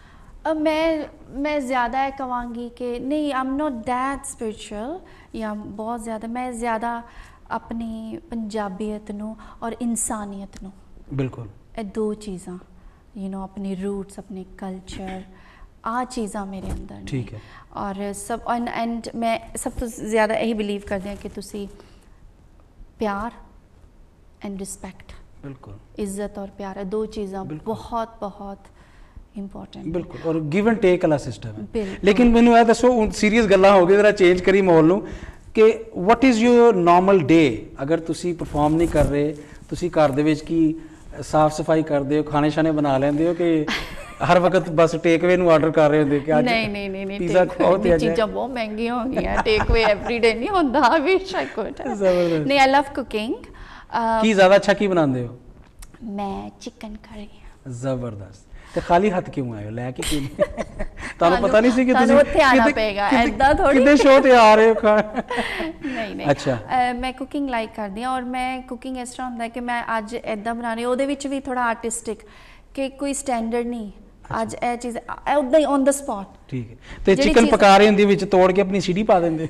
S3: ਮੈਂ ਜ਼ਿਆਦਾ ਇਹ ਕਹਾਂਗੀ ਕਿ ਨਹੀਂ, ਆਮ ਨੋਟ ਦੈਟ ਸਪਿਰਿਚੁਅਲ ਜਾਂ ਬਹੁਤ ਜ਼ਿਆਦਾ। ਮੈਂ ਜ਼ਿਆਦਾ ਆਪਣੀ ਪੰਜਾਬੀਅਤ ਨੂੰ ਔਰ ਇਨਸਾਨੀਅਤ ਨੂੰ, ਬਿਲਕੁਲ, ਇਹ ਦੋ ਚੀਜ਼ਾਂ, ਯੂ ਨੋ, ਆਪਣੀ ਰੂਟਸ, ਆਪਣੇ ਕਲਚਰ, ਆ ਚੀਜ਼ਾਂ ਮੇਰੇ ਅੰਦਰ ਨੇ। ਠੀਕ ਹੈ। ਔਰ ਸਭ ਐਂਡ ਮੈਂ ਸਭ ਤੋਂ ਜ਼ਿਆਦਾ ਇਹੀ ਬਿਲੀਵ ਕਰਦੀ ਹਾਂ ਕਿ ਤੁਸੀਂ ਪਿਆਰ ਐਂਡ ਰਿਸਪੈਕਟ, ਬਿਲਕੁਲ, ਇੱਜ਼ਤ ਔਰ ਪਿਆਰ, ਇਹ ਦੋ ਚੀਜ਼ਾਂ ਬਹੁਤ ਬਹੁਤ ਇੰਪੋਰਟੈਂਟ।
S2: ਬਿਲਕੁਲ, ਔਰ ਗਿਵ ਐਂਡ ਟੇਕ ਵਾਲਾ ਸਿਸਟਮ ਹੈ।
S3: ਬਿਲਕੁਲ।
S2: ਲੇਕਿਨ ਮੈਨੂੰ ਇਹ ਦੱਸੋ, ਹੁਣ ਸੀਰੀਅਸ ਗੱਲਾਂ ਹੋ ਗਈ, ਜ਼ਰਾ ਚੇਂਜ ਕਰੀ ਮਾਹੌਲ ਨੂੰ, ਕਿ what is your normal day ਅਗਰ ਤੁਸੀਂ ਪਰਫਾਰਮ ਨਹੀਂ ਕਰ ਰਹੇ, ਤੁਸੀਂ ਘਰ ਦੇ ਵਿੱਚ ਕੀ ਸਾਫ ਸਫਾਈ ਕਰਦੇ ਹੋ, ਖਾਣੇ ਸ਼ਾਣੇ ਬਣਾ ਲੈਂਦੇ ਹੋ, ਕਿ ਹਰ ਵਕਤ ਬਸ ਟੇਕਵੇ ਨੂੰ ਆਰਡਰ ਕਰ ਰਹੇ ਹੁੰਦੇ ਕਿ ਅੱਜ
S3: ਨਹੀਂ
S2: ਪੀਜ਼ਾ ਖਾਓ ਤੇ ਅੱਜ
S3: ਚੀਜ਼ਾਂ ਬਹੁਤ ਮਹਿੰਗੀਆਂ ਹੋ ਗਈਆਂ, ਟੇਕਵੇ ਐਵਰੀਡੇ ਨਹੀਂ ਹੁੰਦਾ। I wish I could.
S2: ਜ਼ਬਰਦਸਤ।
S3: ਨਹੀਂ, ਆਈ ਲਵ ਕੁਕਿੰਗ।
S2: ਕੀ ਜ਼ਿਆਦਾ ਅੱਛਾ ਕੀ ਬਣਾਉਂਦੇ ਹੋ?
S3: ਮੈਂ ਚਿਕਨ ਕਰੀ।
S2: ਜ਼ਬਰਦਸਤ। ਤੇ ਖਾਲੀ ਹੱਥ ਕਿਉਂ ਆਏ ਹੋ, ਲੈ ਕੇ ਕਿਉਂ? ਤੁਹਾਨੂੰ ਪਤਾ ਨਹੀਂ ਸੀ ਕਿ
S3: ਤੁਹਾਨੂੰ ਉੱਥੇ ਆਣਾ ਪਏਗਾ, ਐਦਾਂ ਥੋੜੀ
S2: ਕਿਤੇ ਸ਼ੋਅ ਤੇ ਆ ਰਹੇ ਹੋ?
S3: ਨਹੀਂ
S2: ਅੱਛਾ।
S3: ਮੈਂ ਕੁਕਿੰਗ ਲਾਈਕ ਕਰਦੀ ਹਾਂ, ਔਰ ਮੈਂ ਕੁਕਿੰਗ ਇਸ ਤਰ੍ਹਾਂ ਹੁੰਦਾ ਕਿ ਮੈਂ ਅੱਜ ਐਦਾਂ ਬਣਾ ਰਹੀ, ਉਹਦੇ ਵਿੱਚ ਵੀ ਥੋੜਾ ਆਰਟਿਸਟਿਕ, ਕਿ ਕੋਈ ਸਟੈਂਡਰਡ ਨਹੀਂ, ਅੱਜ ਇਹ ਚੀਜ਼ ਉੱਦਾਂ ਹੀ ਔਨ ਦਾ ਸਪੌਟ।
S2: ਠੀਕ ਹੈ। ਤੇ ਚਿਕਨ ਪਕਾ ਰਹੇ ਹੁੰਦੀ ਵਿੱਚ ਤੋੜ ਕੇ ਆਪਣੀ ਸੀੜੀ ਪਾ ਦਿੰਦੇ?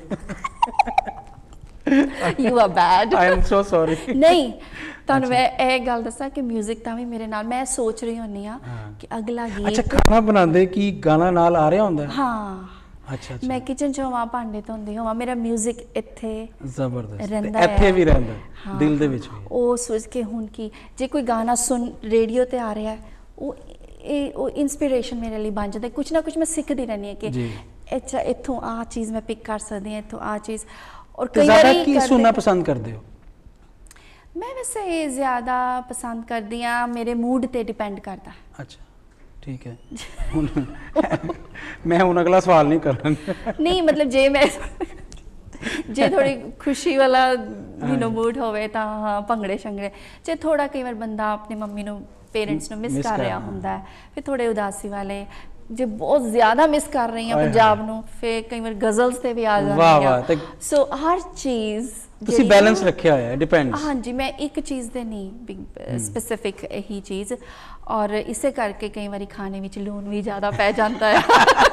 S3: You are bad.
S2: I am so sorry.
S3: ਨਹੀਂ, ਤੁਹਾਨੂੰ ਮੈਂ ਇਹ ਗੱਲ ਦੱਸਾਂ ਕਿ 뮤직 ਤਾਂ ਵੀ ਮੇਰੇ ਨਾਲ, ਮੈਂ ਸੋਚ ਰਹੀ ਹੁੰਦੀ ਆ ਕਿ ਅਗਲਾ ਗੀਤ।
S2: ਅੱਛਾ, ਖਾਣਾ ਬਣਾਉਂਦੇ ਕੀ ਗਾਣਾ ਨਾਲ ਆ ਰਿਹਾ ਹੁੰਦਾ?
S3: ਹਾਂ।
S2: ਅੱਛਾ।
S3: ਮੈਂ ਕਿਚਨ 'ਚ ਹੋਵਾਂ, ਭਾਂਡੇ ਧੋਂਦੀ ਹੋਵਾਂ, ਮੇਰਾ 뮤직 ਇੱਥੇ
S2: ਜ਼ਬਰਦਸਤ
S3: ਰਹਿੰਦਾ,
S2: ਇੱਥੇ ਵੀ ਰਹਿੰਦਾ, ਦਿਲ ਦੇ ਵਿੱਚ ਵੀ।
S3: ਉਹ ਸੋਚ ਕੇ ਹੁਣ ਕੀ, ਜੇ ਕੋਈ ਗਾਣਾ ਸੁਣ ਰੇਡੀਓ ਤੇ ਆ ਰਿਹਾ, ਉਹ ਇਨਸਪੀਰੇਸ਼ਨ ਮੇਰੇ ਲਈ ਬਣ ਜਾਂਦਾ। ਕੁਝ ਨਾ ਕੁਝ ਮੈਂ ਸਿੱਖਦੀ ਰਹਿੰਦੀ ਹਾਂ ਕਿ ਅੱਛਾ ਇੱਥੋਂ ਆਹ ਚੀਜ਼ ਮੈਂ ਪਿਕ ਕਰ ਸਕਦੀ ਹਾਂ, ਇੱਥੋਂ ਆਹ ਚੀਜ਼। ਔਰ ਕਈ ਵਾਰੀ
S2: ਕੀ ਸੁਣਨਾ ਪਸੰਦ ਕਰਦੇ ਹੋ?
S3: ਮੈਂ ਵੈਸੇ ਜ਼ਿਆਦਾ ਪਸੰਦ ਕਰਦੀ ਹਾਂ, ਮੇਰੇ ਮੂਡ ਤੇ ਡਿਪੈਂਡ ਕਰਦਾ।
S2: ਅੱਛਾ, ਠੀਕ ਹੈ। ਹੁਣ ਮੈਂ ਹੁਣ ਅਗਲਾ ਸਵਾਲ ਨਹੀਂ ਕਰਨਾ।
S3: ਨਹੀਂ, ਮਤਲਬ ਜੇ ਥੋੜੀ ਖੁਸ਼ੀ ਵਾਲਾ ਮੂਡ ਹੋਵੇ ਤਾਂ ਹਾਂ, ਭੰਗੜੇ ਸ਼ੰਗੜੇ। ਜੇ ਥੋੜਾ ਕਈ ਵਾਰ ਬੰਦਾ ਆਪਣੀ ਮੰਮੀ ਨੂੰ, ਪੇਰੈਂਟਸ ਨੂੰ ਮਿਸ ਕਰ ਰਿਹਾ ਹੁੰਦਾ, ਫਿਰ ਥੋੜੇ ਉਦਾਸੀ ਵਾਲੇ। ਜੇ ਬਹੁਤ ਜ਼ਿਆਦਾ ਮਿਸ ਕਰ ਰਹੀ ਹਾਂ ਪੰਜਾਬ ਨੂੰ, ਫਿਰ ਕਈ ਵਾਰ ਗਜ਼ਲਸ ਤੇ ਵੀ ਆ ਜਾਂਦੀ ਆ। ਸੋ ਹਰ ਚੀਜ਼
S2: ਤੁਸੀਂ ਬੈਲੈਂਸ ਰੱਖਿਆ ਹੋਇਆ ਹੈ, ਡਿਪੈਂਡਸ।
S3: ਹਾਂਜੀ, ਮੈਂ ਇੱਕ ਚੀਜ਼ ਦੇ ਨਹੀਂ, ਸਪੈਸਿਫਿਕ ਇਹੀ ਚੀਜ਼। ਔਰ ਇਸੇ ਕਰਕੇ ਕਈ ਵਾਰੀ ਖਾਣੇ ਵਿੱਚ ਲੂਣ ਵੀ ਜ਼ਿਆਦਾ ਪੈ ਜਾਂਦਾ ਹੈ।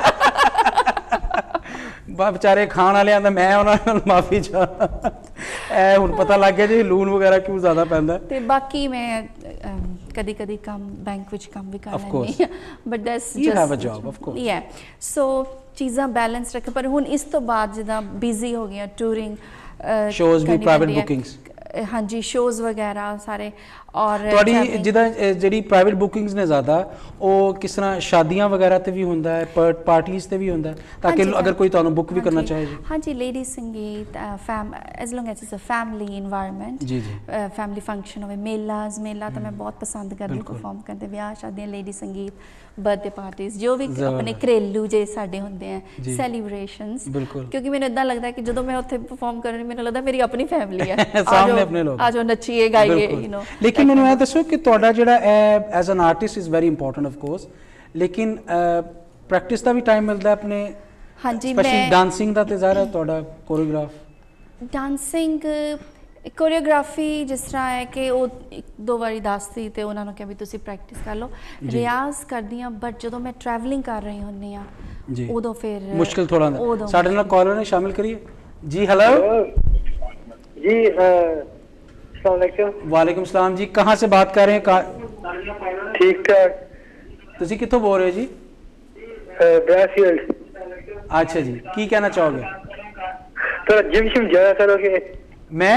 S2: ਵਿਚਾਰੇ ਖਾਣ ਵਾਲਿਆਂ ਦਾ ਮੈਂ ਉਹਨਾਂ ਨਾਲ ਮਾਫੀ ਚਾਹਾਂ, ਇਹ ਹੁਣ ਪਤਾ ਲੱਗ ਗਿਆ ਜੀ ਲੂਣ ਵਗੈਰਾ ਕਿਉਂ ਜ਼ਿਆਦਾ ਪੈਂਦਾ।
S3: ਤੇ ਬਾਕੀ ਮੈਂ ਕਦੀ ਕਦੀ ਕੰਮ ਬੈਂਕ ਵਿੱਚ ਕੰਮ ਵੀ ਕਰ ਲੈਂਦੀ ਹਾਂ, but that's
S2: you have a job of course.
S3: Yeah, so ਚੀਜ਼ਾਂ ਬੈਲੈਂਸ ਰੱਖ। ਪਰ ਹੁਣ ਇਸ ਤੋਂ ਬਾਅਦ ਜਿੱਦਾਂ ਬਿਜ਼ੀ ਹੋ ਗਈਆਂ, ਟੂਰਿੰਗ,
S2: ਸ਼ੋਜ਼ ਵੀ, ਪ੍ਰਾਈਵੇਟ ਬੁਕਿੰਗਸ।
S3: ਹਾਂਜੀ, ਸ਼ੋਜ਼ ਵਗੈਰਾ ਸਾਰੇ। ਔਰ
S2: ਤੁਹਾਡੀ ਜਿੱਦਾਂ ਜਿਹੜੀ ਪ੍ਰਾਈਵੇਟ ਬੁਕਿੰਗਸ ਨੇ ਜ਼ਿਆਦਾ, ਉਹ ਕਿਸ ਤਰ੍ਹਾਂ ਸ਼ਾਦੀਆਂ ਵਗੈਰਾ ਤੇ ਵੀ ਹੁੰਦਾ ਹੈ, ਪਾਰਟੀਜ਼ ਤੇ ਵੀ ਹੁੰਦਾ ਹੈ, ਤਾਂ ਕਿ ਅਗਰ ਕੋਈ ਤੁਹਾਨੂੰ ਬੁੱਕ ਵੀ ਕਰਨਾ ਚਾਹੇ? ਹਾਂਜੀ,
S3: lady sangeet, as long as it's a family environment, family function ਹੋਵੇ, ਮੇਲਾ ਤਾਂ ਮੈਂ ਬਹੁਤ ਪਸੰਦ ਕਰਦੀ ਪਰਫਾਰਮ ਕਰਦੇ, ਵਿਆਹ ਸ਼ਾਦੀਆਂ, ਲੇਡੀ ਸੰਗੀਤ, ਬਰਥਡੇ ਪਾਰਟੀਜ਼, ਜੋ ਵੀ ਆਪਣੇ ਘਰੇਲੂ ਜੇ ਸਾਡੇ ਹੁੰਦੇ ਆ ਸੈਲੀਬ੍ਰੇਸ਼ਨਸ। ਕਿਉਂਕਿ ਮੈਨੂੰ ਇਦਾਂ ਲੱਗਦਾ ਕਿ ਜਦੋਂ ਮੈਂ ਉੱਥੇ ਪਰਫਾਰਮ ਕਰ ਰਹੀ, ਮੈਨੂੰ ਲੱਗਦਾ ਮੇਰੀ ਆਪਣੀ ਫੈਮਿਲੀ ਹੈ,
S2: ਸਾਹਮਣੇ ਆਪਣੇ ਲੋਕ,
S3: ਆਜੋ ਨੱਚੀਏ ਗਾਈਏ,
S2: ਲੇਕਿਨ ਮੈਨੂੰ ਇਹ ਦੱਸੋ ਕਿ ਤੁਹਾਡਾ ਜਿਹੜਾ as an artist is very important of course, ਲੇਕਿਨ ਪ੍ਰੈਕਟਿਸ ਦਾ ਵੀ ਟਾਈਮ ਮਿਲਦਾ ਆਪਣੇ?
S3: ਹਾਂਜੀ,
S2: ਸਪੈਸ਼ਲੀ ਡਾਂਸਿੰਗ ਦਾ ਤੇ ਜ਼ਾਹਿਰ ਤੁਹਾਡਾ ਕੋਰੀਓਗ੍ਰਾਫ।
S3: ਡਾਂਸਿੰਗ ਕੋਰੀਓਗ੍ਰਾਫੀ ਜਿਸ ਤਰ੍ਹਾਂ ਹੈ ਕਿ ਉਹ ਇੱਕ ਦੋ ਵਾਰੀ ਦੱਸਦੀ ਤੇ ਉਹਨਾਂ ਨੂੰ ਕਿਹਾ ਵੀ ਤੁਸੀਂ ਪ੍ਰੈਕਟਿਸ ਕਰ ਲਓ, ਰਿਆਜ਼ ਕਰਦੀ ਹਾਂ। ਬਟ ਜਦੋਂ ਮੈਂ ਟਰੈਵਲਿੰਗ ਕਰ ਰਹੀ ਹੁੰਦੀ ਹਾਂ ਉਦੋਂ ਫਿਰ
S2: ਮੁਸ਼ਕਿਲ ਥੋੜਾ ਹੁੰਦਾ। ਸਾਡੇ ਨਾਲ ਕਾਲਰ ਨੇ, ਸ਼ਾਮਿਲ ਕਰੀਏ ਜੀ। हेलो
S4: जी, अस्सलाम वालेकुम।
S2: वालेकुम सलाम जी, कहाँ से बात कर रहे हैं?
S4: ठीक ठाक।
S2: ਤੁਸੀਂ ਕਿੱਥੋਂ ਬੋਲ ਰਹੇ ਹੋ ਜੀ?
S4: ब्रैसफील्ड।
S2: अच्छा जी, की कहना चाहोगे?
S4: तो जिम शिम जाया करोगे?
S2: मैं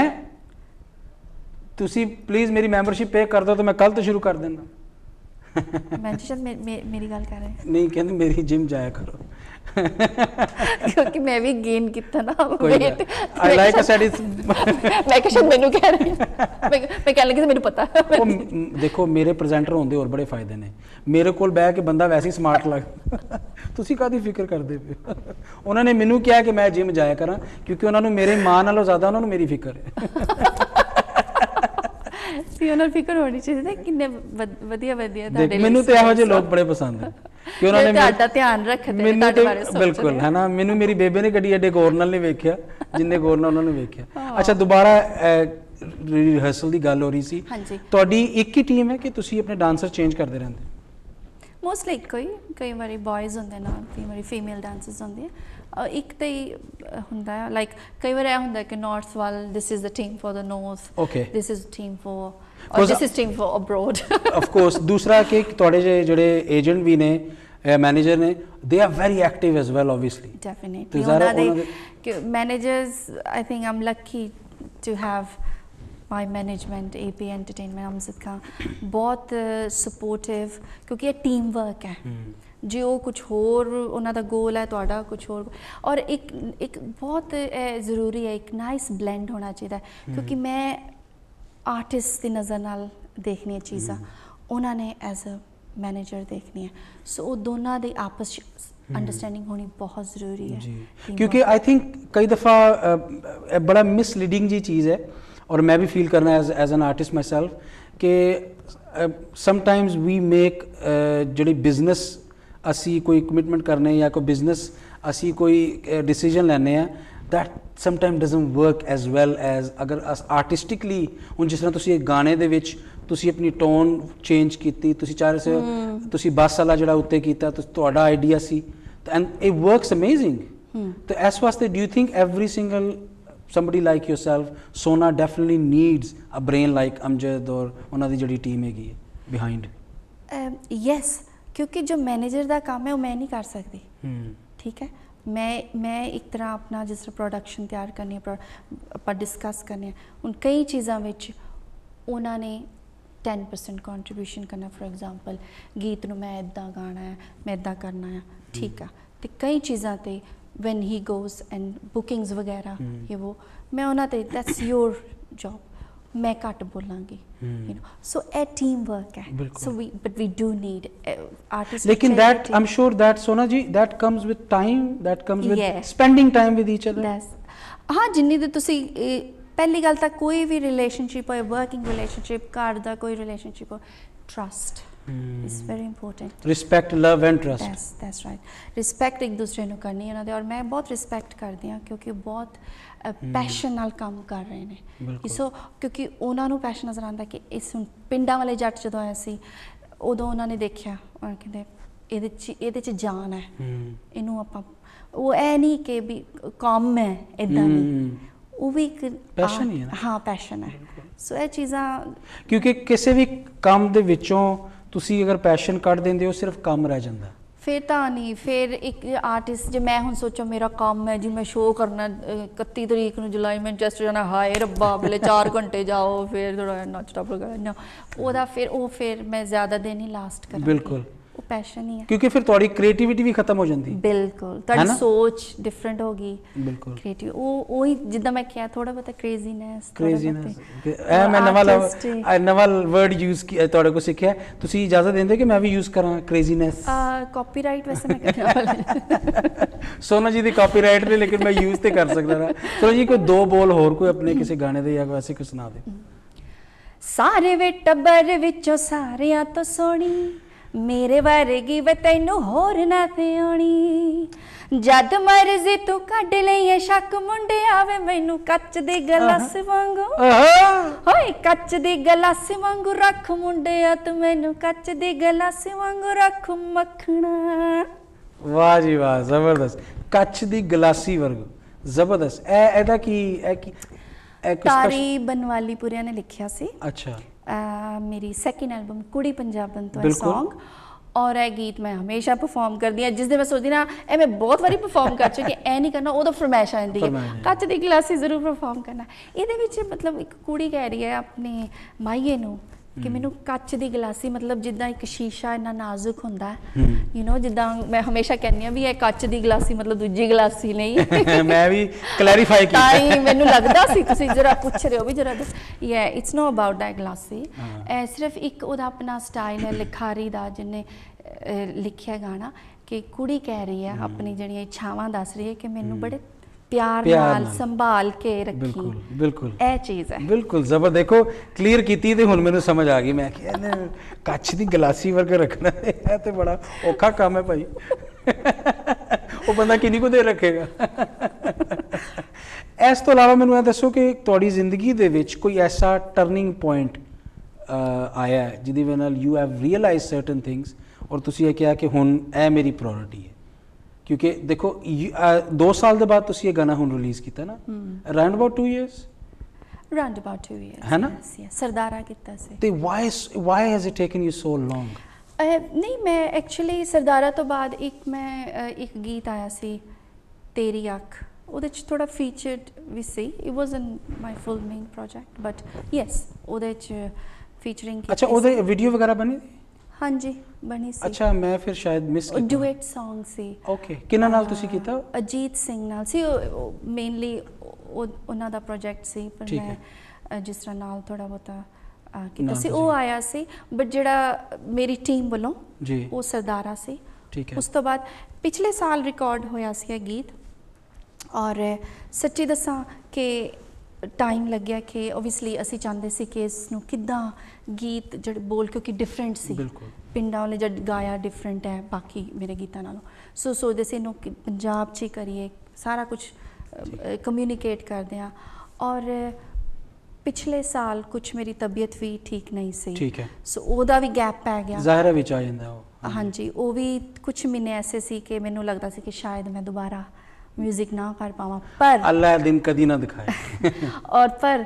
S2: ਤੁਸੀਂ ਪਲੀਜ਼ ਮੇਰੀ ਮੈਂਬਰਸ਼ਿਪ ਪੇ ਕਰ ਦਿਓ ਤਾਂ ਮੈਂ ਕੱਲ ਤੋਂ ਸ਼ੁਰੂ ਕਰ ਦਿੰਦਾ।
S3: ਮੈਂ ਸ਼ਾਇਦ ਮੇਰੀ ਗੱਲ ਕਰ ਰਹੇ
S2: ਨਹੀਂ, ਕਹਿੰਦੇ ਮੇਰੀ ਜਿਮ ਜਾਇਆ ਕਰੋ।
S3: ਕਿਉਂਕਿ ਮੈਂ ਵੀ ਗੇਨ ਕੀਤਾ ਨਾ
S2: weight। ਆਈ ਲਾਈਕ ਅ ਸੈਟਿਸ।
S3: ਮੈਂ ਕਿ ਸ਼ਾਇਦ ਮੈਨੂੰ ਕਹਿ ਰਹੀ ਮੈਂ ਕਹਿਣ ਲੱਗੀ ਸੀ ਮੈਨੂੰ ਪਤਾ।
S2: ਉਹ ਦੇਖੋ, ਮੇਰੇ ਪ੍ਰੈਜ਼ੈਂਟਰ ਹੁੰਦੇ ਹੋਰ ਬੜੇ ਫਾਇਦੇ ਨੇ। ਮੇਰੇ ਕੋਲ ਬਹਿ ਕੇ ਬੰਦਾ ਵੈਸੇ ਹੀ ਸਮਾਰਟ ਲੱਗਦਾ। ਤੁਸੀਂ ਕਾਹਦੀ ਫਿਕਰ ਕਰਦੇ ਪਏ? ਉਹਨਾਂ ਨੇ ਮੈਨੂੰ ਕਿਹਾ ਕਿ ਮੈਂ ਜਿਮ ਜਾਇਆ ਕਰਾਂ ਕਿਉਂਕਿ ਉਹਨਾਂ ਨੂੰ ਮੇਰੇ ਮਾਂ ਨਾਲੋਂ ਜ਼ਿਆਦਾ ਉਹਨਾਂ ਨੂੰ ਮੇਰੀ ਫਿਕਰ ਹੈ।
S3: ਉਹਨਾਂ ਨੂੰ ਫਿਕਰ ਹੋਣੀ ਚਾਹੀਦੀ। ਕਿੰਨੇ ਵਧੀਆ ਤੁਹਾਡੇ।
S2: ਮੈਨੂੰ ਤੇ ਇਹੋ ਜਿਹੇ ਲੋਕ ਬੜੇ ਪਸੰਦ ਹੈ ਕਿ ਉਹਨਾਂ ਨੇ
S3: ਤੁਹਾਡਾ ਧਿਆਨ ਰੱਖਦੇ ਨੇ, ਤੁਹਾਡੇ ਬਾਰੇ ਸੋਚਦੇ।
S2: ਬਿਲਕੁਲ, ਹੈ ਨਾ। ਮੈਨੂੰ ਮੇਰੀ ਬੇਬੇ ਨੇ ਗੱਡੀ ਐਡੇ ਗੌਰ ਨਾਲ ਨਹੀਂ ਵੇਖਿਆ ਜਿੰਨੇ ਗੌਰ ਨਾਲ ਉਹਨਾਂ ਨੂੰ ਵੇਖਿਆ। ਅੱਛਾ, ਦੁਬਾਰਾ ਰਿਹਰਸਲ ਦੀ ਗੱਲ ਹੋ ਰਹੀ ਸੀ। ਤੁਹਾਡੀ ਇੱਕ ਹੀ ਟੀਮ ਹੈ ਕਿ ਤੁਸੀਂ ਆਪਣੇ ਡਾਂਸਰ ਚੇਂਜ ਕਰਦੇ ਰਹਿੰਦੇ?
S3: ਮੋਸਟਲੀ ਇੱਕੋ ਹੀ। ਕਈ ਵਾਰੀ ਬॉयਜ਼ ਹੁੰਦੇ ਨਾਲ, ਕਈ ਵਾਰੀ ਫੀਮੇਲ ਡਾਂਸਰਸ ਹੁੰਦੇ ਆ। ਇੱਕ ਤਾਂ ਹੀ ਹੁੰਦਾ ਹੈ, ਲਾਈਕ ਕਈ ਵਾਰ ਇਹ ਹੁੰਦਾ ਕਿ ਨਾਰਥ ਵੱਲ this is the team for the north, this is team for, ਔਰ this is team for abroad. Of
S2: course. ਦੂਸਰਾ ਕਿ ਤੁਹਾਡੇ ਜਿਹੜੇ ਏਜੰਟ ਵੀ ਨੇ, ਮੈਨੇਜਰ ਨੇ, they are very active as well obviously.
S3: Definitely ਉਹਨਾਂ ਦੇ managers, I think I'm lucky to have my management AP entertainment Amjad Khan बहुत सपोर्टिव, क्योंकि ये टीम वर्क है। जे वो कुछ होर उन्हों का गोल है, तो कुछ होर, और एक बहुत ज़रूरी है, एक नाइस ब्लेंड होना चाहिए, क्योंकि मैं आर्टिस्ट की नज़र नाल देखनी है चीज़ा, उन्होंने एज अ मैनेजर देखनी है, सो दोनों की आपस अंडरस्टैंडिंग होनी बहुत ज़रूरी है।
S2: क्योंकि आई थिंक कई दफ़ा बड़ा मिसलीडिंग जी चीज़ है, और मैं भी फील करना as an artist myself कि समटाइम्स वी मेक जी बिजनेस असी कोई कमिटमेंट करने या कोई बिजनेस असी कोई डिसीजन लैने हैं, that sometime doesn't work as well as अगर आर्टिस्टिकली हुण जिस तरह तुसी एक गाने दे विच तुसी अपनी टोन चेंज कीती, तुसी चाह रहे से तुसी बस वाला जिहड़ा उत्ते कीता तुहाडा आइडिया सी, एंड इट वर्क्स अमेजिंग। तो इस वास्ते do you think every single somebody like yourself, Sona definitely needs a brain like Amjad और उन्हां दी जिहड़ी टीम हैगी behind?
S3: Yes, क्योंकि जो मैनेजर का काम है वो मैं नहीं कर सकती, ठीक है। मैं एक तरह अपना जिस तरह प्रोडक्शन तैयार करनी है, ਆਪਾਂ डिस्कस करने उन कई चीज़ों विच उन्होंने 10% कंट्रीब्यूशन करना। फॉर एग्जांपल गीत नूं मैं इदां गाना है, मैं इदां करना है, ठीक है। तो कई चीज़ां ते when he goes and bookings वगैरह ये वो मैं उन्हां ते that's your job, मैं घट बोलांगी, you know, so a team work है, so but we do need artists।
S2: लेकिन that I'm sure that Sona ji that comes with time, that comes with spending time with each other।
S3: हाँ, जिन्नी दे तुसी पहली गल तां कोई भी रिलेशनशिप हो, वर्किंग रिलेशनशिप, घर दा कोई रिलेशनशिप हो, trust is very important।
S2: respect, love and trust।
S3: that's right। respect एक दूसरे ਨੂੰ करनी है और मैं बहुत रिस्पैक्ट करती हाँ, क्योंकि बहुत पैशन नाल काम कर रहे हैं। सो क्योंकि उन्होंने पैशन नज़र आता कि इस पिंडां वाले जट जो आया सी उदों उन्होंने देखा और कहते ये जान है, इनू आप वो ऐ नहीं कि भी काम है इदां नहीं, वो भी एक
S2: पैशन ही है।
S3: हाँ, पैशन है। सो ये चीज़ां
S2: क्योंकि किसी भी काम दे विचों तुसी अगर पैशन कट देंदे हो सिर्फ काम रह जाता,
S3: फिर तो नहीं। फिर एक आर्टिस्ट जो मैं हुण सोचो मेरा काम है जी मैं शो करना 31 तरीक नूं जुलाई मैनचेस्टर जाना, हाय रब्बा पहले 4 घंटे जाओ फिर थोड़ा नच टप करना ओदा, फिर मैं ज़्यादा दिन ही लास्ट करा।
S2: बिल्कुल
S3: वो पैशन ही है,
S2: क्योंकि फिर थोड़ी क्रिएटिविटी भी खत्म हो जाती।
S3: बिल्कुल, थोड़ी सोच डिफरेंट होगी।
S2: बिल्कुल
S3: क्रिएटिव वो ही जिद्दां मैं किया थोड़ा बहुत क्रेजीनेस
S2: ए मैं नवा वर्ड यूज किया थोड़े को सीखा, तुसी इजाजत देंदे कि मैं भी यूज करा क्रेजीनेस?
S3: कॉपीराइट वैसे मैं करने वाला
S2: सोना जी दी कॉपीराइट ने, लेकिन मैं यूज तो कर सकदा ना। चलो जी कोई 2 बोल होर कोई अपने किसी गाने दे या वैसे कुछ सुना दे।
S3: सारे वे टब्बर विचों सारियां तो सोनी मेरे वर्गी वे तैनू होर ना ते आउणी, जद मर्जी तू कढ लईए शक मुंडे आवे मैनू कच दी गलास वांगू, होए कच दी गलास वांगू रख मुंडे आ तू मैनू कच दी गलास वांगू रख मखना।
S2: वाह जी वाह, जबरदस्त। कच दी गलासी वर्गू, जबरदस्त। एदा की
S3: तारी बनवाली पुरिया ने लिखिया सी।
S2: अच्छा।
S3: मेरी सैकेंड एल्बम कुड़ी पंजाबन तो है सॉन्ग, और यह गीत मैं हमेशा परफॉर्म करती हाँ। जिस दिन मैं सोचती ना मैं बहुत बारी परफॉर्म कर चुकी, ए नहीं करना वो तो फरमाइश आती है कच दी गिलासी जरूर परफॉर्म करना। ये मतलब एक कुड़ी कह रही है अपने माईए नू कि मैनू कच दी गिलासी, मतलब जिद्दां एक शीशा इन्ना नाजुक हुंदा है, यू नो, जिद्दां मैं हमेशा कहनी भी है कच दी गिलासी मतलब दूजी गिलासी नहीं।
S2: मैं भी क्लैरिफाई किया
S3: ताई मैनू लगदा सी तुसीं जरा पूछ रहे हो भी जरा ये इट्स नो अबाउट दैट गिलासी, सिर्फ एक ओदा अपना स्टाइल है लिखारी दा, जिन्ने लिखिया गाना कि कुड़ी कह रही है अपनी जड़ियां इच्छावां दस रही है कि मैनू बड़े प्यार नाल संभाल के रखी।
S2: बिल्कुल बिल्कुल
S3: ए चीज़ है।
S2: बिल्कुल जबर, देखो क्लियर कीती ते हुण मैनू समझ आ गई। मैं क्या कच दी गिलासी वर्ग रखना है तो बड़ा औखा काम है भाई। वो बंदा किन्नी को देर रखेगा। इस तो अलावा मैनू दसो कि तुहाडी जिंदगी दे विच कोई ऐसा टर्निंग पॉइंट आया है जिहदी वजह नाल you have realise certain things और तुसीं ये कहा कि हुण ए मेरी प्रायोरिटी है? क्योंकि देखो 2 साल के बाद तुसी ये गाना हुण रिलीज किया ना, around about 2 years,
S3: around about 2 years
S2: है ना?
S3: सरदारा किता सी।
S2: ते why has it taken you so long?
S3: नहीं, मैं एक्चुअली सरदारा तो बाद एक मैं एक गीत आया सी तेरी अख ਉਹਦੇ 'ਚ ਥੋੜਾ ਫੀਚਰਡ ਵੀ ਸੀ, it wasn't my full main project but yes ਉਹਦੇ 'ਚ ਫੀਚਰਿੰਗ ਕੀਤੀ।
S2: ਅੱਛਾ ਉਹਦੇ ਵੀਡੀਓ ਵਗੈਰਾ ਬਣੀ ਸੀ?
S3: ਹਾਂਜੀ ਬਣੀ ਸੀ।
S2: ਅੱਛਾ ਮੈਂ ਫਿਰ ਸ਼ਾਇਦ ਮਿਸ ਕੀਤਾ।
S3: ਡੁਏਟ Song ਸੀ।
S2: ਓਕੇ ਕਿਹਨਾਂ ਨਾਲ ਤੁਸੀਂ ਕੀਤਾ?
S3: ਅਜੀਤ ਸਿੰਘ ਨਾਲ ਸੀ, ਮੇਨਲੀ ਉਹਨਾਂ ਦਾ ਪ੍ਰੋਜੈਕਟ ਸੀ, ਪਰ ਮੈਂ ਜਿਸ ਤਰ੍ਹਾਂ ਨਾਲ ਥੋੜਾ ਬਹੁਤਾ ਕੀਤਾ ਸੀ, ਉਹ ਆਇਆ ਸੀ। ਬਟ ਜਿਹੜਾ ਮੇਰੀ ਟੀਮ ਵੱਲੋਂ
S2: ਜੀ
S3: ਉਹ ਸਰਦਾਰਾ ਸੀ।
S2: ਠੀਕ ਹੈ।
S3: ਉਸ ਤੋਂ ਬਾਅਦ ਪਿਛਲੇ ਸਾਲ ਰਿਕਾਰਡ ਹੋਇਆ ਸੀ ਇਹ ਗੀਤ, ਔਰ ਸੱਚੀ ਦੱਸਾਂ ਕਿ ਟਾਈਮ ਲੱਗਿਆ ਕਿ ਓਬਵੀਅਸਲੀ ਅਸੀਂ ਚਾਹੁੰਦੇ ਸੀ ਕਿ ਇਸ ਨੂੰ ਕਿੱਦਾਂ ਗੀਤ ਜਿਹੜੇ ਬੋਲ, ਕਿਉਂਕਿ ਡਿਫਰੈਂਟ ਸੀ, ਪਿੰਡਾਂ ਵਾਲੇ ਜਦ ਗਾਇਆ ਡਿਫਰੈਂਟ ਹੈ ਬਾਕੀ ਮੇਰੇ ਗੀਤਾਂ ਨਾਲੋਂ, ਸੋ ਸੋਚਦੇ ਸੀ ਇਹਨੂੰ ਪੰਜਾਬ 'ਚ ਹੀ ਕਰੀਏ, ਸਾਰਾ ਕੁਝ ਕਮਿਊਨੀਕੇਟ ਕਰਦੇ ਹਾਂ। ਔਰ ਪਿਛਲੇ ਸਾਲ ਕੁਝ ਮੇਰੀ ਤਬੀਅਤ ਵੀ ਠੀਕ ਨਹੀਂ ਸੀ,
S2: ਠੀਕ ਹੈ,
S3: ਸੋ ਉਹਦਾ ਵੀ ਗੈਪ ਪੈ ਗਿਆ,
S2: ਜ਼ਾਹਿਰ ਵਿੱਚ ਆ ਜਾਂਦਾ ਉਹ।
S3: ਹਾਂਜੀ ਉਹ ਵੀ ਕੁਝ ਮਹੀਨੇ ਐਸੇ ਸੀ ਕਿ ਮੈਨੂੰ ਲੱਗਦਾ ਸੀ ਕਿ ਸ਼ਾਇਦ ਮੈਂ ਦੁਬਾਰਾ म्यूजिक ना कर पावा, पर
S2: अल्लाह दिन कदी ना दिखाए
S3: और पर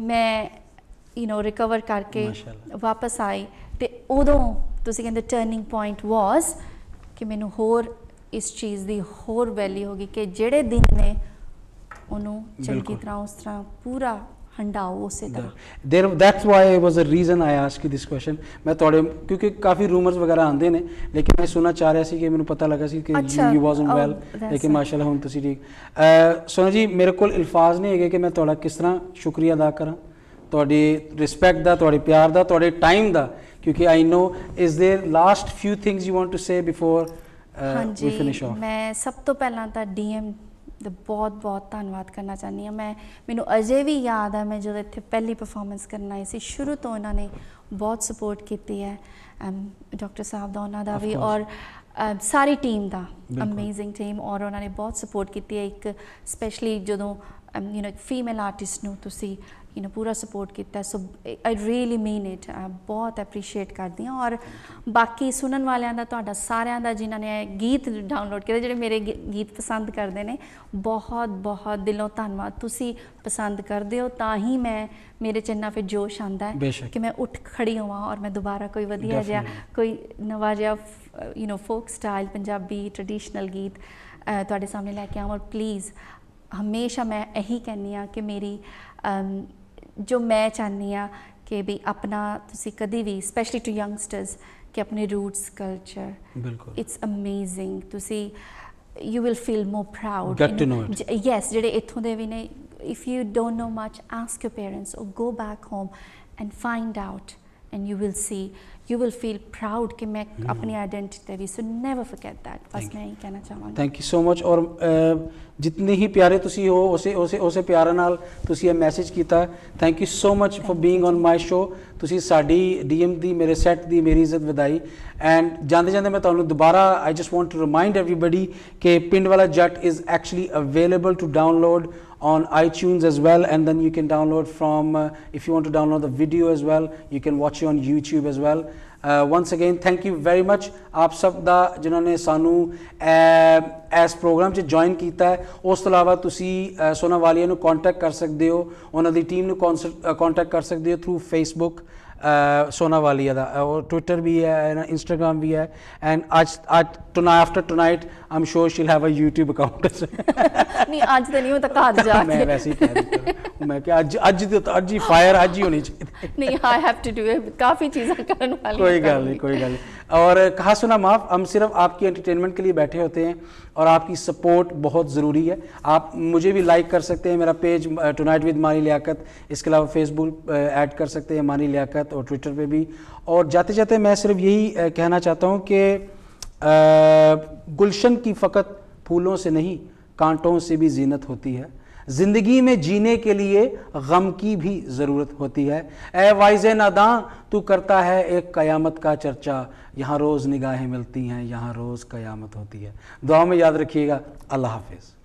S3: मैं रिकवर करके वापस आई ते उदों तुसी कहंदे टर्निंग पॉइंट वाज कि मैनू होर इस चीज़ दी होर वैल्यू होगी कि जेड़े दिन ने उन्हों चंगी तरह उस तरह पूरा हंडाओ उसे तरह।
S2: That's why was the reason I ask you this question. मैं थोड़े क्योंकि काफ़ी रूमर्स वगैरह आते हैं, लेकिन मैं सुनना चाह रहा सी कि मैंने पता लगा सी कि यू वाजंट वेल, लेकिन माशाल्लाह हुण तुसीं ठीक। सोना जी मेरे कोल अल्फाज नहीं है कि मैं थोड़ा किस तरह शुक्रिया अदा करा थोड़ी रिस्पैक्ट दा, थोड़े प्यार दा, थोड़े टाइम दा, क्योंकि I know is there last few things you want to say before we finish off.
S3: मैं सब तो पहला तो डीएम ਦਾ ਬਹੁਤ ਧੰਨਵਾਦ ਕਰਨਾ ਚਾਹੁੰਦੀ ਹਾਂ। ਮੈਨੂੰ ਅਜੇ ਵੀ ਯਾਦ ਹੈ, ਮੈਂ ਜਦੋਂ ਇੱਥੇ ਪਹਿਲੀ ਪਰਫਾਰਮੈਂਸ ਕਰਨ ਆਈ ਸੀ, ਸ਼ੁਰੂ ਤੋਂ ਇਹਨਾਂ ਨੇ ਬਹੁਤ ਸਪੋਰਟ ਕੀਤੀ ਹੈ, ਡਾਕਟਰ ਸਾਹਿਬ ਦਾ, ਉਹਨਾਂ ਦਾ ਵੀ, ਔਰ ਸਾਰੀ ਟੀਮ ਦਾ, ਅਮੇਜ਼ਿੰਗ ਟੀਮ, ਔਰ ਉਹਨਾਂ ਨੇ ਬਹੁਤ ਸਪੋਰਟ ਕੀਤੀ ਹੈ। ਇੱਕ ਸਪੈਸ਼ਲੀ ਜਦੋਂ ਇੱਕ ਫੀਮੇਲ ਆਰਟਿਸਟ ਨੂੰ ਤੁਸੀਂ पूरा सपोर्ट किया, so I really mean it, बहुत एप्रीशिएट करती हाँ। और बाकी सुनन वालियां दा तुहाडा सारियां दा जिन्होंने गीत डाउनलोड किए, जिहड़े मेरे गीत पसंद करते हैं, बहुत बहुत दिलों धन्नवाद। तुसी पसंद करते हो तां ही मैं मेरे च इन्ना फिर जोश आंदा है कि मैं उठ खड़ी होवां और मैं दोबारा कोई वधिया जिहा कोई नवा जिहा फोक स्टाइल पंजाबी ट्रेडिशनल गीत तुहाडे सामने लैके आवां। और प्लीज़ हमेशा मैं यही कहनी हाँ कि मेरी जो मैं चाहनी हाँ कि भी अपना तुसी कभी भी स्पेशली टू यंगस्टर्स कि अपने रूट्स कल्चर इट्स अमेजिंग, तुसी you will feel more proud, yes जेडे इत्थों दे भी ने, if you don't know much ask your parents और go back home and find out and you will see, you will feel proud कि मैं अपनी आइडेंटिटी भी, सो नेवर फॉरगेट दैट। बस मैं यही कहना चाहूँगी।
S2: Thank you so much. और जितने ही प्यारे तुसी हो उसे प्यार नाल तुसी ये मैसेज किया, thank you so much for being on my show. तुसी साडी डीएम दी, मेरे सैट दी मेरी इज्जत वधाई। एंड जाते जाते मैं तुहानू दोबारा I just want to remind everybody कि पिंड वाला जट is actually available to download on iTunes as well, and then you can download from if you want to download the video as well, you can watch it on YouTube as well. Once again thank you very much आप सब दा जिन्होंने सानू इस programme च join किया है। उस तो अलावा तुसी सोना वालिया नू कॉन्टैक्ट कर सकते हो, उन्हों दी टीम नू कॉन्टैक्ट कर सकते हो थ्रू फेसबुक सोना वालिया दा, और ट्विटर भी है, इंस्टाग्राम भी है, एंड आज after tonight I am sure she will have a YouTube account.
S3: नहीं आज तो नहीं होता, घर जा
S2: मैं वैसे ही कह रही हूं, मैं कि आज ही फायर आज ही होनी चाहिए।
S3: नहीं I have to do it, काफ़ी चीज़ें करने वाली।
S2: कोई गल नहीं। और कहा सुना माफ़, हम सिर्फ आपकी एंटरटेनमेंट के लिए बैठे होते हैं और आपकी सपोर्ट बहुत ज़रूरी है। आप मुझे भी लाइक कर सकते हैं, मेरा page tonight with Mani Liaquat, इसके अलावा फेसबुक ऐड कर सकते हैं मानी लियाकत, और ट्विटर पे भी। और जाते जाते मैं सिर्फ यही कहना चाहता हूँ कि गुलशन की फ़कत फूलों से नहीं कांटों से भी जीनत होती है, ज़िंदगी में जीने के लिए गम की भी ज़रूरत होती है। ए वाइज़े नादां तू करता है एक क़यामत का चर्चा, यहाँ रोज़ निगाहें मिलती हैं, यहाँ रोज़ क़यामत होती है। दुआ में याद रखिएगा। अल्लाह हाफ़िज़।